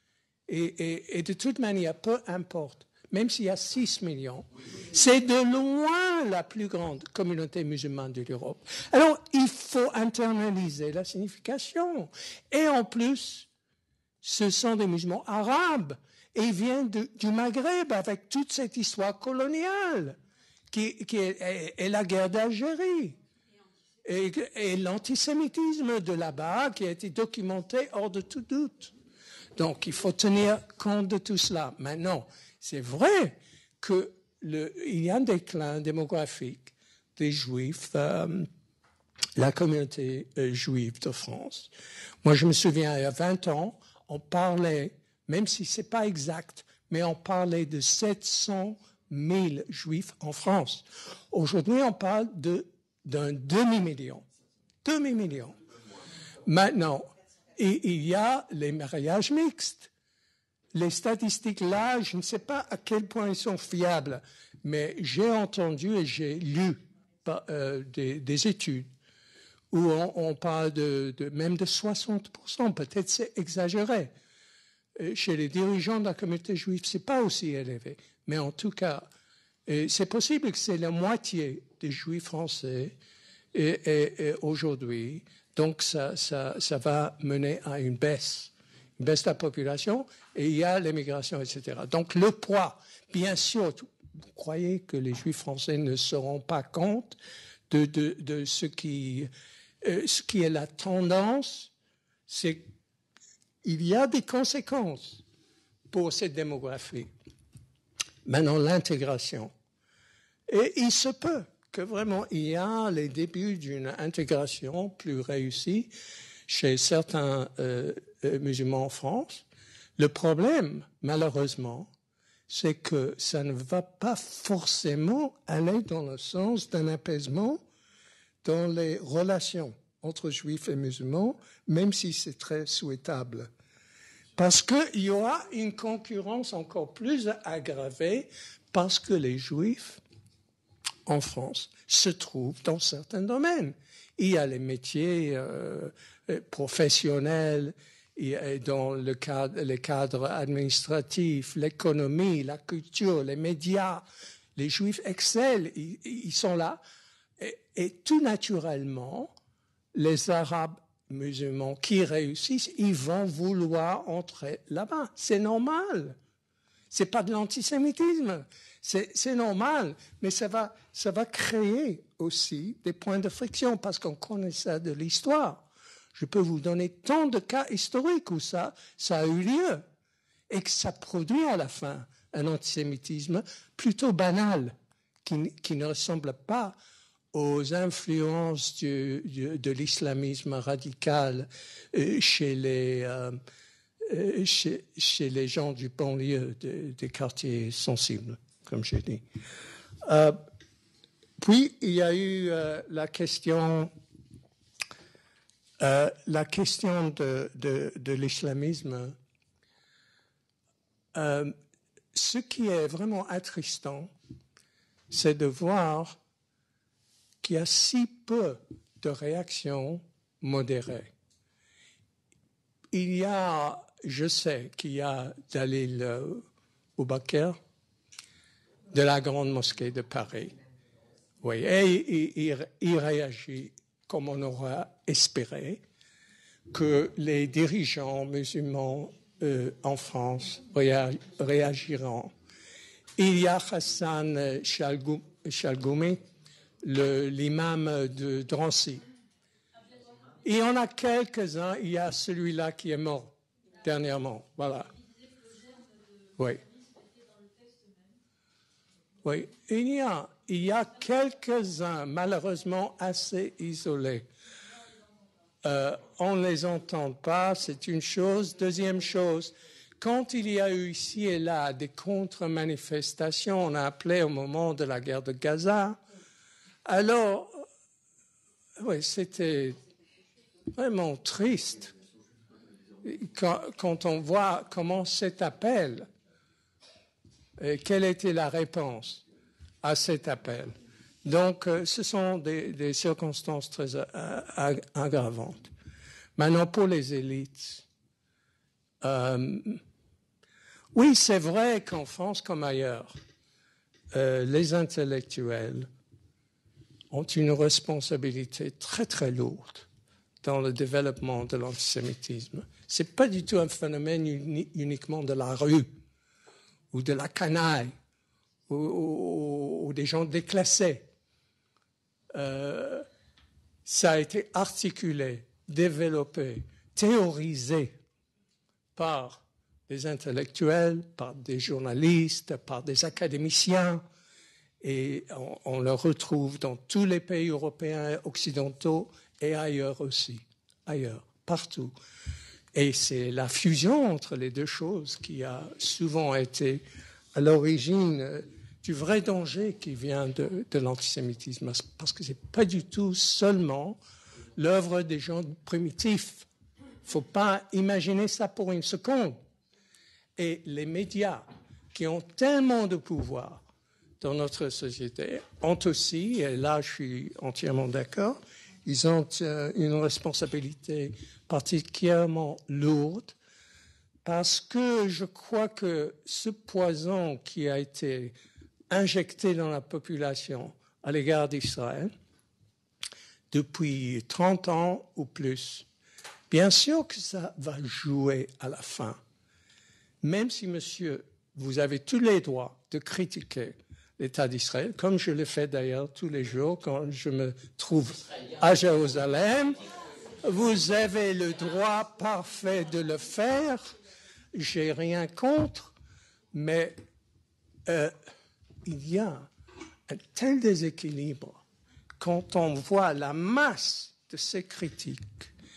Et de toute manière, peu importe. Même s'il y a 6 millions, c'est de loin la plus grande communauté musulmane de l'Europe. Alors, il faut internaliser la signification. Et en plus, ce sont des musulmans arabes et ils viennent du Maghreb avec toute cette histoire coloniale qui est la guerre d'Algérie et l'antisémitisme de là-bas qui a été documenté hors de tout doute. Donc il faut tenir compte de tout cela. Maintenant, c'est vrai qu'il y a un déclin démographique des Juifs, la communauté juive de France. Moi, je me souviens, il y a 20 ans, on parlait, même si ce n'est pas exact, mais on parlait de 700 000 juifs en France. Aujourd'hui, on parle d'un demi-million. Demi-million. Maintenant, il y a les mariages mixtes. Les statistiques là, je ne sais pas à quel point ils sont fiables, mais j'ai entendu et j'ai lu des études où on parle même de 60%, peut-être c'est exagéré. Chez les dirigeants de la communauté juive, c'est pas aussi élevé. Mais en tout cas, c'est possible que c'est la moitié des juifs français et aujourd'hui. Donc ça va mener à une baisse de la population et il y a l'immigration, etc. Donc le poids, bien sûr, vous croyez que les juifs français ne se rendent pas compte de ce qui est la tendance, c'est qu'il y a des conséquences pour cette démographie. Maintenant, l'intégration. Et il se peut que vraiment il y a les débuts d'une intégration plus réussie chez certains musulmans en France. Le problème, malheureusement, c'est que ça ne va pas forcément aller dans le sens d'un apaisement dans les relations entre juifs et musulmans, même si c'est très souhaitable. Parce qu'il y aura une concurrence encore plus aggravée parce que les juifs en France se trouvent dans certains domaines. Il y a les métiers professionnels, et dans les cadres administratifs, l'économie, la culture, les médias. Les juifs excellent, ils sont là. Et tout naturellement, les Arabes musulmans qui réussissent, ils vont vouloir entrer là-bas. C'est normal. C'est pas de l'antisémitisme. C'est normal. Mais ça va créer aussi des points de friction parce qu'on connaît ça de l'histoire. Je peux vous donner tant de cas historiques où ça a eu lieu et que ça produit à la fin un antisémitisme plutôt banal qui ne ressemble pas aux influences de l'islamisme radical chez les gens du banlieue, des quartiers sensibles, comme j'ai dit. Puis, il y a eu la question de l'islamisme. Ce qui est vraiment attristant, c'est de voir qu'il y a si peu de réactions modérées. Je sais qu'il y a Dalil Oubakir de la Grande Mosquée de Paris. Oui, et il réagit comme on aurait espéré que les dirigeants musulmans en France réagiront. Il y a Hassan Chalgoumi, l'imam de Drancy. Il y en a quelques-uns. Il y a celui-là qui est mort dernièrement. Voilà. Oui. Oui. Il y a quelques-uns, malheureusement, assez isolés. On ne les entend pas, c'est une chose. Deuxième chose, quand il y a eu ici et là des contre-manifestations, on a appelé au moment de la guerre de Gaza, alors, oui, c'était vraiment triste quand on voit comment cet appel, quelle était la réponse à cet appel. Donc, ce sont des circonstances très aggravantes. Maintenant, pour les élites, oui, c'est vrai qu'en France comme ailleurs, les intellectuels ont une responsabilité très, très lourde dans le développement de l'antisémitisme. Ce n'est pas du tout un phénomène uniquement de la rue ou de la canaille ou des gens déclassés. Ça a été articulé, développé, théorisé par des intellectuels, par des journalistes, par des académiciens, et on le retrouve dans tous les pays européens occidentaux et ailleurs aussi, ailleurs, partout. Et c'est la fusion entre les deux choses qui a souvent été à l'origine du vrai danger qui vient de l'antisémitisme, parce que ce n'est pas du tout seulement l'œuvre des gens primitifs. Il ne faut pas imaginer ça pour une seconde. Et les médias, qui ont tellement de pouvoir dans notre société, ont aussi, et là je suis entièrement d'accord, ils ont une responsabilité particulièrement lourde, parce que je crois que ce poison qui a été injecté dans la population à l'égard d'Israël depuis 30 ans ou plus, bien sûr que ça va jouer à la fin. Même si, monsieur, vous avez tous les droits de critiquer l'État d'Israël, comme je le fais d'ailleurs tous les jours quand je me trouve à Jérusalem, vous avez le droit parfait de le faire. J'ai rien contre, mais il y a un tel déséquilibre quand on voit la masse de ces critiques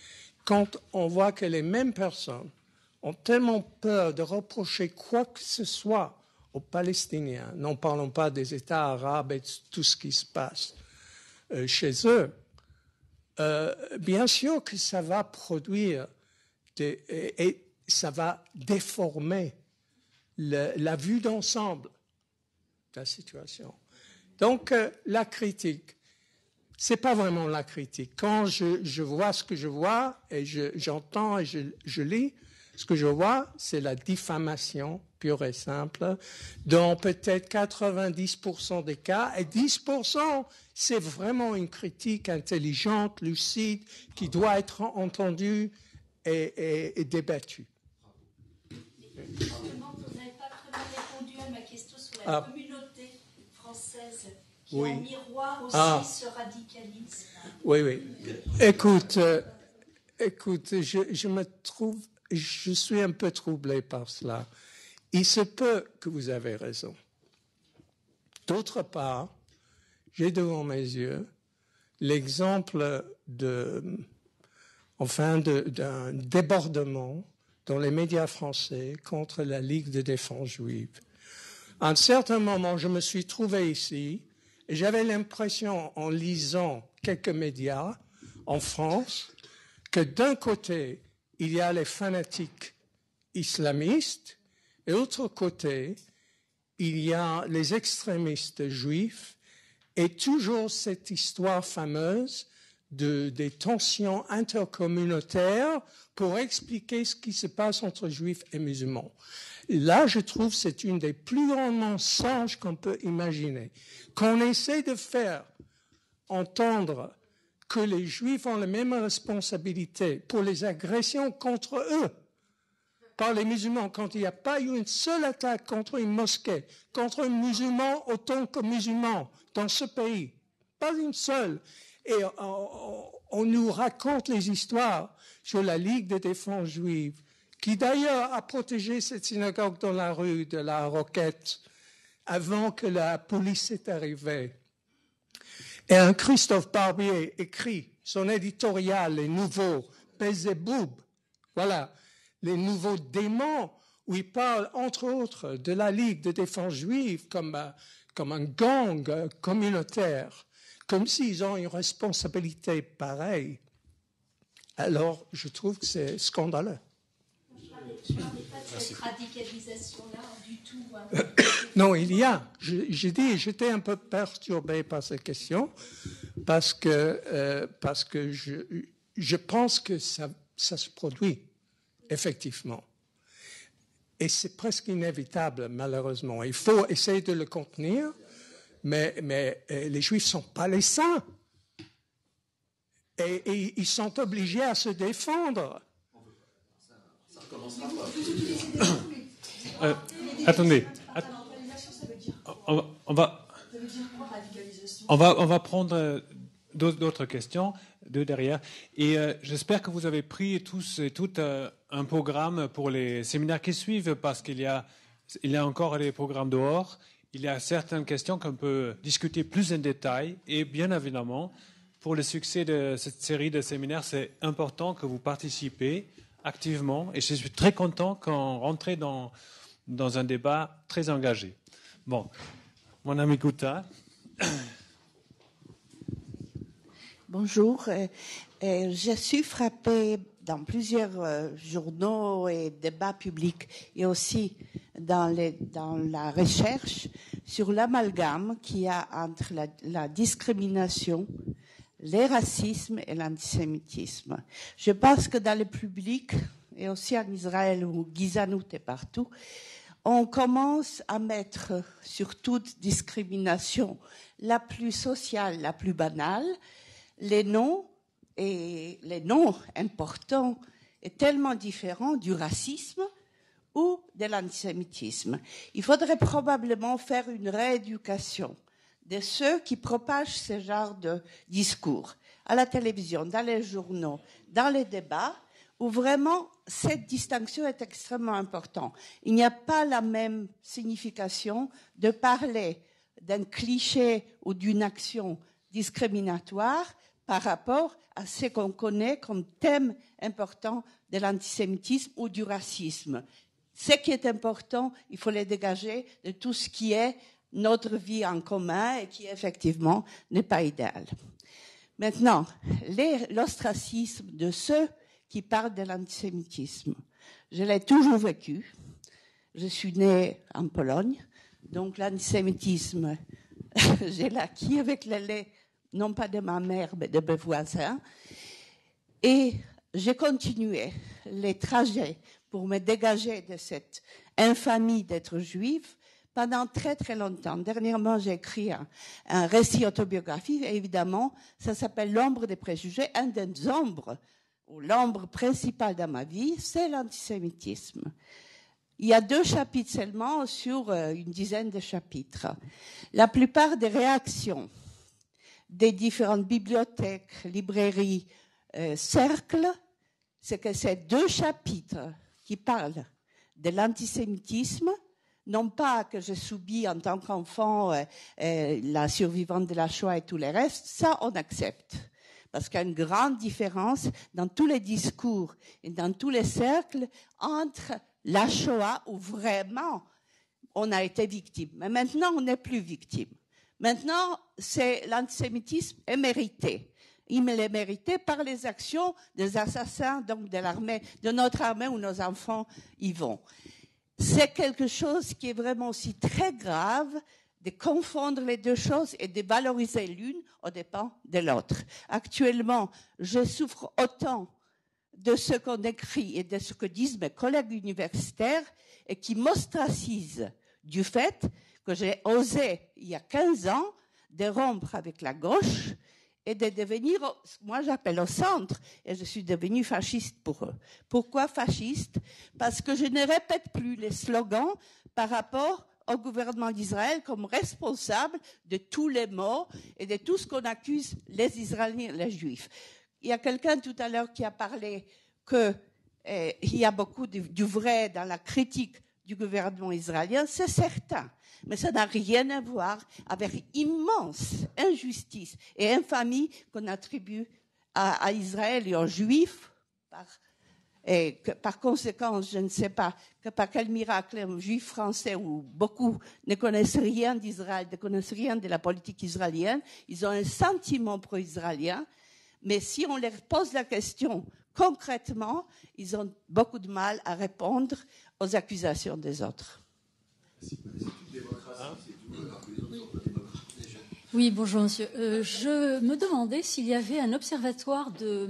quand on voit que les mêmes personnes ont tellement peur de reprocher quoi que ce soit aux Palestiniens, n'en parlons pas des États arabes et de tout ce qui se passe chez eux, bien sûr que ça va produire et ça va déformer la vue d'ensemble de la situation. Donc, la critique, c'est pas vraiment la critique. Quand je vois ce que je vois et j'entends et je lis, ce que je vois, c'est la diffamation pure et simple, dans peut-être 90% des cas, et 10%, c'est vraiment une critique intelligente, lucide, qui doit être entendue et débattue. Justement, vous n'avez pas très bien répondu à ma question sur la communauté française, qui est un miroir aussi ce radicalisme. Oui. Écoute, je suis un peu troublé par cela. Il se peut que vous avez raison. D'autre part, j'ai devant mes yeux l'exemple d'un débordement dans les médias français contre la Ligue de défense juive. À un certain moment, je me suis trouvé ici et j'avais l'impression, en lisant quelques médias en France, que d'un côté, il y a les fanatiques islamistes et de l'autre côté, il y a les extrémistes juifs et toujours cette histoire fameuse des tensions intercommunautaires pour expliquer ce qui se passe entre juifs et musulmans. Là, je trouve que c'est une des plus grands mensonges qu'on peut imaginer. Qu'on essaie de faire entendre que les juifs ont les mêmes responsabilités pour les agressions contre eux par les musulmans, quand il n'y a pas eu une seule attaque contre une mosquée, contre un musulman autant que musulman dans ce pays. Pas une seule. Et on nous raconte les histoires sur la Ligue de défense juive, qui d'ailleurs a protégé cette synagogue dans la rue de la Roquette avant que la police est arrivée. Et un Christophe Barbier écrit son éditorial, les nouveaux Belzéboub, voilà, les nouveaux démons, où il parle entre autres de la Ligue de défense juive comme un gang communautaire, comme s'ils ont une responsabilité pareille. Alors, je trouve que c'est scandaleux. Je ne parlais pas de cette radicalisation-là du tout. Non, il y a. J'ai dit, j'étais un peu perturbé par cette question parce que je pense que ça se produit, effectivement. Et c'est presque inévitable, malheureusement. Il faut essayer de le contenir, mais les Juifs ne sont pas les saints. Et ils sont obligés à se défendre. Attendez. On va prendre d'autres questions de derrière. Et j'espère que vous avez pris tous et toutes un programme pour les séminaires qui suivent, parce qu'il y a encore les programmes dehors. Il y a certaines questions qu'on peut discuter plus en détail. Et bien évidemment, pour le succès de cette série de séminaires, c'est important que vous participez activement. Et je suis très content qu'on rentre dans un débat très engagé. Bon, mon ami Gouta. Bonjour. Je suis frappée dans plusieurs journaux et débats publics et aussi dans la recherche sur l'amalgame qu'il y a entre la discrimination, les racismes et l'antisémitisme. Je pense que dans le public, et aussi en Israël où Gizanout est partout, on commence à mettre sur toute discrimination la plus sociale, la plus banale, les noms importants et tellement différents du racisme ou de l'antisémitisme. Il faudrait probablement faire une rééducation de ceux qui propagent ce genre de discours à la télévision, dans les journaux, dans les débats, où vraiment cette distinction est extrêmement importante. Il n'y a pas la même signification de parler d'un cliché ou d'une action discriminatoire par rapport à ce qu'on connaît comme thème important de l'antisémitisme ou du racisme. Ce qui est important, il faut les dégager de tout ce qui est notre vie en commun et qui, effectivement, n'est pas idéal. Maintenant, l'ostracisme de ceux qui parlent de l'antisémitisme. Je l'ai toujours vécu. Je suis née en Pologne, donc l'antisémitisme, j'ai l'acquis avec le lait, non pas de ma mère, mais de mes voisins. Et j'ai continué les trajets pour me dégager de cette infamie d'être juif pendant très très longtemps. Dernièrement, j'ai écrit un récit autobiographique, et évidemment, ça s'appelle L'ombre des préjugés. Un des ombres, ou l'ombre principale dans ma vie, c'est l'antisémitisme. Il y a 2 chapitres seulement sur une dizaine de chapitres. La plupart des réactions des différentes bibliothèques, librairies, cercles, c'est que ces 2 chapitres qui parlent de l'antisémitisme, non pas que j'ai subi en tant qu'enfant la survivante de la Shoah et tout le reste, ça on accepte. Parce qu'il y a une grande différence dans tous les discours et dans tous les cercles entre la Shoah où vraiment on a été victime. Mais maintenant, on n'est plus victime. Maintenant, l'antisémitisme est mérité. Il est mérité par les actions des assassins, donc de l'armée, de notre armée où nos enfants y vont. C'est quelque chose qui est vraiment aussi très grave de confondre les 2 choses et de valoriser l'une aux dépens de l'autre. Actuellement, je souffre autant de ce qu'on écrit et de ce que disent mes collègues universitaires et qui m'ostracisent du fait que j'ai osé, il y a 15 ans, de rompre avec la gauche et de devenir, moi j'appelle au centre, et je suis devenue fasciste pour eux. Pourquoi fasciste? Parce que je ne répète plus les slogans par rapport au gouvernement d'Israël comme responsable de tous les maux et de tout ce qu'on accuse les Israéliens, les Juifs. Il y a quelqu'un tout à l'heure qui a parlé qu'il y a beaucoup du vrai dans la critique du gouvernement israélien, c'est certain. Mais ça n'a rien à voir avec l'immense injustice et infamie qu'on attribue à Israël et aux Juifs. Par conséquent, je ne sais pas par quel miracle un Juif français où beaucoup ne connaissent rien d'Israël, ne connaissent rien de la politique israélienne, ils ont un sentiment pro-israélien. Mais si on leur pose la question concrètement, ils ont beaucoup de mal à répondre aux accusations des autres. Oui, bonjour monsieur. Je me demandais s'il y avait un observatoire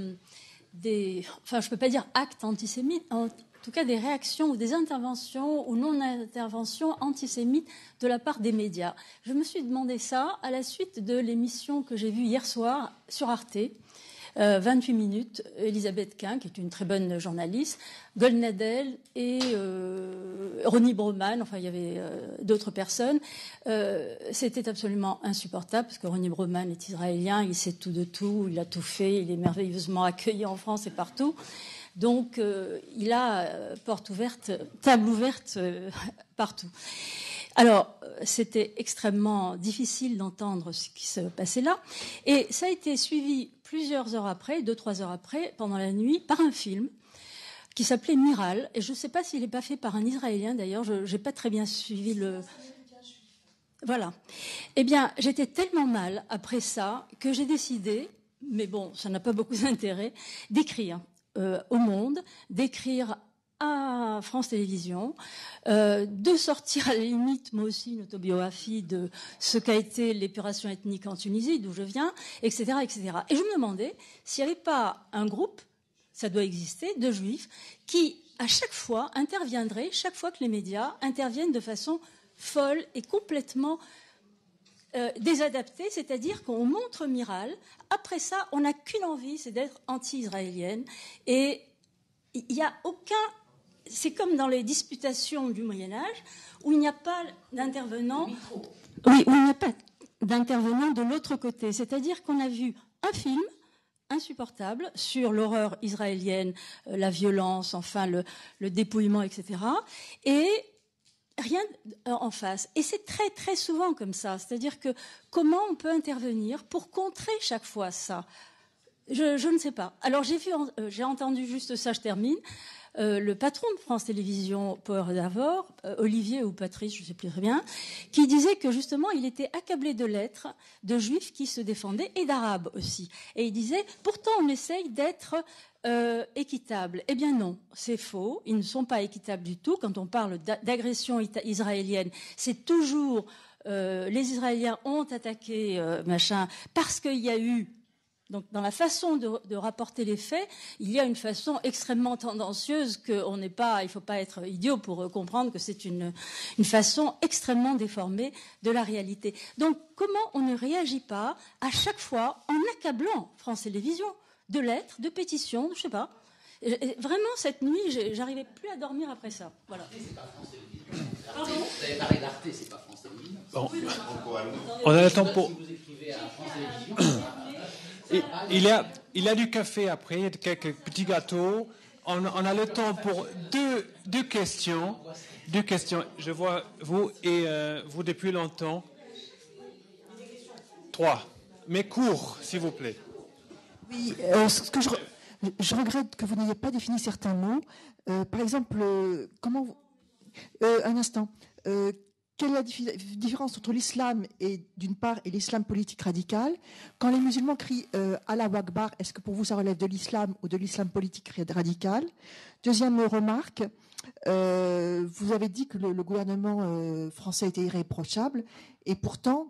enfin je ne peux pas dire actes antisémites, en tout cas des réactions ou des interventions ou non-interventions antisémites de la part des médias. Je me suis demandé ça à la suite de l'émission que j'ai vue hier soir sur Arte, 28 minutes, Elisabeth Quint, qui est une très bonne journaliste, Golnadel et Ronnie Broman, enfin il y avait d'autres personnes. C'était absolument insupportable parce que Ronnie Broman est israélien, il sait tout de tout, il a tout fait, il est merveilleusement accueilli en France et partout. Donc il a porte ouverte, table ouverte partout. Alors, c'était extrêmement difficile d'entendre ce qui se passait là. Et ça a été suivi plusieurs heures après, 2-3 heures après, pendant la nuit, par un film qui s'appelait Miral. Et je ne sais pas s'il n'est pas fait par un Israélien, d'ailleurs. Je n'ai pas très bien suivi le... Voilà. Eh bien, j'étais tellement mal après ça que j'ai décidé, mais bon, ça n'a pas beaucoup d'intérêt, d'écrire au Monde, d'écrire à France Télévisions, de sortir à la limite, moi aussi, une autobiographie de ce qu'a été l'épuration ethnique en Tunisie, d'où je viens, etc., etc. Et je me demandais s'il n'y avait pas un groupe, ça doit exister, de juifs, qui, à chaque fois, interviendraient, chaque fois que les médias interviennent de façon folle et complètement désadaptée, c'est-à-dire qu'on montre Miral, après ça, on n'a qu'une envie, c'est d'être anti-israélienne, et il n'y a aucun... C'est comme dans les disputations du Moyen-Âge, où il n'y a pas d'intervenant... Oui, où il n'y a pas d'intervenant de l'autre côté. C'est-à-dire qu'on a vu un film insupportable sur l'horreur israélienne, la violence, enfin le dépouillement, etc. Et rien en face. Et c'est très, très souvent comme ça. C'est-à-dire que comment on peut intervenir pour contrer chaque fois ça ? Je ne sais pas. Alors j'ai entendu juste ça, je termine. Le patron de France Télévisions, Power d'Avor, Olivier ou Patrice, je ne sais plus très bien, qui disait que justement il était accablé de lettres de juifs qui se défendaient et d'arabes aussi. Et il disait, pourtant on essaye d'être équitable. Eh bien non, c'est faux. Ils ne sont pas équitables du tout. Quand on parle d'agression israélienne, c'est toujours les Israéliens ont attaqué machin parce qu'il y a eu. Donc, dans la façon de rapporter les faits, il y a une façon extrêmement tendancieuse qu'on n'est pas, il ne faut pas être idiot pour comprendre que c'est une façon extrêmement déformée de la réalité. Donc, comment on ne réagit pas à chaque fois en accablant France Télévisions de lettres, de pétitions, je ne sais pas. Et vraiment, cette nuit, j'arrivais plus à dormir après ça. Voilà. C'est pas France Télévisions. Pardon ? Vous avez parlé d'Arte, c'est pas France Télévisions. Bon. On a le temps pour... Si vous écrivez à France Télévisions... Il y a du café après, quelques petits gâteaux. On a le temps pour deux questions. Deux questions. Je vois vous et vous depuis longtemps. 3. Mais court, s'il vous plaît. Oui, ce que je regrette que vous n'ayez pas défini certains mots. Par exemple, un instant. Quelle est la différence entre l'islam d'une part et l'islam politique radical? Quand les musulmans crient Allahu Akbar, est-ce que pour vous ça relève de l'islam ou de l'islam politique radical? Deuxième remarque, vous avez dit que le gouvernement français était irréprochable et pourtant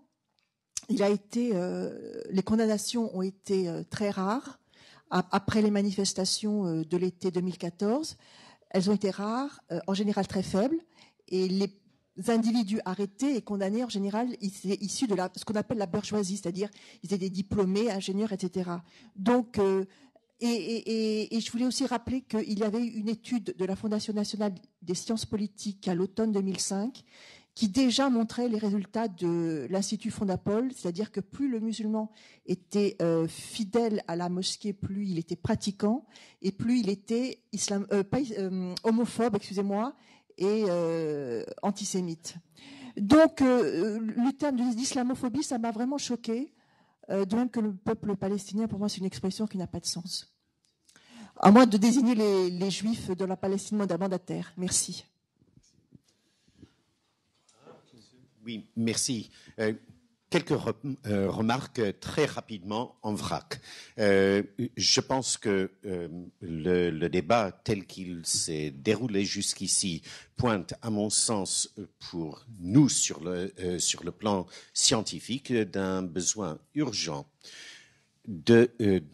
les condamnations ont été très rares après les manifestations de l'été 2014. Elles ont été rares, en général très faibles, et les individus arrêtés et condamnés, en général, issus de ce qu'on appelle la bourgeoisie, c'est-à-dire ils étaient des diplômés, ingénieurs, etc. Donc, et je voulais aussi rappeler qu'il y avait une étude de la Fondation nationale des sciences politiques à l'automne 2005 qui déjà montrait les résultats de l'Institut Fondapol, c'est-à-dire que plus le musulman était fidèle à la mosquée, plus il était pratiquant, et plus il était homophobe, et antisémite. Donc, le terme d'islamophobie, ça m'a vraiment choqué, de même que le peuple palestinien, pour moi, c'est une expression qui n'a pas de sens. À moins de désigner les juifs de la Palestine mandataire. Merci. Oui, merci. Quelques remarques très rapidement en vrac. Je pense que le débat tel qu'il s'est déroulé jusqu'ici pointe, à mon sens, pour nous sur le plan scientifique, d'un besoin urgent de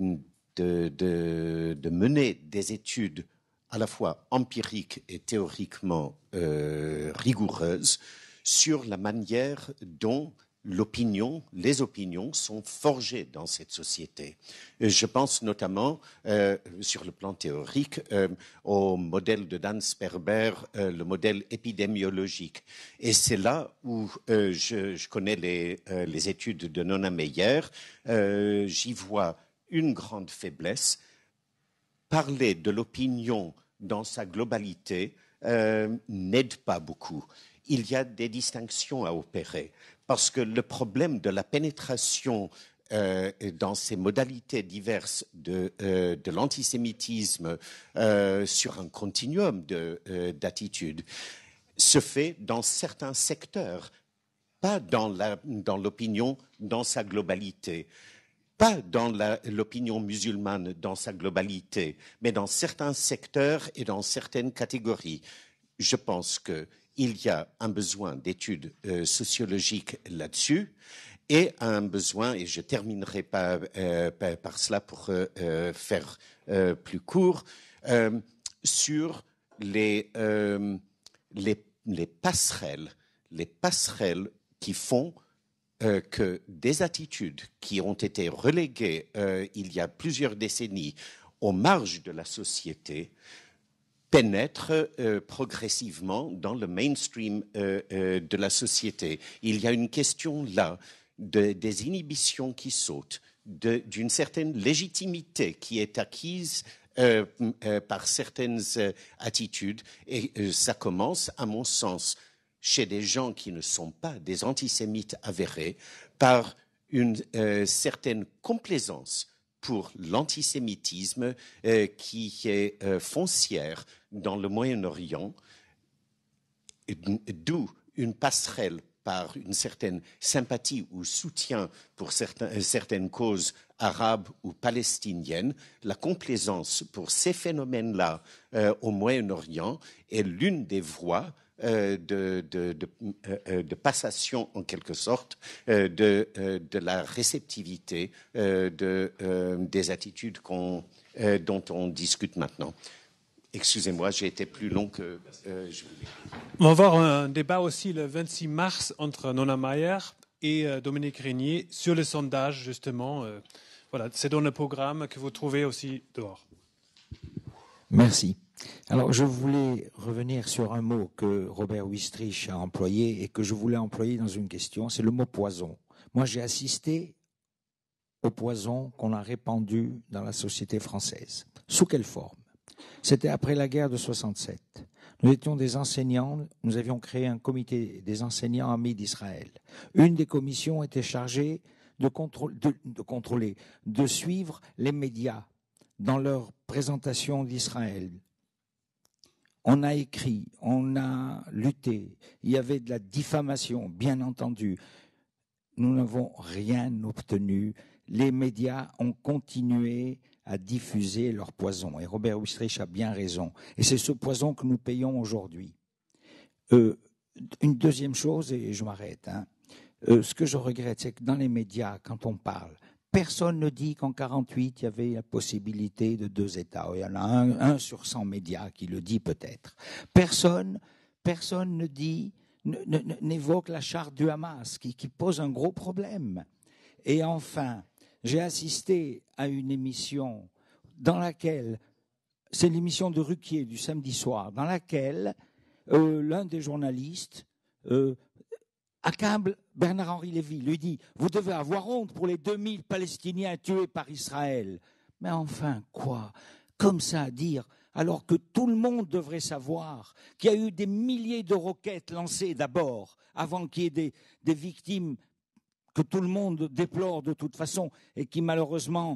mener des études à la fois empiriques et théoriquement rigoureuses sur la manière dont les opinions sont forgées dans cette société. Je pense notamment, sur le plan théorique, au modèle de Dan Sperber, le modèle épidémiologique. Et c'est là où je connais les études de Nona Meyer. J'y vois une grande faiblesse. Parler de l'opinion dans sa globalité n'aide pas beaucoup. Il y a des distinctions à opérer. Parce que le problème de la pénétration dans ces modalités diverses de l'antisémitisme sur un continuum d'attitudes se fait dans certains secteurs, pas dans l'opinion dans sa globalité, pas dans l'opinion musulmane dans sa globalité, mais dans certains secteurs et dans certaines catégories. Je pense qu'il y a un besoin d'études sociologiques là-dessus et un besoin, et je terminerai par cela pour faire plus court, sur les passerelles qui font que des attitudes qui ont été reléguées il y a plusieurs décennies aux marges de la société pénètre progressivement dans le mainstream de la société. Il y a une question là des inhibitions qui sautent, d'une certaine légitimité qui est acquise par certaines attitudes. Et ça commence, à mon sens, chez des gens qui ne sont pas des antisémites avérés, par une certaine complaisance pour l'antisémitisme qui est foncière dans le Moyen-Orient, d'où une passerelle par une certaine sympathie ou soutien pour certaines causes arabes ou palestiniennes. La complaisance pour ces phénomènes-là au Moyen-Orient est l'une des voies de passation, en quelque sorte, de la réceptivité des attitudes dont on discute maintenant. Excusez-moi, j'ai été plus long que je voulais. On va avoir un débat aussi le 26 mars entre Nona Mayer et Dominique Régnier sur le sondage, justement. Voilà, c'est dans le programme que vous trouvez aussi dehors. Merci. Alors, je voulais revenir sur un mot que Robert Wistrich a employé et que je voulais employer dans une question, c'est le mot poison. Moi, j'ai assisté au poison qu'on a répandu dans la société française. Sous quelle forme? C'était après la guerre de 67. Nous étions des enseignants, nous avions créé un comité des enseignants amis d'Israël. Une des commissions était chargée de contrôler, de suivre les médias dans leur présentation d'Israël. On a écrit, on a lutté, il y avait de la diffamation, bien entendu. Nous n'avons rien obtenu. Les médias ont continué à diffuser leur poison. Et Robert Wistrich a bien raison. Et c'est ce poison que nous payons aujourd'hui. Une deuxième chose, et je m'arrête, ce que je regrette, c'est que dans les médias, quand on parle, personne ne dit qu'en 1948, il y avait la possibilité de 2 États. Il y en a un sur 100 médias qui le dit peut-être. Personne ne dit, n'évoque la charte du Hamas, qui pose un gros problème. Et enfin, j'ai assisté à une émission dans laquelle, c'est l'émission de Ruquier du samedi soir, dans laquelle l'un des journalistes accable Bernard-Henri Lévy, lui dit « Vous devez avoir honte pour les 2000 Palestiniens tués par Israël. » Mais enfin, quoi? Comme ça à dire, alors que tout le monde devrait savoir qu'il y a eu des milliers de roquettes lancées d'abord, avant qu'il y ait des victimes que tout le monde déplore de toute façon et qui malheureusement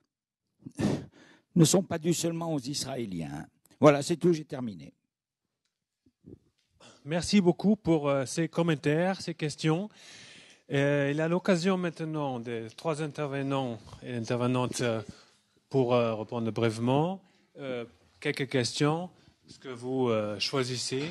ne sont pas dues seulement aux Israéliens. Voilà, c'est tout, j'ai terminé. Merci beaucoup pour ces commentaires, ces questions. Il a l'occasion maintenant des 3 intervenants et intervenantes pour répondre brièvement. Quelques questions. Est-ce que vous choisissez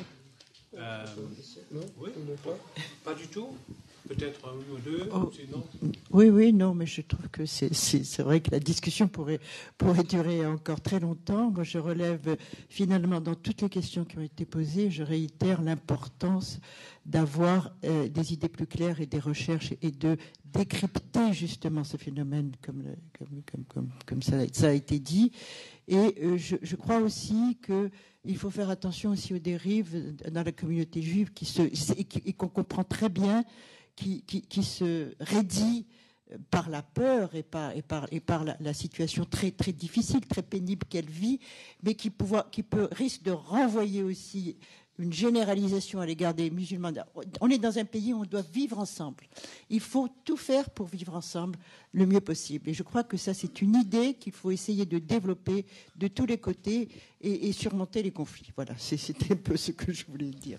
Oui, pas du tout. Peut-être un ou deux, sinon. Oui, non, mais je trouve que c'est vrai que la discussion pourrait durer encore très longtemps. Moi, je relève finalement dans toutes les questions qui ont été posées, je réitère l'importance d'avoir des idées plus claires et des recherches et de décrypter justement ce phénomène comme ça a été dit. Et je crois aussi qu'il faut faire attention aussi aux dérives dans la communauté juive et qu'on comprend très bien qui se raidit par la peur et par la situation très, très difficile, très pénible qu'elle vit, mais qui risque de renvoyer aussi une généralisation à l'égard des musulmans. On est dans un pays où on doit vivre ensemble. Il faut tout faire pour vivre ensemble le mieux possible. Et je crois que ça, c'est une idée qu'il faut essayer de développer de tous les côtés et surmonter les conflits. Voilà, c'était un peu ce que je voulais dire.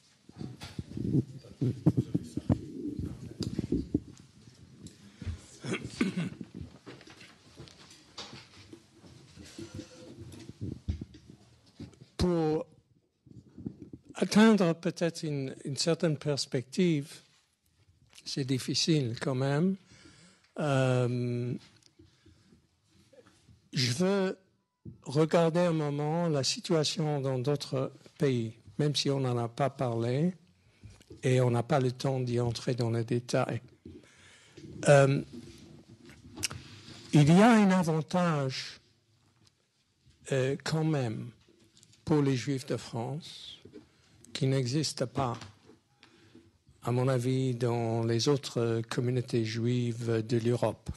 Pour atteindre peut-être une certaine perspective, c'est difficile quand même. Je veux regarder un moment la situation dans d'autres pays, même si on n'en a pas parlé et on n'a pas le temps d'y entrer dans les détails. Il y a un avantage quand même pour les Juifs de France qui n'existe pas, à mon avis, dans les autres communautés juives de l'Europe.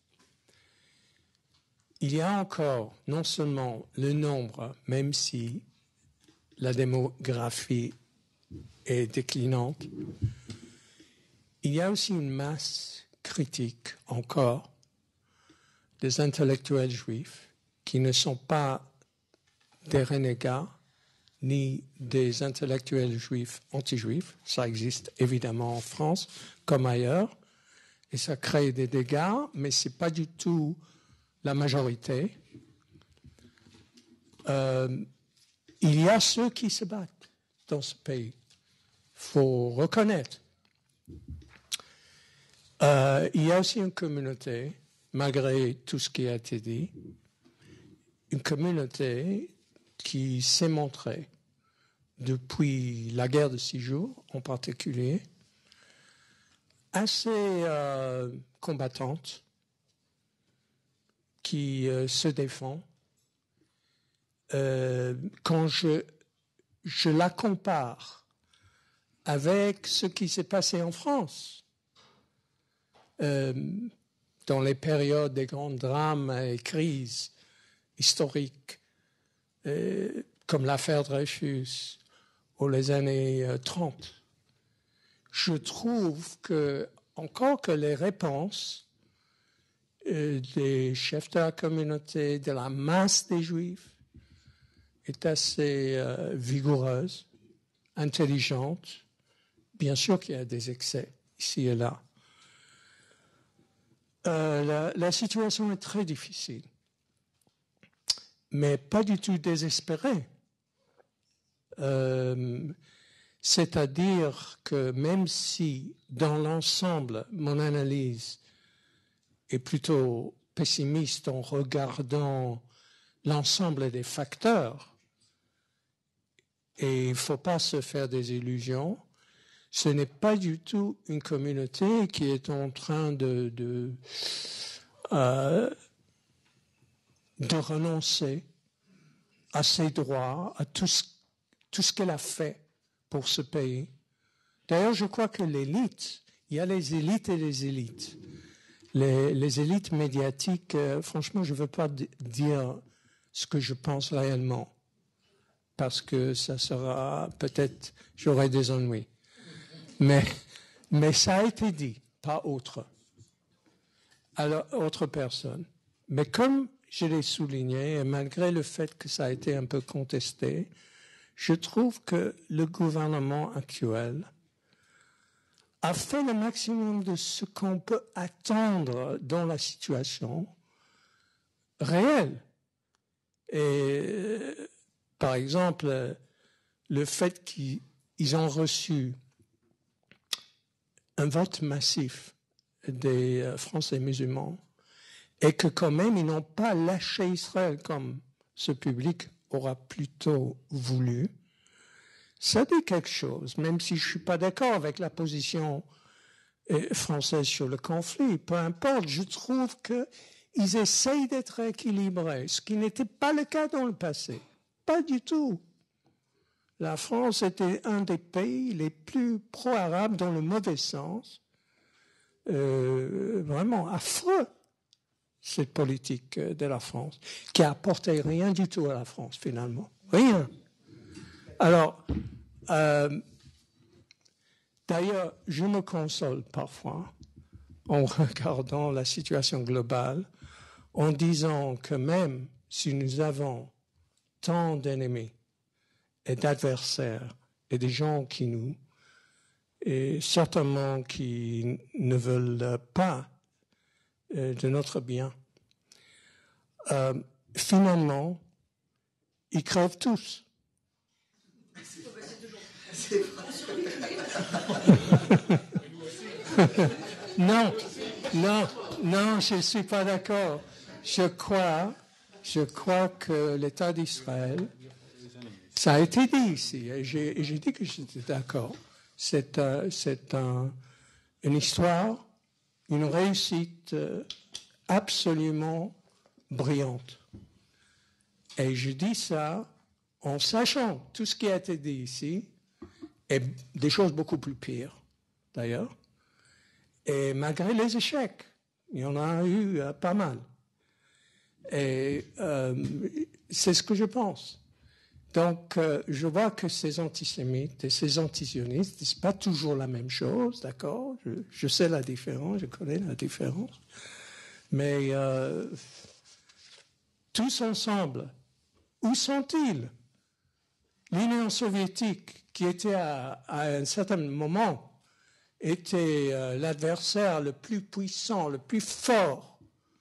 Il y a encore non seulement le nombre, même si la démographie est déclinante, il y a aussi une masse critique encore des intellectuels juifs qui ne sont pas des renégats ni des intellectuels juifs anti-juifs. Ça existe évidemment en France comme ailleurs, et ça crée des dégâts, mais ce n'est pas du tout la majorité. Il y a ceux qui se battent dans ce pays. Il faut reconnaître. Il y a aussi une communauté, malgré tout ce qui a été dit, une communauté qui s'est montrée depuis la guerre de 6 jours en particulier, assez combattante, qui se défend. Quand je la compare avec ce qui s'est passé en France, dans les périodes des grands drames et crises historiques, comme l'affaire Dreyfus ou les années 30, je trouve que, encore que les réponses des chefs de la communauté, de la masse des Juifs, est assez vigoureuse, intelligente. Bien sûr qu'il y a des excès ici et là. La situation est très difficile, mais pas du tout désespérée. C'est-à-dire que même si, dans l'ensemble, mon analyse est plutôt pessimiste en regardant l'ensemble des facteurs, et il ne faut pas se faire des illusions, ce n'est pas du tout une communauté qui est en train de renoncer à ses droits, à tout ce qu'elle a fait pour ce pays. D'ailleurs, je crois que l'élite, il y a les élites et les élites. Les élites médiatiques, franchement, je ne veux pas dire ce que je pense réellement, parce que ça sera peut-être, j'aurai des ennuis. Mais ça a été dit, pas autre. Alors, autre personne. Mais comme je l'ai souligné, et malgré le fait que ça a été un peu contesté, je trouve que le gouvernement actuel a fait le maximum de ce qu'on peut attendre dans la situation réelle. Et par exemple, le fait qu'ils ont reçu un vote massif des Français musulmans et que quand même ils n'ont pas lâché Israël comme ce public aura plutôt voulu, ça dit quelque chose, même si je ne suis pas d'accord avec la position française sur le conflit. Peu importe, je trouve qu'ils essayent d'être équilibrés, ce qui n'était pas le cas dans le passé. Pas du tout. La France était un des pays les plus pro-arabes dans le mauvais sens. Vraiment affreux, cette politique de la France, qui a apporté rien du tout à la France, finalement. Rien. Alors, d'ailleurs, je me console parfois en regardant la situation globale, en disant que même si nous avons tant d'ennemis et d'adversaires et des gens qui nous, et certainement qui ne veulent pas de notre bien, finalement, ils crèvent tous. Non, je ne suis pas d'accord. Je crois que l'État d'Israël, ça a été dit ici, et j'ai dit que j'étais d'accord. C'est une histoire, une réussite absolument brillante. Et je dis ça en sachant tout ce qui a été dit ici, et des choses beaucoup plus pires, d'ailleurs. Et malgré les échecs, il y en a eu pas mal. Et c'est ce que je pense. Donc, je vois que ces antisémites et ces antisionistes, ce n'est pas toujours la même chose, d'accord ? Je sais la différence, je connais la différence. Mais tous ensemble, où sont-ils? L'Union soviétique, qui était à un certain moment, était l'adversaire le plus puissant, le plus fort.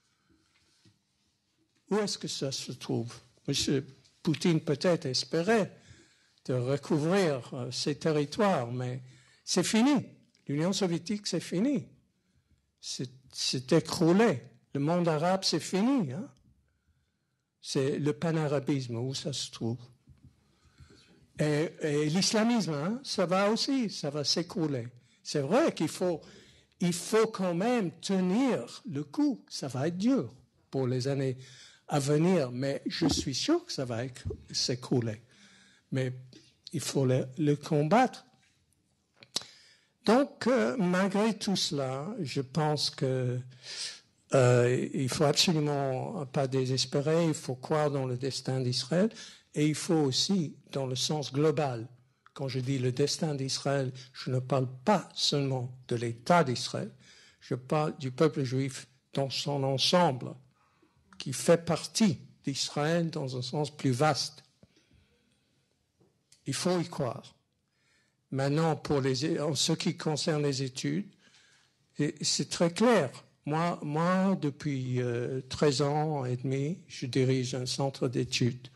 Où est-ce que ça se trouve? M. Poutine peut-être espérait de recouvrir ces territoires, mais c'est fini. L'Union soviétique, c'est fini. C'est écroulé. Le monde arabe, c'est fini. Hein? C'est le panarabisme, où ça se trouve. Et l'islamisme, hein, ça va aussi, ça va s'écrouler. C'est vrai qu'il faut quand même tenir le coup. Ça va être dur pour les années à venir, mais je suis sûr que ça va s'écrouler. Mais il faut le combattre. Donc, malgré tout cela, je pense que il faut absolument pas désespérer. Il faut croire dans le destin d'Israël, et il faut aussi, dans le sens global. Quand je dis le destin d'Israël, je ne parle pas seulement de l'État d'Israël, je parle du peuple juif dans son ensemble, qui fait partie d'Israël dans un sens plus vaste. Il faut y croire. Maintenant, en ce qui concerne les études, c'est très clair. Moi, depuis 13 ans et demi, je dirige un centre d'études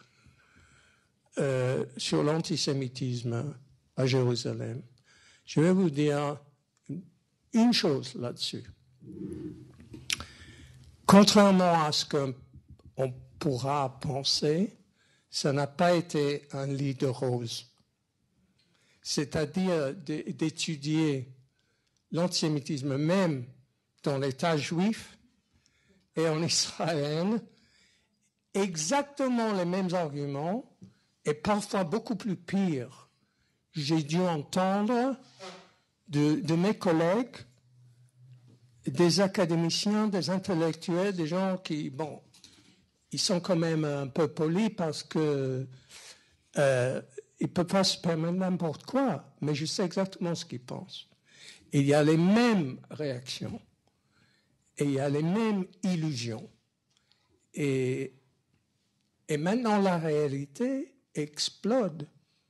sur l'antisémitisme à Jérusalem. Je vais vous dire une chose là-dessus. Contrairement à ce qu'on pourra penser, ça n'a pas été un lit de roses. C'est-à-dire d'étudier l'antisémitisme même dans l'État juif et en Israël, exactement les mêmes arguments, et parfois beaucoup plus pire. J'ai dû entendre de mes collègues, des académiciens, des intellectuels, des gens qui, bon, ils sont quand même un peu polis parce que ils ne peuvent pas se permettre n'importe quoi, mais je sais exactement ce qu'ils pensent. Il y a les mêmes réactions et il y a les mêmes illusions. Et maintenant, la réalité explose.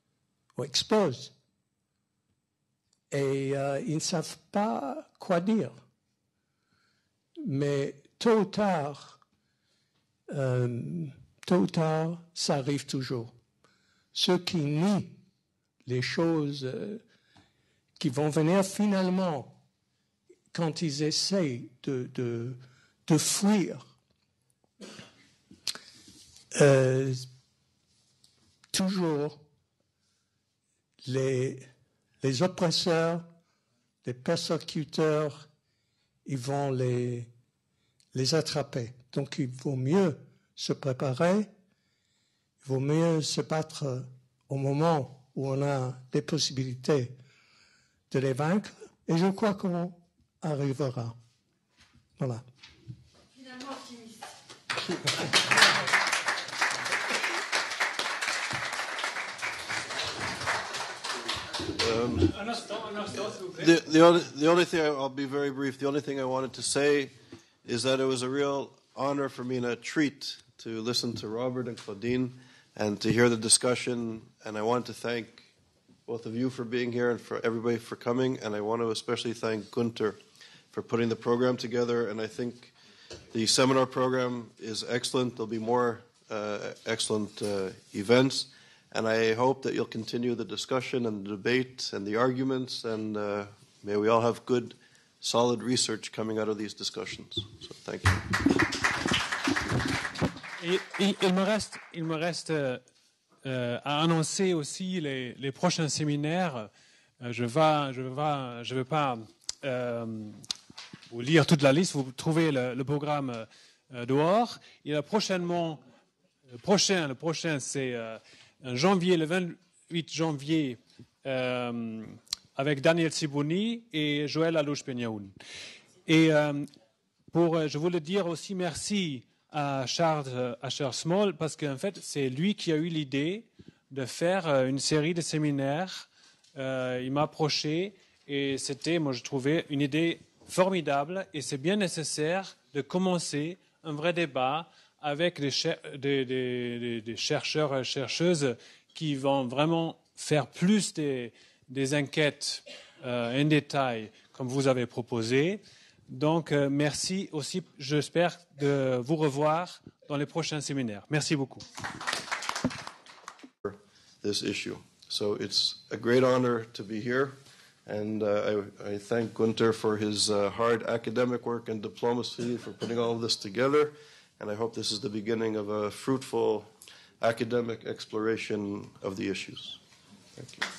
Et ils ne savent pas quoi dire. Mais tôt ou tard, ça arrive toujours. Ceux qui nient les choses qui vont venir finalement, quand ils essayent de fuir, toujours les oppresseurs, les persécuteurs, ils vont les attraper. Donc il vaut mieux se préparer, il vaut mieux se battre au moment où on a des possibilités de les vaincre, et je crois qu'on arrivera. Voilà. Finalement optimiste. The only thing, I'll be very brief, the only thing I wanted to say is that it was a real honor for me and a treat to listen to Robert and Claudine and to hear the discussion, and I want to thank both of you for being here and for everybody for coming, and I want to especially thank Gunter for putting the program together, and I think the seminar program is excellent. There'll be more excellent events, and I hope that you'll continue the discussion and the debate and the arguments, and may we all have good, solid research coming out of these discussions. So thank you. Il me reste à annoncer aussi les prochains séminaires. Je ne vais pas vous lire toute la liste. Vous trouvez le programme dehors. Et le prochain, c'est en janvier, le 28 janvier, avec Daniel Sibouni et Joël Alouche-Peñaoun. Et je voulais dire aussi merci à Charles Asher-Small, parce qu'en fait, c'est lui qui a eu l'idée de faire une série de séminaires. Il m'a approché et c'était, moi je trouvais, une idée formidable, et c'est bien nécessaire de commencer un vrai débat avec des chercheurs et chercheuses qui vont vraiment faire plus des enquêtes en détail, comme vous avez proposé. Donc, merci aussi. J'espère de vous revoir dans les prochains séminaires. Merci beaucoup. This issue. So it's a great honor to be here, and I thank Gunther for his hard academic work and diplomacy for putting all of this together, and I hope this is the beginning of a fruitful academic exploration of the issues. Thank you.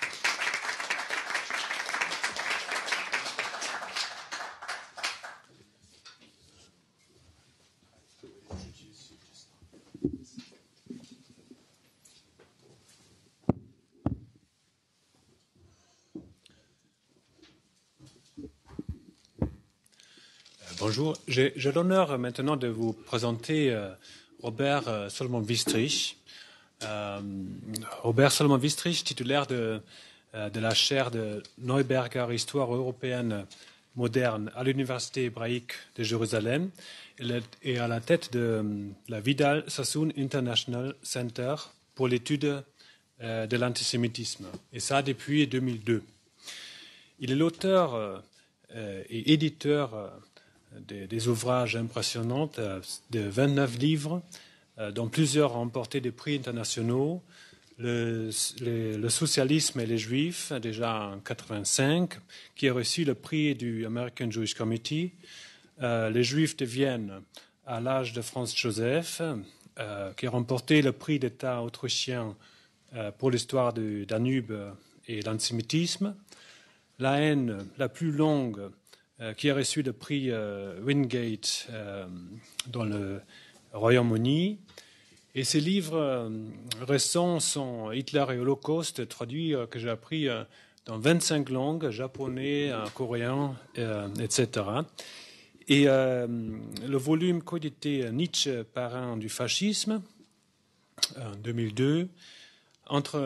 Bonjour, j'ai l'honneur maintenant de vous présenter Robert Solomon-Wistrich. Robert Solomon-Wistrich, titulaire de la chaire de Neuberger Histoire européenne moderne à l'Université hébraïque de Jérusalem et à la tête de la Vidal Sassoon International Center pour l'étude de l'antisémitisme, et ça depuis 2002. Il est l'auteur et éditeur des ouvrages impressionnants, de 29 livres, dont plusieurs ont remporté des prix internationaux. Le socialisme et les Juifs, déjà en 1985, qui a reçu le prix du American Jewish Committee. Les Juifs de Vienne, à l'âge de Franz Joseph, qui a remporté le prix d'État autrichien pour l'histoire du Danube et l'antisémitisme. La haine la plus longue, qui a reçu le prix Wingate dans le Royaume-Uni. Et ces livres récents sont Hitler et Holocauste, traduits, que j'ai appris dans 25 langues, japonais, coréen, etc. Et le volume coédité Nietzsche, parrain du fascisme, en 2002. Entre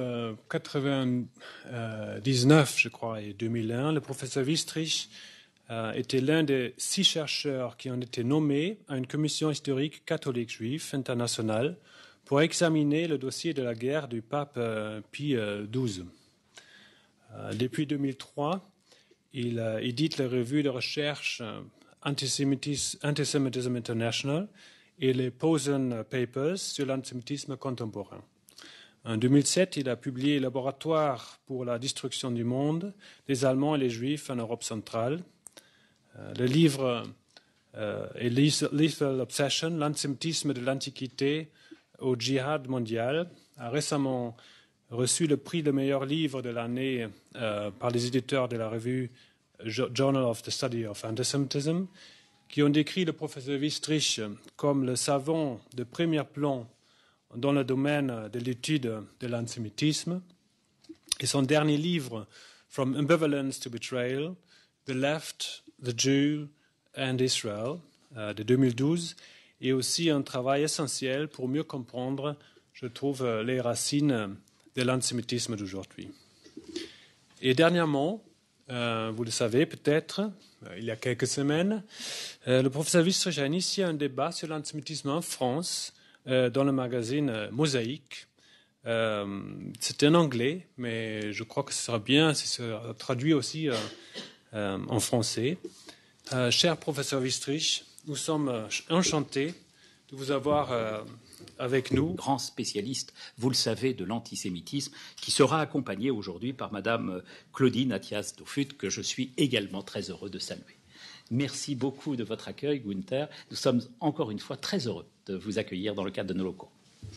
1999, je crois, et 2001, le professeur Wistrich était l'un des 6 chercheurs qui ont été nommés à une commission historique catholique juif internationale pour examiner le dossier de la guerre du pape Pie XII. Depuis 2003, il édite la revue de recherche Antisemitism International et les Posen Papers sur l'antisémitisme contemporain. En 2007, il a publié Laboratoire pour la destruction du monde, des Allemands et les Juifs en Europe centrale. Le livre est Lethal Obsession, l'antisémitisme de l'Antiquité au djihad mondial, a récemment reçu le prix de meilleur livre de l'année par les éditeurs de la revue Journal of the Study of Antisemitism, qui ont décrit le professeur Wistrich comme le savant de premier plan dans le domaine de l'étude de l'antisémitisme. Et son dernier livre, From Ambivalence to Betrayal, The Left, the Jew and Israel, de 2012, est aussi un travail essentiel pour mieux comprendre, je trouve, les racines de l'antisémitisme d'aujourd'hui. Et dernièrement, vous le savez peut-être, il y a quelques semaines, le professeur Wistrich a initié un débat sur l'antisémitisme en France dans le magazine Mosaïque. C'était en anglais, mais je crois que ce sera bien si ce sera traduit aussi en français. Cher professeur Wistrich, nous sommes enchantés de vous avoir avec nous. Grand spécialiste, vous le savez, de l'antisémitisme, qui sera accompagné aujourd'hui par Madame Claudine Athias-Dofut, que je suis également très heureux de saluer. Merci beaucoup de votre accueil, Gunther. Nous sommes encore une fois très heureux de vous accueillir dans le cadre de nos locaux.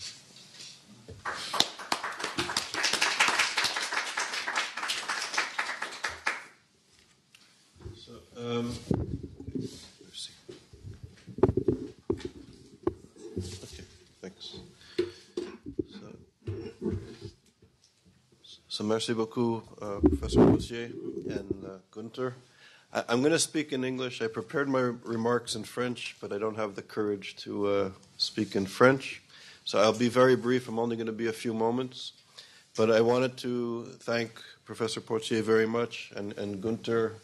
So merci beaucoup, Professor Potier and Gunther. I'm going to speak in English. I prepared my remarks in French, but I don't have the courage to speak in French. So I'll be very brief. I'm only going to be a few moments. But I wanted to thank Professor Potier very much and Gunther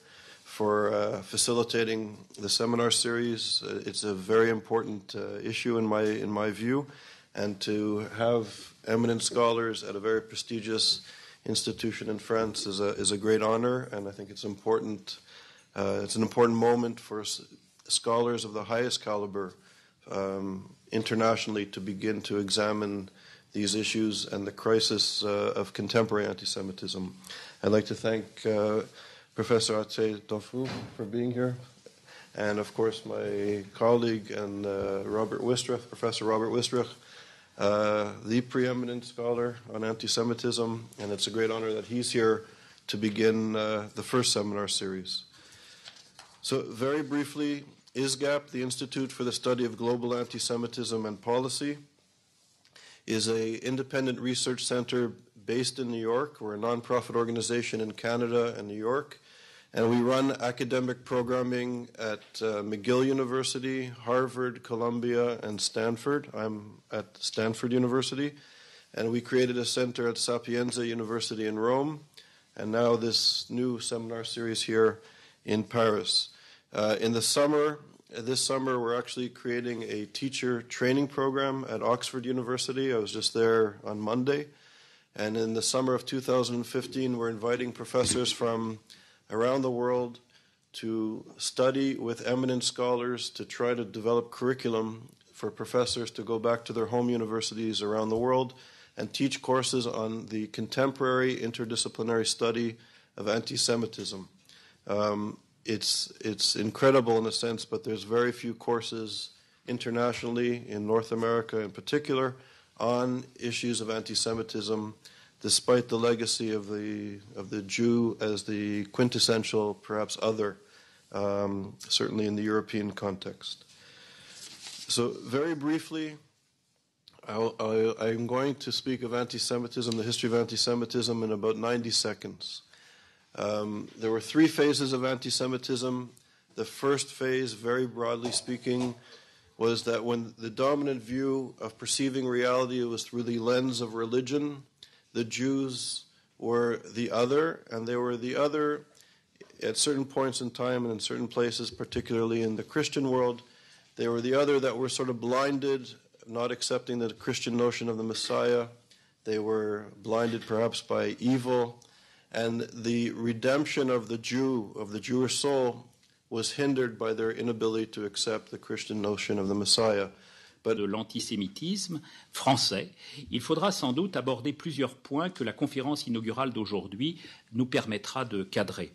for facilitating the seminar series. It's a very important issue in my view, and to have eminent scholars at a very prestigious institution in France is a great honor, and I think it's important. It's an important moment for scholars of the highest caliber internationally to begin to examine these issues and the crisis of contemporary anti-Semitism. I'd like to thank Professor Atsé Donfou for being here, and of course my colleague and Professor Robert Wistrich, the preeminent scholar on anti-Semitism, and it's a great honor that he's here to begin the first seminar series. So very briefly, ISGAP, the Institute for the Study of Global Anti-Semitism and Policy, is an independent research center based in New York. We're a nonprofit organization in Canada and New York, and we run academic programming at McGill University, Harvard, Columbia, and Stanford. I'm at Stanford University, and we created a center at Sapienza University in Rome, and now this new seminar series here in Paris. This summer, we're actually creating a teacher training program at Oxford University. I was just there on Monday. And in the summer of 2015, we're inviting professors from around the world to study with eminent scholars to try to develop curriculum for professors to go back to their home universities around the world and teach courses on the contemporary interdisciplinary study of anti-Semitism. It's incredible in a sense, but there's very few courses internationally, in North America in particular, on issues of anti-Semitism, despite the legacy of the Jew as the quintessential, perhaps other, certainly in the European context. So very briefly, I'm going to speak of anti-Semitism, the history of anti-Semitism, in about 90 seconds. There were three phases of anti-Semitism. The first phase, very broadly speaking, was that when the dominant view of perceiving reality was through the lens of religion, the Jews were the other, and they were the other at certain points in time and in certain places, particularly in the Christian world. They were the other that were sort of blinded, not accepting the Christian notion of the Messiah. They were blinded perhaps by evil. And the redemption of the Jew, of the Jewish soul, was hindered by their inability to accept the Christian notion of the Messiah. De l'antisémitisme français, il faudra sans doute aborder plusieurs points que la conférence inaugurale d'aujourd'hui nous permettra de cadrer.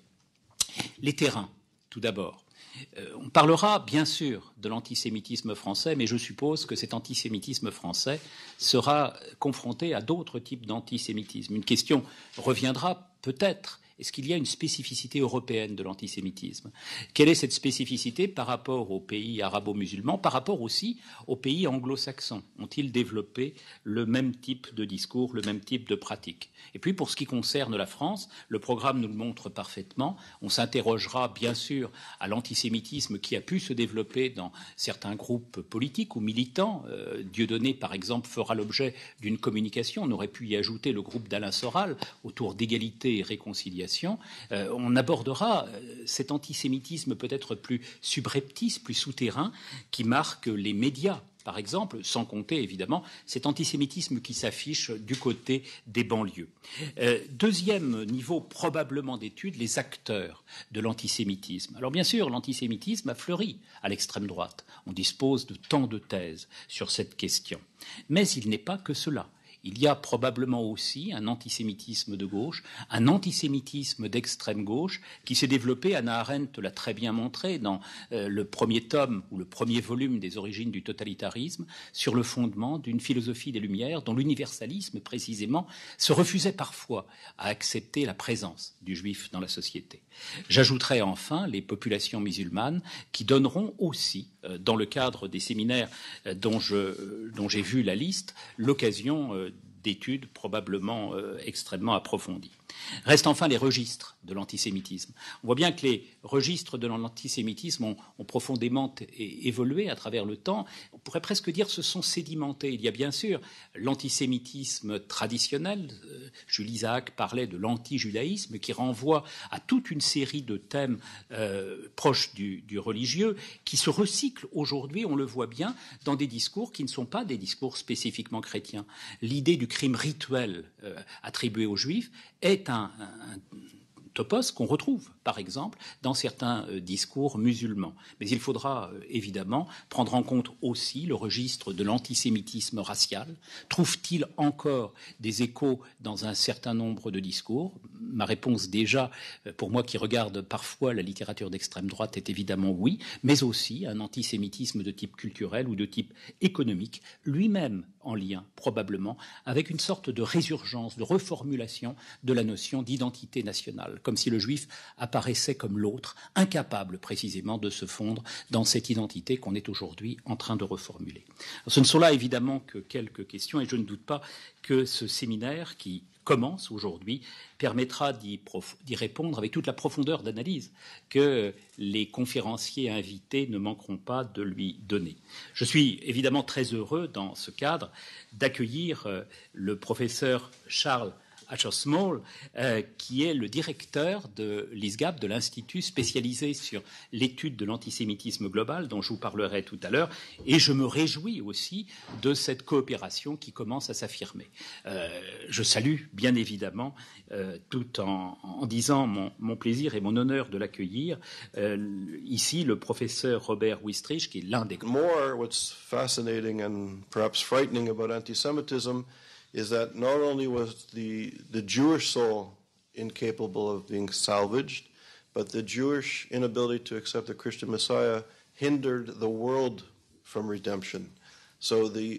Les terrains, tout d'abord. On parlera bien sûr de l'antisémitisme français, mais je suppose que cet antisémitisme français sera confronté à d'autres types d'antisémitisme. Une question reviendra peut-être. Est-ce qu'il y a une spécificité européenne de l'antisémitisme? Quelle est cette spécificité par rapport aux pays arabo-musulmans, par rapport aussi aux pays anglo-saxons? Ont-ils développé le même type de discours, le même type de pratique? Et puis pour ce qui concerne la France, le programme nous le montre parfaitement. On s'interrogera bien sûr à l'antisémitisme qui a pu se développer dans certains groupes politiques ou militants. Dieudonné, par exemple, fera l'objet d'une communication. On aurait pu y ajouter le groupe d'Alain Soral autour d'égalité et réconciliation. On abordera cet antisémitisme peut-être plus subreptice, plus souterrain, qui marque les médias, par exemple, sans compter évidemment cet antisémitisme qui s'affiche du côté des banlieues. Deuxième niveau probablement d'étude, les acteurs de l'antisémitisme. Alors bien sûr, l'antisémitisme a fleuri à l'extrême droite. On dispose de tant de thèses sur cette question. Mais il n'est pas que cela. Il y a probablement aussi un antisémitisme de gauche, un antisémitisme d'extrême gauche qui s'est développé, Hannah Arendt l'a très bien montré dans le premier tome ou le premier volume des origines du totalitarisme, sur le fondement d'une philosophie des Lumières dont l'universalisme précisément se refusait parfois à accepter la présence du juif dans la société. J'ajouterai enfin les populations musulmanes qui donneront aussi, dans le cadre des séminaires dont j'ai vu la liste, l'occasion d'études probablement extrêmement approfondies. Restent enfin les registres de l'antisémitisme. On voit bien que les registres de l'antisémitisme ont profondément évolué à travers le temps. On pourrait presque dire se sont sédimentés. Il y a bien sûr l'antisémitisme traditionnel. Jules Isaac parlait de l'anti-judaïsme qui renvoie à toute une série de thèmes proches du religieux qui se recyclent aujourd'hui, on le voit bien, dans des discours qui ne sont pas des discours spécifiquement chrétiens. L'idée du crime rituel attribué aux Juifs est un topos qu'on retrouve, par exemple, dans certains discours musulmans. Mais il faudra évidemment prendre en compte aussi le registre de l'antisémitisme racial. Trouve-t-il encore des échos dans un certain nombre de discours? Ma réponse déjà, pour moi qui regarde parfois la littérature d'extrême droite, est évidemment oui, mais aussi un antisémitisme de type culturel ou de type économique, lui-même en lien probablement avec une sorte de résurgence, de reformulation de la notion d'identité nationale, comme si le juif apparaissait comme l'autre, incapable précisément de se fondre dans cette identité qu'on est aujourd'hui en train de reformuler. Alors, ce ne sont là évidemment que quelques questions et je ne doute pas que ce séminaire qui commence aujourd'hui permettra d'y répondre avec toute la profondeur d'analyse que les conférenciers invités ne manqueront pas de lui donner. Je suis évidemment très heureux dans ce cadre d'accueillir le professeur Charles Asher-Small, qui est le directeur de l'ISGAP, de l'Institut spécialisé sur l'étude de l'antisémitisme global, dont je vous parlerai tout à l'heure, et je me réjouis aussi de cette coopération qui commence à s'affirmer. Je salue bien évidemment, tout en disant mon plaisir et mon honneur de l'accueillir, ici le professeur Robert Wistrich, qui est l'un des... More, what's fascinating and perhaps frightening about anti-Semitism is that not only was the Jewish soul incapable of being salvaged, but the Jewish inability to accept the Christian Messiah hindered the world from redemption. So the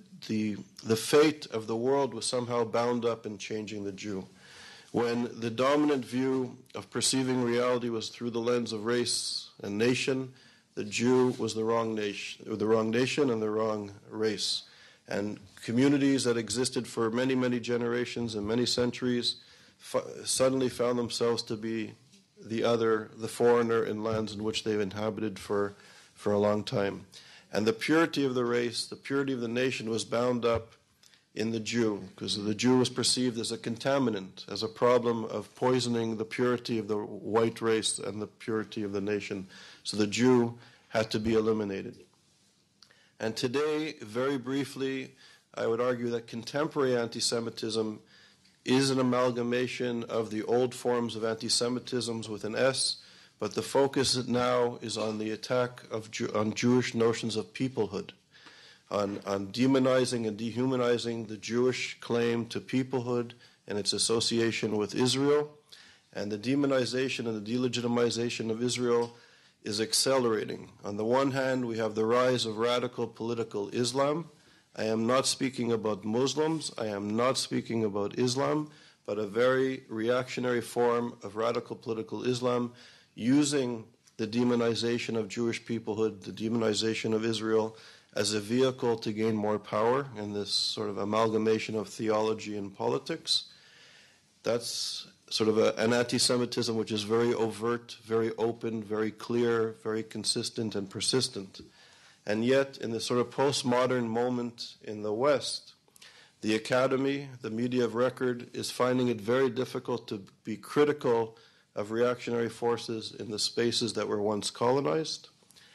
fate of the world was somehow bound up in changing the Jew. When the dominant view of perceiving reality was through the lens of race and nation, the Jew was the wrong nation and the wrong race. And communities that existed for many, many generations and many centuries suddenly found themselves to be the other, the foreigner in lands in which they've inhabited for a long time. And the purity of the race, the purity of the nation was bound up in the Jew, because the Jew was perceived as a contaminant, as a problem of poisoning the purity of the white race and the purity of the nation. So the Jew had to be eliminated. And today, very briefly, I would argue that contemporary anti-Semitism is an amalgamation of the old forms of anti-Semitism with an S, but the focus now is on the attack on Jewish notions of peoplehood, on demonizing and dehumanizing the Jewish claim to peoplehood and its association with Israel. And the demonization and the delegitimization of Israel is accelerating. On the one hand, we have the rise of radical political Islam. I am not speaking about Muslims, I am not speaking about Islam, but a very reactionary form of radical political Islam using the demonization of Jewish peoplehood, the demonization of Israel, as a vehicle to gain more power in this sort of amalgamation of theology and politics. That's sort of an anti-Semitism which is very overt, very open, very clear, very consistent and persistent. And yet, in this sort of postmodern moment in the West, the academy, the media of record, is finding it very difficult to be critical of reactionary forces in the spaces that were once colonized.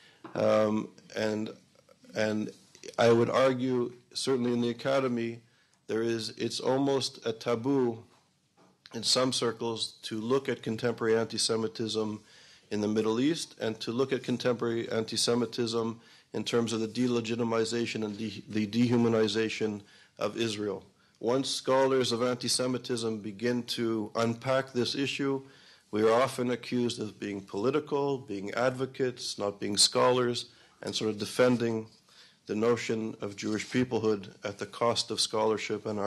And I would argue, certainly in the academy, it's almost a taboo in some circles to look at contemporary anti-Semitism in the Middle East and to look at contemporary anti-Semitism in terms of the delegitimization and the dehumanization of Israel. Once scholars of anti-Semitism begin to unpack this issue, we are often accused of being political, being advocates, not being scholars, and sort of defending the notion of Jewish peoplehood at the cost of scholarship and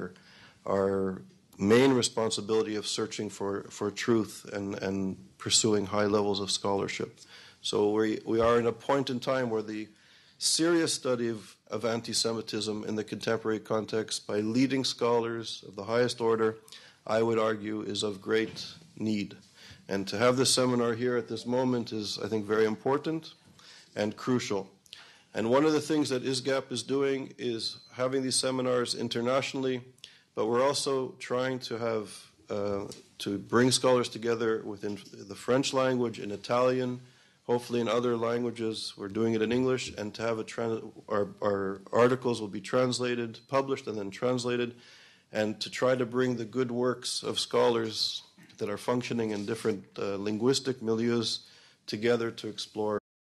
our main responsibility of searching for truth and pursuing high levels of scholarship. So we are in a point in time where the serious study of anti-Semitism in the contemporary context by leading scholars of the highest order, I would argue, is of great need. And to have this seminar here at this moment is, I think, very important and crucial. And one of the things that ISGAP is doing is having these seminars internationally, but we're also trying to have to bring scholars together within the French language, in Italian, hopefully in other languages. We're doing it in English, and to have our articles will be translated, published, and then translated, and to try to bring the good works of scholars that are functioning in different linguistic milieus together to explore.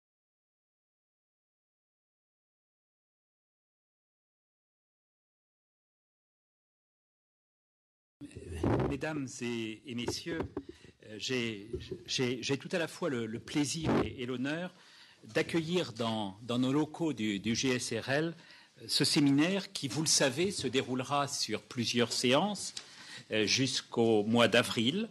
Mesdames et messieurs, j'ai tout à la fois le plaisir et l'honneur d'accueillir dans nos locaux du GSRL ce séminaire qui, vous le savez, se déroulera sur plusieurs séances jusqu'au mois d'avril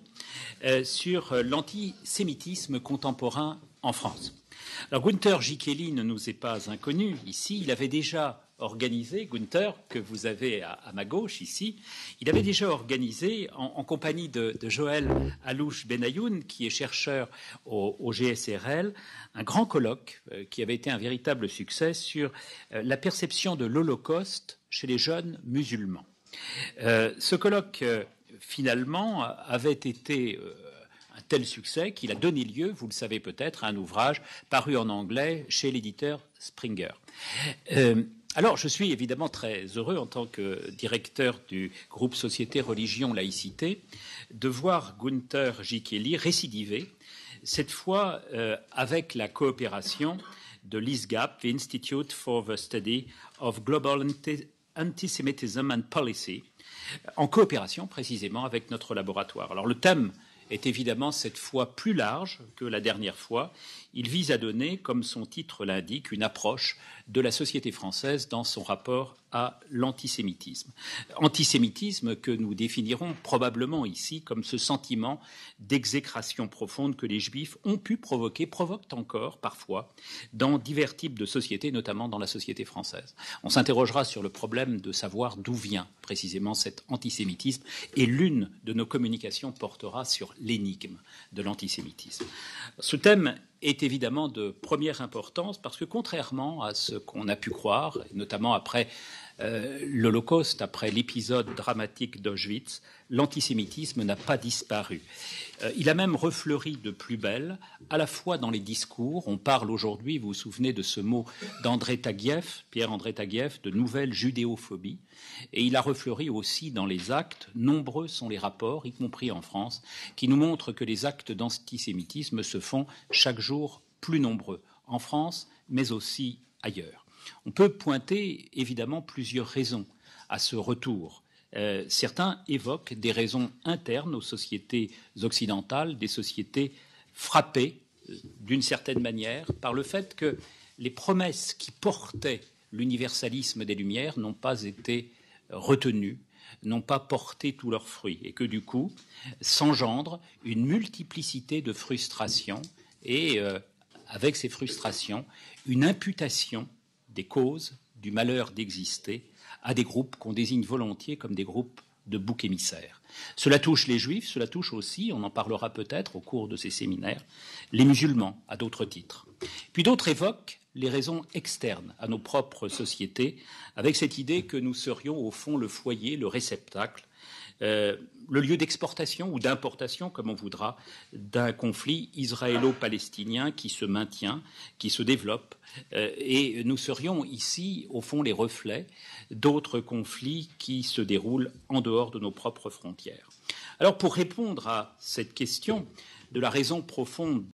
sur l'antisémitisme contemporain en France. Alors Günther Gickeli ne nous est pas inconnu ici, il avait déjà organisé, Günther, que vous avez à ma gauche ici, il avait déjà organisé en compagnie de Joël Alouche Benayoun, qui est chercheur au GSRL, un grand colloque qui avait été un véritable succès sur la perception de l'Holocauste chez les jeunes musulmans. Ce colloque, finalement, avait été un tel succès qu'il a donné lieu, vous le savez peut-être, à un ouvrage paru en anglais chez l'éditeur Springer. Alors, je suis évidemment très heureux, en tant que directeur du groupe Société, Religion, Laïcité, de voir Günther Gickeli récidiver, cette fois avec la coopération de l'ISGAP, the Institute for the Study of Global Antisemitism and Policy, en coopération précisément avec notre laboratoire. Alors, le thème est évidemment cette fois plus large que la dernière fois. Il vise à donner, comme son titre l'indique, une approche de la société française dans son rapport à l'antisémitisme. Antisémitisme que nous définirons probablement ici comme ce sentiment d'exécration profonde que les Juifs ont pu provoquer, provoquent encore parfois, dans divers types de sociétés, notamment dans la société française. On s'interrogera sur le problème de savoir d'où vient précisément cet antisémitisme, et l'une de nos communications portera sur l'énigme de l'antisémitisme. Ce thème est évidemment de première importance parce que, contrairement à ce qu'on a pu croire, notamment après l'Holocauste, après l'épisode dramatique d'Auschwitz, l'antisémitisme n'a pas disparu. Il a même refleuri de plus belle, à la fois dans les discours. On parle aujourd'hui, vous vous souvenez de ce mot d'André Taguieff, Pierre-André Taguieff, de nouvelle judéophobie. Et il a refleuri aussi dans les actes. Nombreux sont les rapports, y compris en France, qui nous montrent que les actes d'antisémitisme se font chaque jour plus nombreux, en France, mais aussi ailleurs. On peut pointer évidemment plusieurs raisons à ce retour. Certains évoquent des raisons internes aux sociétés occidentales, des sociétés frappées d'une certaine manière par le fait que les promesses qui portaient l'universalisme des Lumières n'ont pas été retenues, n'ont pas porté tous leurs fruits, et que du coup s'engendre une multiplicité de frustrations et avec ces frustrations, une imputation des causes du malheur d'exister à des groupes qu'on désigne volontiers comme des groupes de boucs émissaires. Cela touche les Juifs, cela touche aussi, on en parlera peut-être au cours de ces séminaires, les musulmans à d'autres titres. Puis d'autres évoquent les raisons externes à nos propres sociétés, avec cette idée que nous serions au fond le foyer, le réceptacle, le lieu d'exportation ou d'importation, comme on voudra, d'un conflit israélo-palestinien qui se maintient, qui se développe, et nous serions ici, au fond, les reflets d'autres conflits qui se déroulent en dehors de nos propres frontières. Alors, pour répondre à cette question de la raison profonde